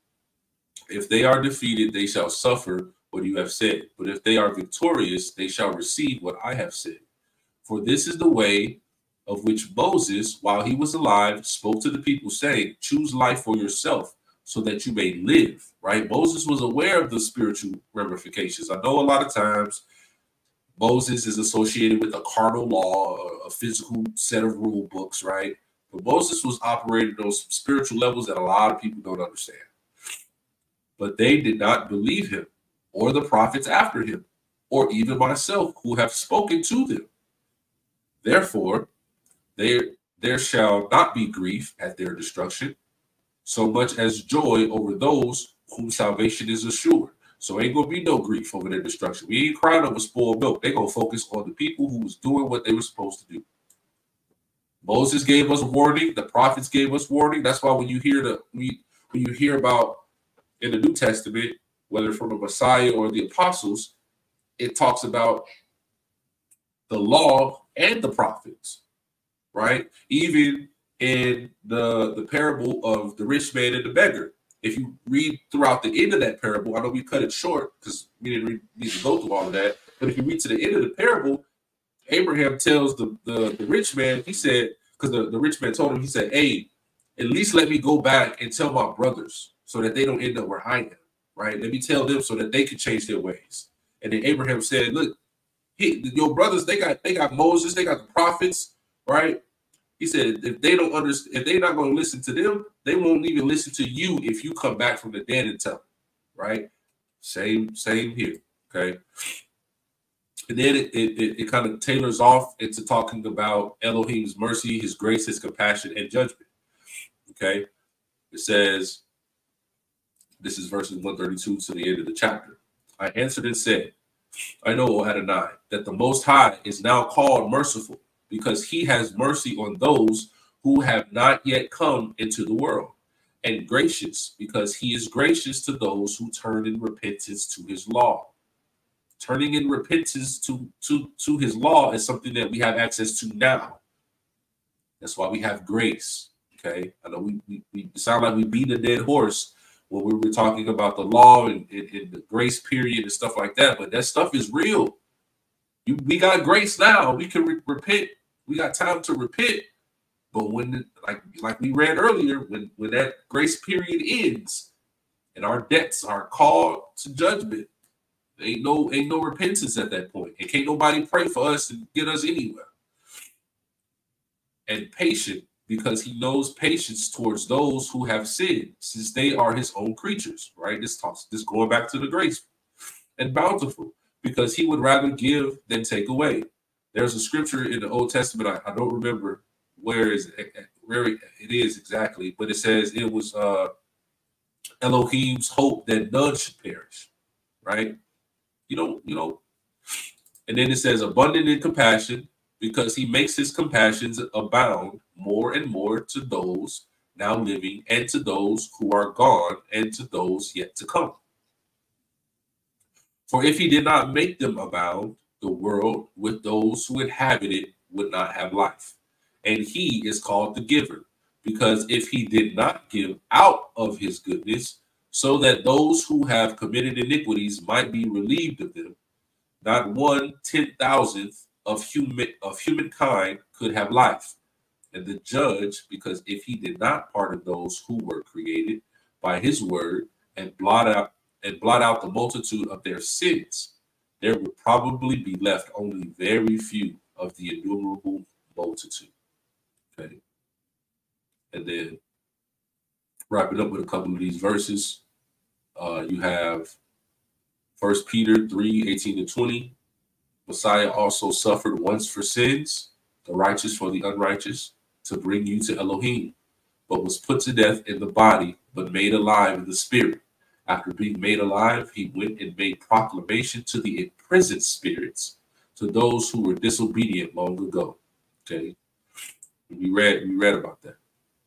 If they are defeated, they shall suffer what you have said. But if they are victorious, they shall receive what I have said. For this is the way of which Moses, while he was alive, spoke to the people, saying, choose life for yourself so that you may live, right? Moses was aware of the spiritual ramifications. I know a lot of times Moses is associated with a carnal law, a physical set of rule books, right? But Moses was operating those spiritual levels that a lot of people don't understand. But they did not believe him, or the prophets after him, or even myself, who have spoken to them. Therefore, there, there shall not be grief at their destruction, so much as joy over those whom salvation is assured. So ain't gonna be no grief over their destruction. We ain't crying over spoiled milk. They're gonna focus on the people who was doing what they were supposed to do. Moses gave us warning. The prophets gave us warning. That's why when you hear the we when you hear about in the New Testament, whether from the Messiah or the apostles, it talks about the law and the prophets, right? Even in the, the parable of the rich man and the beggar. If you read throughout the end of that parable, I know we cut it short because we didn't read, need to go through all of that, but if you read to the end of the parable, Abraham tells the, the, the rich man, he said, because the, the rich man told him, he said, hey, at least let me go back and tell my brothers so that they don't end up where I am, right? Let me tell them so that they can change their ways. And then Abraham said, look, he, your brothers, they got they got Moses, they got the prophets, right? He said, if they don't understand, if they're not going to listen to them, they won't even listen to you if you come back from the dead and tell them, right? Same, same here, okay? And then it, it, it kind of tailors off into talking about Elohim's mercy, his grace, his compassion, and judgment, okay? It says, this is verses one thirty-two to the end of the chapter. I answered and said, I know, O Adonai, that the Most High is now called merciful, because he has mercy on those who have not yet come into the world, and gracious, because he is gracious to those who turn in repentance to his law. Turning in repentance to, to, to his law is something that we have access to now. That's why we have grace, okay? I know we, we, we sound like we beat a dead horse when we were talking about the law and, and, and the grace period and stuff like that, but that stuff is real. You, we got grace now. We can re repent. We got time to repent. But when, the, like like we read earlier, when, when that grace period ends and our debts are called to judgment, ain't no ain't no repentance at that point. And can't nobody pray for us and get us anywhere. and patient, because he knows patience towards those who have sinned, since they are his own creatures, right? This talks, this going back to the grace, and bountiful, because he would rather give than take away. There's a scripture in the Old Testament, I, I don't remember where is where it is exactly, but it says it was uh, Elohim's hope that none should perish, right? You know, you know. And then it says abundant in compassion, because he makes his compassions abound more and more to those now living, and to those who are gone, and to those yet to come. For if he did not make them abound, the world with those who inhabit it would not have life. And he is called the giver, because if he did not give out of his goodness, so that those who have committed iniquities might be relieved of them, not one ten thousandth of human of humankind could have life. And the judge, because if he did not pardon those who were created by his word, and blot out and blot out the multitude of their sins, there would probably be left only very few of the innumerable multitude. Okay. And then wrapping up with a couple of these verses, uh, you have First Peter three, eighteen to twenty. Messiah also suffered once for sins, the righteous for the unrighteous, to bring you to Elohim, but was put to death in the body, but made alive in the spirit. After being made alive, he went and made proclamation to the imprisoned spirits, to those who were disobedient long ago. Okay, we read we read about that.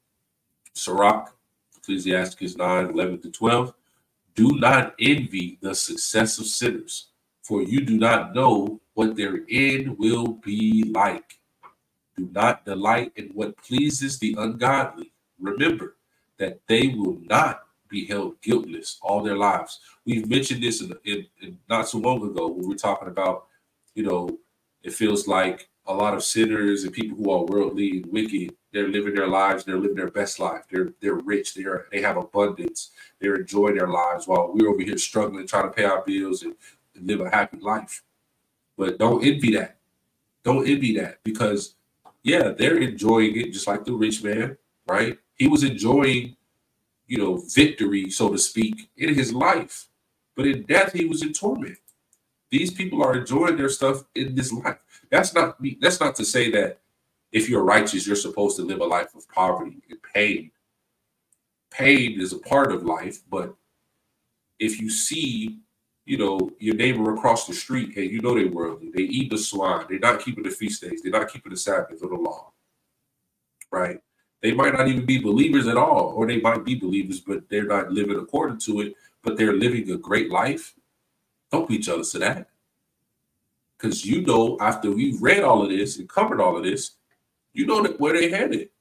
Sirach, Ecclesiastes nine, eleven to twelve. Do not envy the success of sinners, for you do not know what their end will be like. Do not delight in what pleases the ungodly. Remember that they will not be held guiltless all their lives. We've mentioned this in, in, in not so long ago when we were talking about, you know, it feels like a lot of sinners and people who are worldly and wicked, they're living their lives, they're living their best life. They're they're rich, they're they have abundance, they're enjoying their lives, while we're over here struggling, trying to pay our bills and, and live a happy life. But don't envy that. Don't envy that, because yeah, they're enjoying it just like the rich man, right? He was enjoying, you know, victory, so to speak, in his life. But in death, he was in torment. These people are enjoying their stuff in this life. That's not that's not to say that if you're righteous, you're supposed to live a life of poverty and pain. Pain is a part of life, but if you see, you know, your neighbor across the street, and you know they're worldly, they eat the swine, they're not keeping the feast days, they're not keeping the Sabbath or the law, right? They might not even be believers at all, or they might be believers, but they're not living according to it, but they're living a great life. Don't be jealous of that. Because you know, after we've read all of this and covered all of this, you know that where they headed.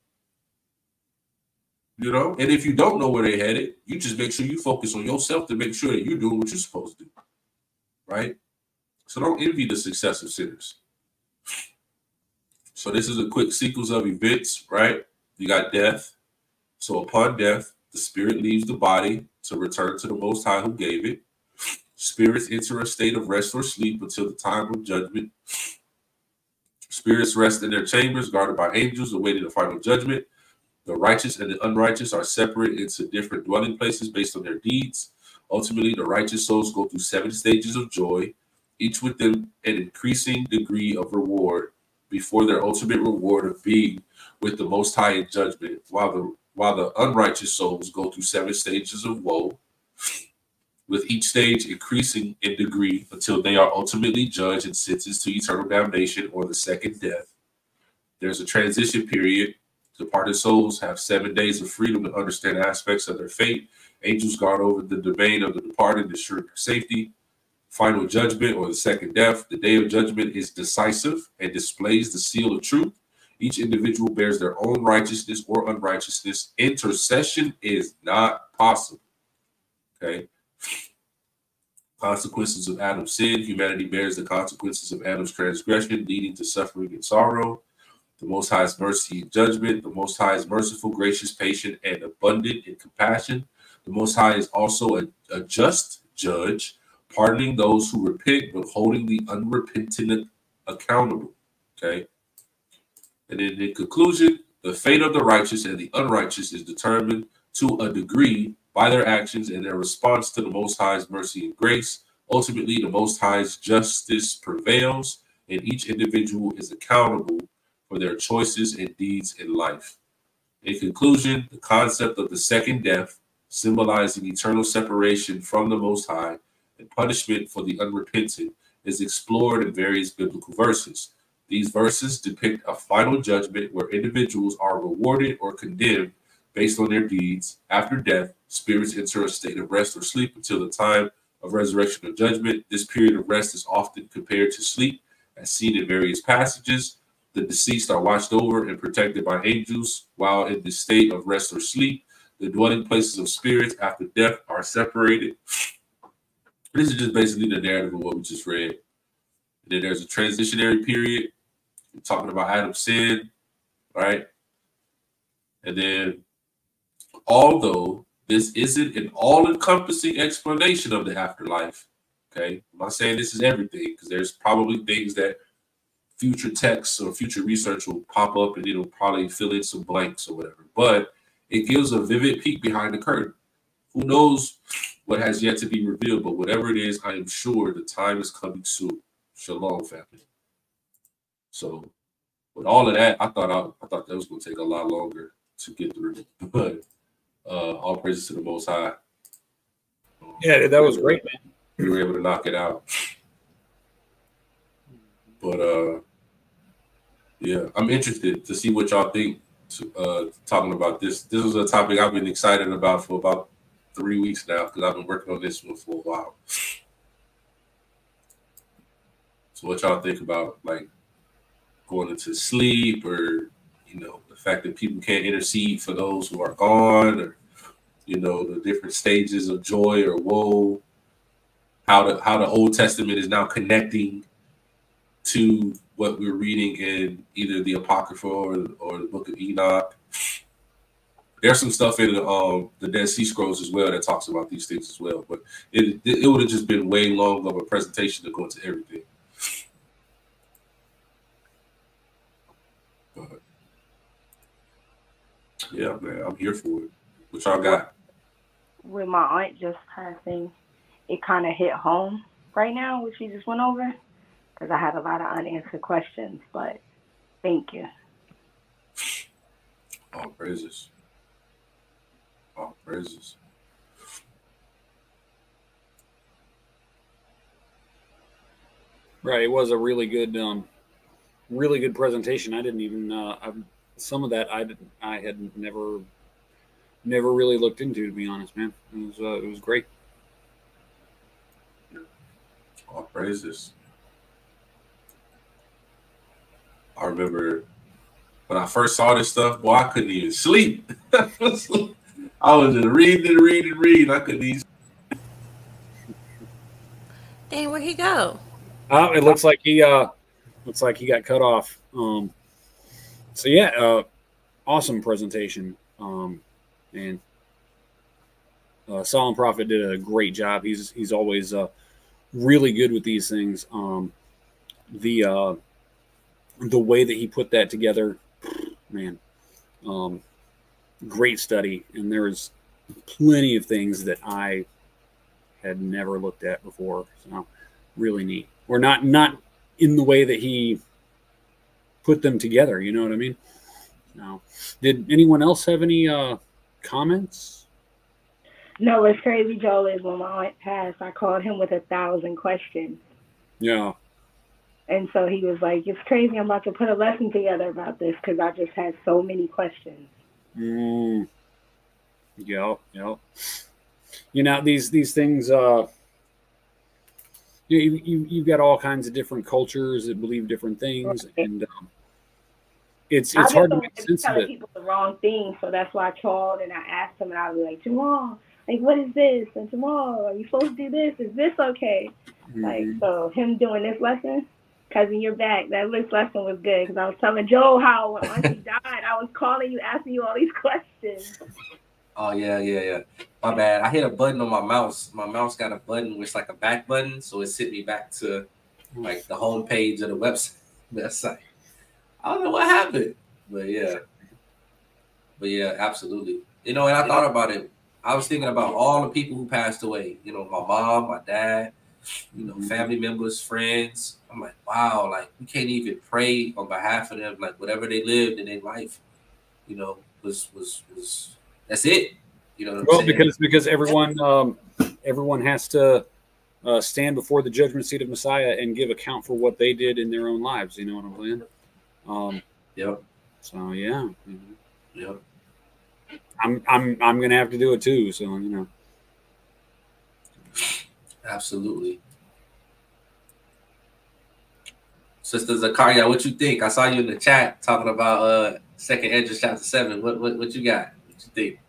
You know, and if you don't know where they headed, you just make sure you focus on yourself to make sure that you're doing what you're supposed to do. Right? So don't envy the success of sinners. So this is a quick sequence of events, right? You got death. So upon death, the spirit leaves the body to return to the Most High who gave it. Spirits enter a state of rest or sleep until the time of judgment. Spirits rest in their chambers, guarded by angels, awaiting the final judgment. The righteous and the unrighteous are separated into different dwelling places based on their deeds. Ultimately, the righteous souls go through seven stages of joy, each with them an increasing degree of reward, before their ultimate reward of being with the Most High in judgment, while the while the unrighteous souls go through seven stages of woe, with each stage increasing in degree until they are ultimately judged and sentenced to eternal damnation or the second death. There's a transition period. Departed souls have seven days of freedom to understand aspects of their fate. Angels guard over the domain of the departed to ensure their safety. Final judgment or the second death. The day of judgment is decisive and displays the seal of truth. Each individual bears their own righteousness or unrighteousness. Intercession is not possible. Okay. Consequences of Adam's sin. Humanity bears the consequences of Adam's transgression, leading to suffering and sorrow. The Most High's mercy and judgment. The Most High is merciful, gracious, patient, and abundant in compassion. The Most High is also a, a just judge, pardoning those who repent, but holding the unrepentant accountable. Okay. And then in conclusion, the fate of the righteous and the unrighteous is determined to a degree by their actions and their response to the Most High's mercy and grace. Ultimately, the Most High's justice prevails, and each individual is accountable for their choices and deeds in life. In conclusion, the concept of the second death, symbolizing eternal separation from the Most High and punishment for the unrepentant, is explored in various biblical verses. These verses depict a final judgment where individuals are rewarded or condemned based on their deeds. After death, spirits enter a state of rest or sleep until the time of resurrection or judgment. This period of rest is often compared to sleep, as seen in various passages. The deceased are watched over and protected by angels while in the state of rest or sleep. The dwelling places of spirits after death are separated. This is just basically the narrative of what we just read. And then there's a transitionary period. We're talking about Adam's sin, right? And then, although this isn't an all-encompassing explanation of the afterlife, okay? I'm not saying this is everything, because there's probably things that future texts or future research will pop up and it'll probably fill in some blanks or whatever. But it gives a vivid peek behind the curtain. Who knows what has yet to be revealed, but whatever it is, I am sure the time is coming soon. Shalom, family. So with all of that, I thought I, I thought that was going to take a lot longer to get through. But uh, all praises to the Most High. Yeah, that was great, man. We were able to knock it out. But uh, yeah, I'm interested to see what y'all think. To, uh, talking about this, this was a topic I've been excited about for about three weeks now because I've been working on this one for a while. So what y'all think about like going into sleep, or you know, the fact that people can't intercede for those who are gone, or you know, the different stages of joy or woe, how the how the Old Testament is now connecting to what we're reading in either the Apocrypha or, or the Book of Enoch. There's some stuff in the, um, the Dead Sea Scrolls as well that talks about these things as well. But it it, it would have just been way long of a presentation to go into everything. But yeah, man, I'm here for it. What y'all got? With my aunt just passing, it kind of hit home right now, which we just went over. Because I had a lot of unanswered questions, but thank you. All praises. All praises. Right, it was a really good, um, really good presentation. I didn't even uh, I, some of that I didn't, I had never, never really looked into. To be honest, man, it was uh, it was great. All praises. I remember when I first saw this stuff, boy, I couldn't even sleep. I was just reading and reading and reading. I couldn't even. Dang, where'd he go? Uh, it looks like he uh, looks like he got cut off. Um, so yeah, uh, awesome presentation. Um, and uh, Solemn Prophet did a great job. He's he's always uh, really good with these things. Um, the uh, the way that he put that together, man, um, great study. And there's plenty of things that I had never looked at before. So really neat. Or not, not in the way that he put them together. You know what I mean? No. Did anyone else have any uh, comments? No, what's crazy, Joel, is when my aunt passed, I called him with a thousand questions. Yeah. And so he was like, it's crazy. I'm about to put a lesson together about this because I just had so many questions. Mm. Yeah, yeah. You know, these these things, uh, you, you, you've got all kinds of different cultures that believe different things. Right. And um, it's it's hard to make sense of it. People the wrong thing. So that's why I called and I asked him, and I was like, Jamal, like, what is this? And Jamal, are you supposed to do this? Is this okay? Mm-hmm. Like, so him doing this lesson, Cousin, you're back. That this lesson was good because I was telling Joe how when Auntie died, I was calling you, asking you all these questions. Oh, yeah, yeah, yeah. My bad. I hit a button on my mouse. My mouse got a button which like a back button, so it sent me back to like the home page of the website. website. I don't know what happened. But yeah. But yeah, absolutely. You know, and I thought about it. I was thinking about all the people who passed away. You know, my mom, my dad, you know, family members, friends. I'm like, wow, like we can't even pray on behalf of them. Like whatever they lived in their life, you know, was was was that's it. You know what I'm Well, saying? because because everyone um, everyone has to uh, stand before the judgment seat of Messiah and give account for what they did in their own lives. You know what I'm saying? Um, yep. So yeah. Yep. I'm I'm I'm gonna have to do it too. So you know. Absolutely. Sister Zakaria, what you think? I saw you in the chat talking about uh Second Esdras chapter seven. What what what you got? What you think?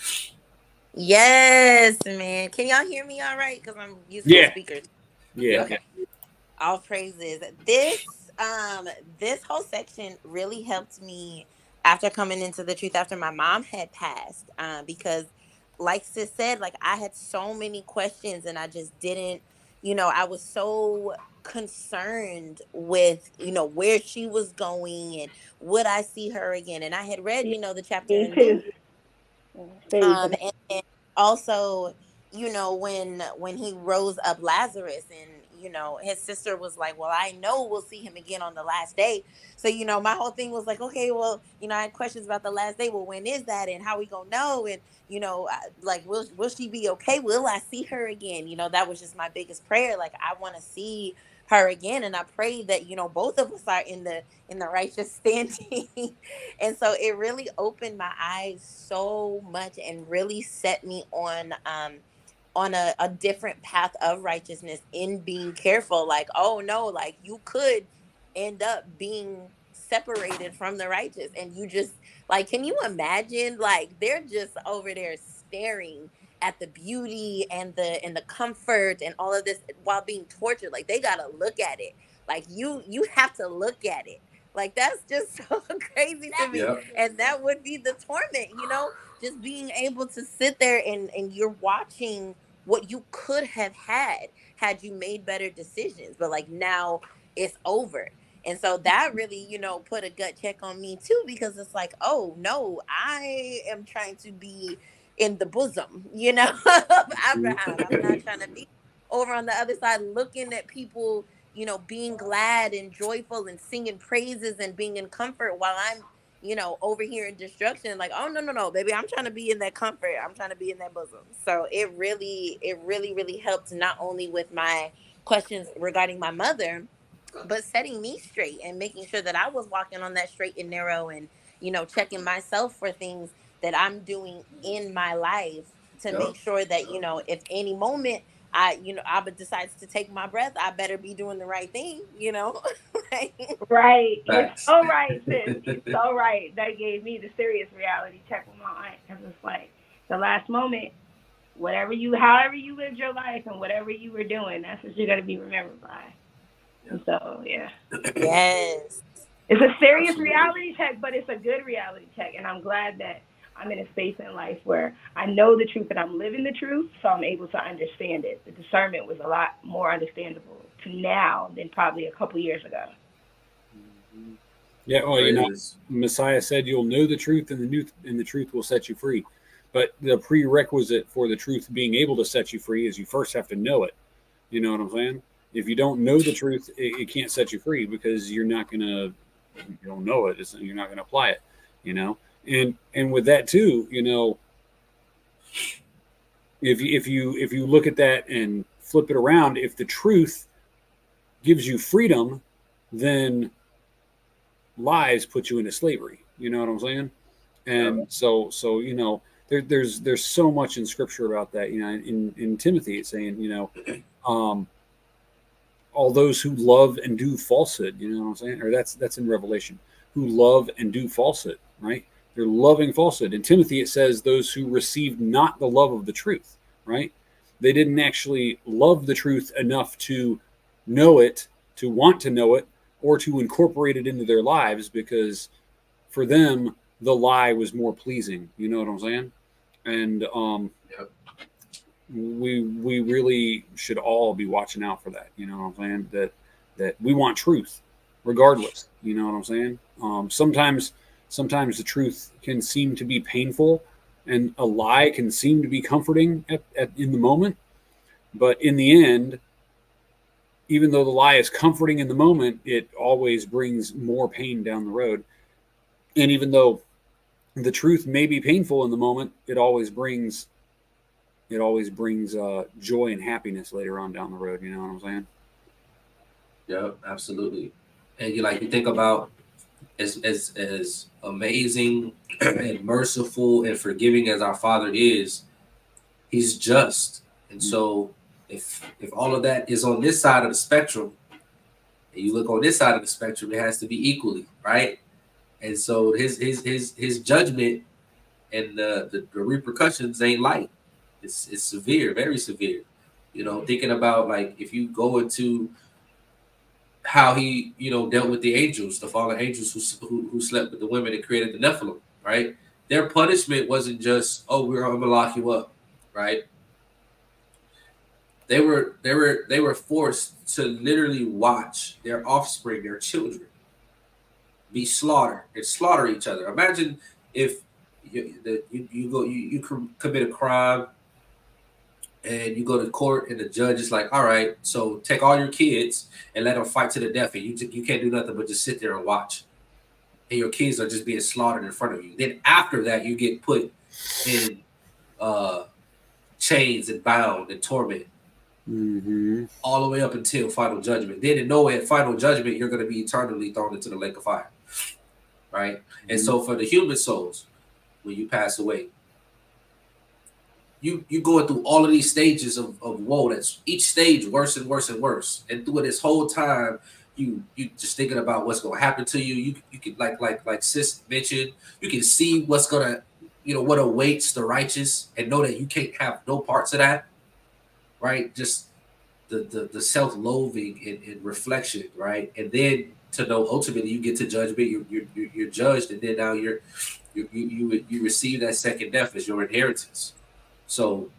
Yes, man. Can y'all hear me all right? Because I'm using Yeah. the speakers. Yeah. Okay. All praises. This um this whole section really helped me after coming into the truth after my mom had passed. Um, because like sis said, like I had so many questions and I just didn't, you know, I was so concerned with, you know, where she was going and would I see her again. And I had read, you know, the chapter Me in too. Luke. Same for Um, that. and, and also, you know, when when he rose up Lazarus, and you know, his sister was like, "Well, I know we'll see him again on the last day." So, you know, my whole thing was like, "Okay, well, you know, I had questions about the last day. Well, when is that, and how we gonna know? And you know, I- like, will will she be okay? Will I see her again?" You know, that was just my biggest prayer. Like, I want to see her again, and I pray that you know both of us are in the in the righteous standing. And so it really opened my eyes so much and really set me on um on a, a different path of righteousness in being careful. Like, oh no, like you could end up being separated from the righteous, and you just like, can you imagine, like they're just over there staring at the beauty and the and the comfort and all of this while being tortured. Like they gotta look at it. Like you you have to look at it. Like that's just so crazy to me. Yep. And that would be the torment, you know, just being able to sit there and and you're watching what you could have had had you made better decisions, but like now it's over. And so that really, you know, put a gut check on me too, because it's like, oh no, I am trying to be in the bosom, you know, of Abraham. I'm not trying to be over on the other side looking at people, you know, being glad and joyful and singing praises and being in comfort while I'm, you know, over here in destruction. Like, oh no, no, no, baby, I'm trying to be in that comfort. I'm trying to be in that bosom. So it really, it really, really helped not only with my questions regarding my mother, but setting me straight and making sure that I was walking on that straight and narrow and, you know, checking myself for things that I'm doing in my life to Yep. make sure that, you know, if any moment I, you know, Abba decides to take my breath, I better be doing the right thing, you know? Like, Right. You're Facts. so right, sis. You're so right. That gave me the serious reality check with my aunt. Because it's like the last moment, whatever you, however you lived your life and whatever you were doing, that's what you're going to be remembered by. And so, yeah. yes. It's a serious Absolutely. reality check, but it's a good reality check. And I'm glad that I'm in a space in life where I know the truth and I'm living the truth, so I'm able to understand it. The discernment was a lot more understandable to now than probably a couple years ago. Yeah, well, you know, Praises. Messiah said you'll know the truth, and the new and the truth will set you free. But the prerequisite for the truth being able to set you free is you first have to know it. You know what I'm saying? If you don't know the truth, it, it can't set you free because you're not gonna, you don't know it. It's, you're not gonna apply it. You know, and and with that too, you know, if you, if you if you look at that and flip it around, if the truth gives you freedom, then lies put you into slavery. You know what I'm saying? And so, so you know, there, there's there's so much in Scripture about that. You know, in in Timothy, it's saying, you know, um, all those who love and do falsehood. You know what I'm saying? Or that's that's in Revelation, who love and do falsehood. Right? They're loving falsehood. In Timothy, it says those who received not the love of the truth. Right? They didn't actually love the truth enough to know it, to want to know it, or to incorporate it into their lives, because for them the lie was more pleasing. You know what I'm saying? And um, Yep. we we really should all be watching out for that. You know what I'm saying? That that we want truth, regardless. You know what I'm saying? Um, sometimes, sometimes the truth can seem to be painful, and a lie can seem to be comforting at, at in the moment. But in the end, even though the lie is comforting in the moment, it always brings more pain down the road. And even though the truth may be painful in the moment, it always brings it always brings uh, joy and happiness later on down the road. You know what I'm saying? Yeah, absolutely. And you like you think about as as as amazing and merciful and forgiving as our Father is, He's just. And so if if all of that is on this side of the spectrum, and you look on this side of the spectrum, it has to be equally, right? And so his his his his judgment and the the, the repercussions ain't light. It's it's severe, very severe. You know, thinking about like if you go into how he, you know, dealt with the angels, the fallen angels who, who, who slept with the women and created the Nephilim, right? Their punishment wasn't just, oh, we're going to lock you up, right? They were they were they were forced to literally watch their offspring, their children, be slaughtered and slaughter each other. Imagine if you the, you, you go you, you commit a crime and you go to court and the judge is like, all right, so take all your kids and let them fight to the death, and you you can't do nothing but just sit there and watch, and your kids are just being slaughtered in front of you. Then after that, you get put in uh, chains and bound and torment. Mm-hmm. All the way up until final judgment. Then in no at final judgment, you're going to be eternally thrown into the lake of fire, right? Mm-hmm. And so for the human souls, when you pass away, you you going through all of these stages of, of woe. That's each stage worse and worse and worse. And through this whole time, you you just thinking about what's going to happen to you. You you can like like like Sis mentioned, you can see what's gonna, you know, what awaits the righteous, and know that you can't have no parts of that. Right, just the the, the self-loathing and, and reflection, right, and then to know ultimately you get to judgment, you're you're, you're judged, and then now you're you you you receive that second death as your inheritance. So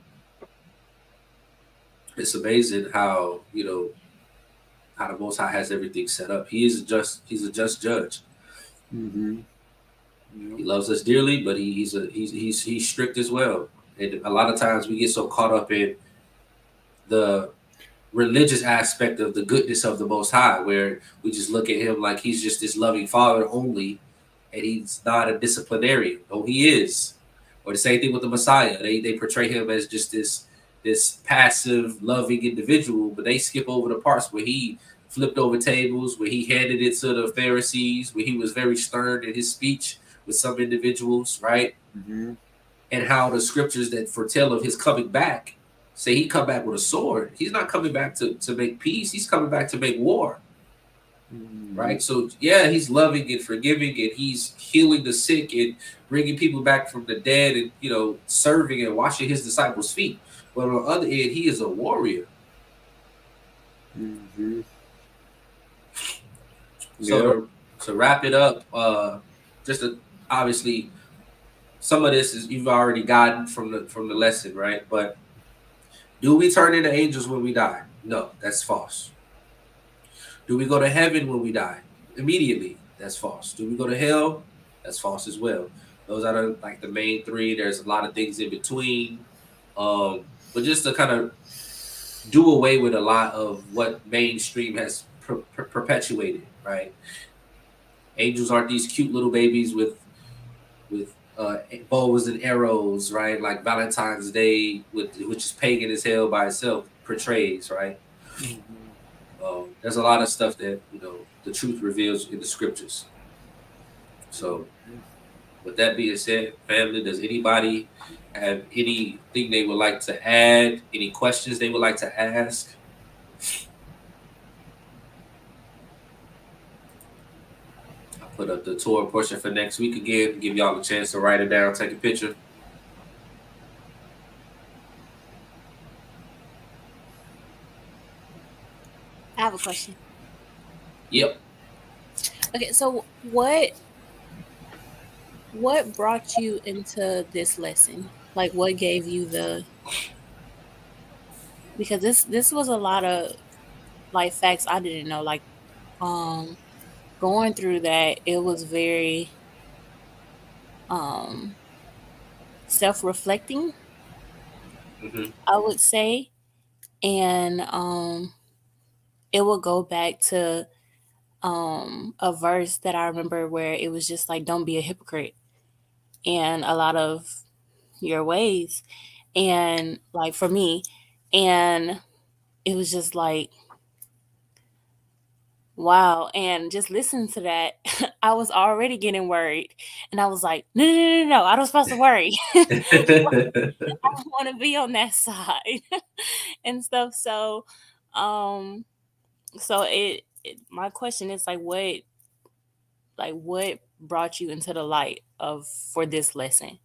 it's amazing how, you know, how the Most High has everything set up. He is a just he's a just judge. Mm-hmm. He loves us dearly, but he, he's a he's he's he's strict as well. And a lot of times we get so caught up in the religious aspect of the goodness of the Most High, where we just look at him like he's just this loving father only, and he's not a disciplinarian. Oh, he is. Or the same thing with the Messiah. They they portray him as just this this passive, loving individual, but they skip over the parts where he flipped over tables, where he handed it to the Pharisees, where he was very stern in his speech with some individuals, right? Mm-hmm. And how the scriptures that foretell of his coming back say he come back with a sword. He's not coming back to, to make peace. He's coming back to make war. Mm-hmm. Right? So, yeah, he's loving and forgiving, and he's healing the sick and bringing people back from the dead and, you know, serving and washing his disciples' feet. But on the other end, he is a warrior. Mm-hmm. So Yep. to, to wrap it up, uh, just to, obviously, some of this is you've already gotten from the from the lesson, right? But do we turn into angels when we die? No, that's false. Do we go to heaven when we die? Immediately, that's false. Do we go to hell? That's false as well. Those are the, like the main three. There's a lot of things in between. Um, but just to kind of do away with a lot of what mainstream has per per perpetuated, right? Angels aren't these cute little babies with with Uh, bows and arrows, right? Like Valentine's Day, with which is pagan as hell by itself, portrays, right? Mm-hmm. Um, there's a lot of stuff that, you know, the truth reveals in the scriptures. So, with that being said, family, does anybody have anything they would like to add? Any questions they would like to ask? Put up the tour portion for next week again. Give y'all a chance to write it down, take a picture. I have a question. Yep. Okay, so what what brought you into this lesson? Like, what gave you the? Because this this was a lot of like facts I didn't know. Like, um, going through that, it was very um, self-reflecting, Mm-hmm. I would say. And um, it will go back to um, a verse that I remember where it was just like, don't be a hypocrite in a lot of your ways. And like for me, and it was just like, wow. And just listening to that, I was already getting worried. And I was like, no, no, no, no, no, I don't supposed to worry. I want to be on that side and stuff. So, um, so it, it, my question is like, what, like what brought you into the light of, for this lesson?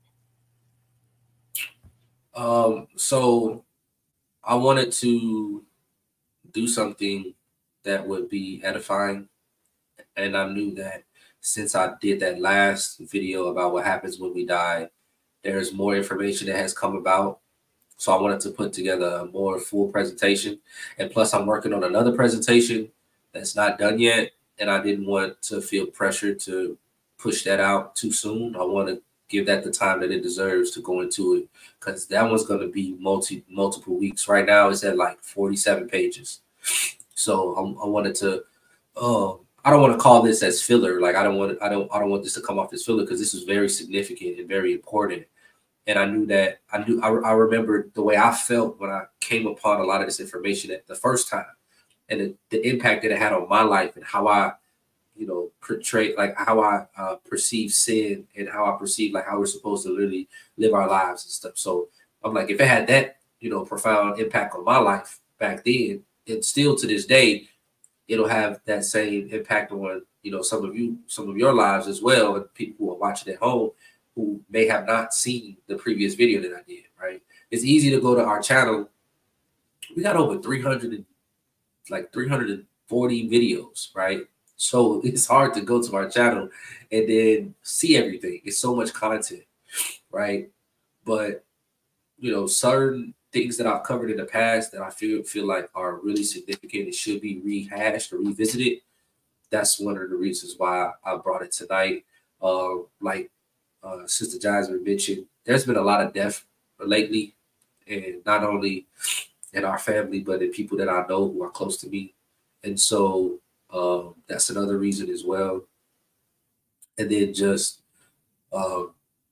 Um, so I wanted to do something that would be edifying. And I knew that since I did that last video about what happens when we die, there's more information that has come about. So I wanted to put together a more full presentation. And plus I'm working on another presentation that's not done yet. And I didn't want to feel pressure to push that out too soon. I want to give that the time that it deserves to go into it, because that one's going to be multi multiple weeks. Right now it's at like forty-seven pages. So I'm, I wanted to, um, I don't want to call this as filler. Like I don't want, I don't, I don't want this to come off as filler, because this is very significant and very important. And I knew that I knew, I, I remember the way I felt when I came upon a lot of this information at the first time, and the, the impact that it had on my life and how I, you know, portray, like how I uh, perceive sin and how I perceive like how we're supposed to literally live our lives and stuff. So I'm like, if it had that, you know, profound impact on my life back then, and still to this day, it'll have that same impact on, you know, some of you, some of your lives as well, and people who are watching at home who may have not seen the previous video that I did, right? It's easy to go to our channel. We got over three hundred, like three hundred forty videos, right? So it's hard to go to our channel and then see everything. It's so much content, right? But, you know, certain things that I've covered in the past that I feel feel like are really significant and should be rehashed or revisited. That's one of the reasons why I brought it tonight. Uh, like uh, Sister Jasmine mentioned, there's been a lot of death lately, and not only in our family, but in people that I know who are close to me. And so um, that's another reason as well. And then just uh,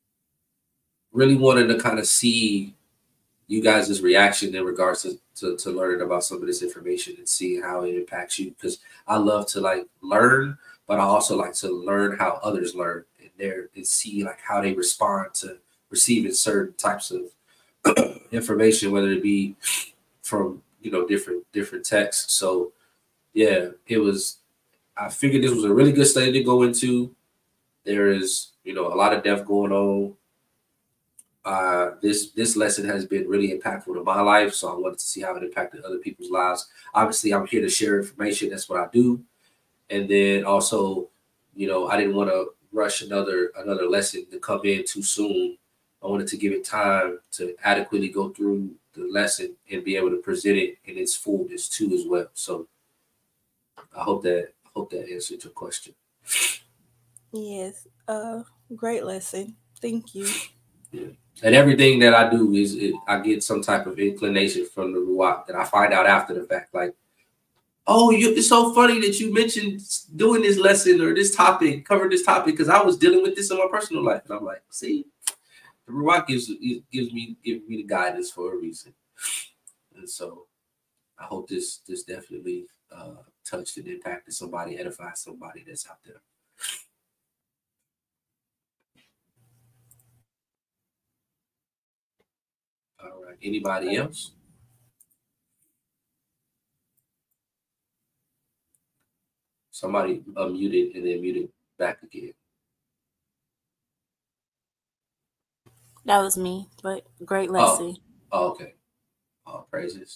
really wanted to kind of see you guys' reaction in regards to, to, to learning about some of this information and seeing how it impacts you. Because I love to like learn, but I also like to learn how others learn and there and see like how they respond to receiving certain types of information, whether it be from, you know, different different texts. So yeah, it was, I figured this was a really good study to go into. There is, you know, a lot of death going on. Uh, this this lesson has been really impactful to my life, so I wanted to see how it impacted other people's lives. Obviously, I'm here to share information. That's what I do. And then also, you know, I didn't want to rush another another lesson to come in too soon. I wanted to give it time to adequately go through the lesson and be able to present it in its fullness too as well. So I hope that I hope that answered your question. Yes, uh, great lesson. Thank you. Yeah. And everything that I do is it, I get some type of inclination from the Ruach that I find out after the fact. Like, oh, you, it's so funny that you mentioned doing this lesson or this topic, cover this topic, because I was dealing with this in my personal life. And I'm like, see, the Ruach gives gives me gives me the guidance for a reason. And so I hope this this definitely uh, touched and impacted somebody, edified somebody that's out there. All right. Anybody else? Somebody unmuted and then muted back again. That was me, but great lesson. Oh, oh okay. All praises.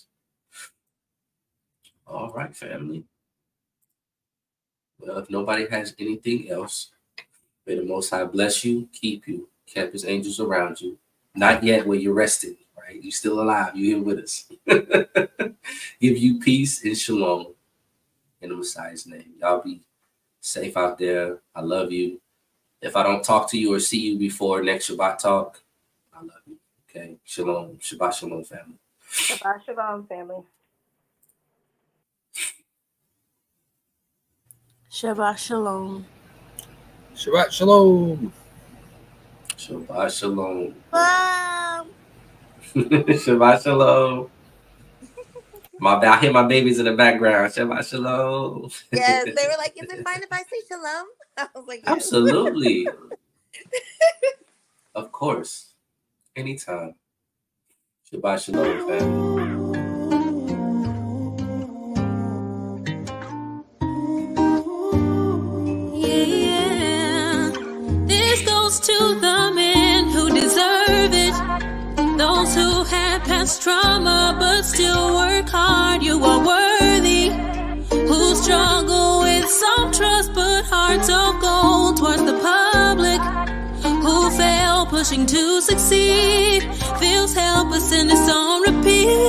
All right, family. Well, if nobody has anything else, may the Most High bless you, keep you, camp His angels around you. Not yet where you're resting, right? You're still alive. You're here with us. Give you peace and shalom in the Messiah's name. Y'all be safe out there. I love you. If I don't talk to you or see you before next Shabbat talk, I love you. Okay. Shalom. Shabbat shalom, family. Shabbat shalom, family. Shabbat shalom. Shabbat shalom. Shabbat shalom. Mom. Shabbat shalom. My, I hear my babies in the background. Shabbat shalom. Yes, they were like, is it fine if I say shalom? I was like, yes. Absolutely. Of course. Anytime. Shabbat shalom, family. Yeah, this goes to the men who deserve it. Those who have past trauma but still work hard. You are worthy. Who struggle with some trust but hearts of gold towards the public. Who fail pushing to succeed. Feels helpless and it's on repeat.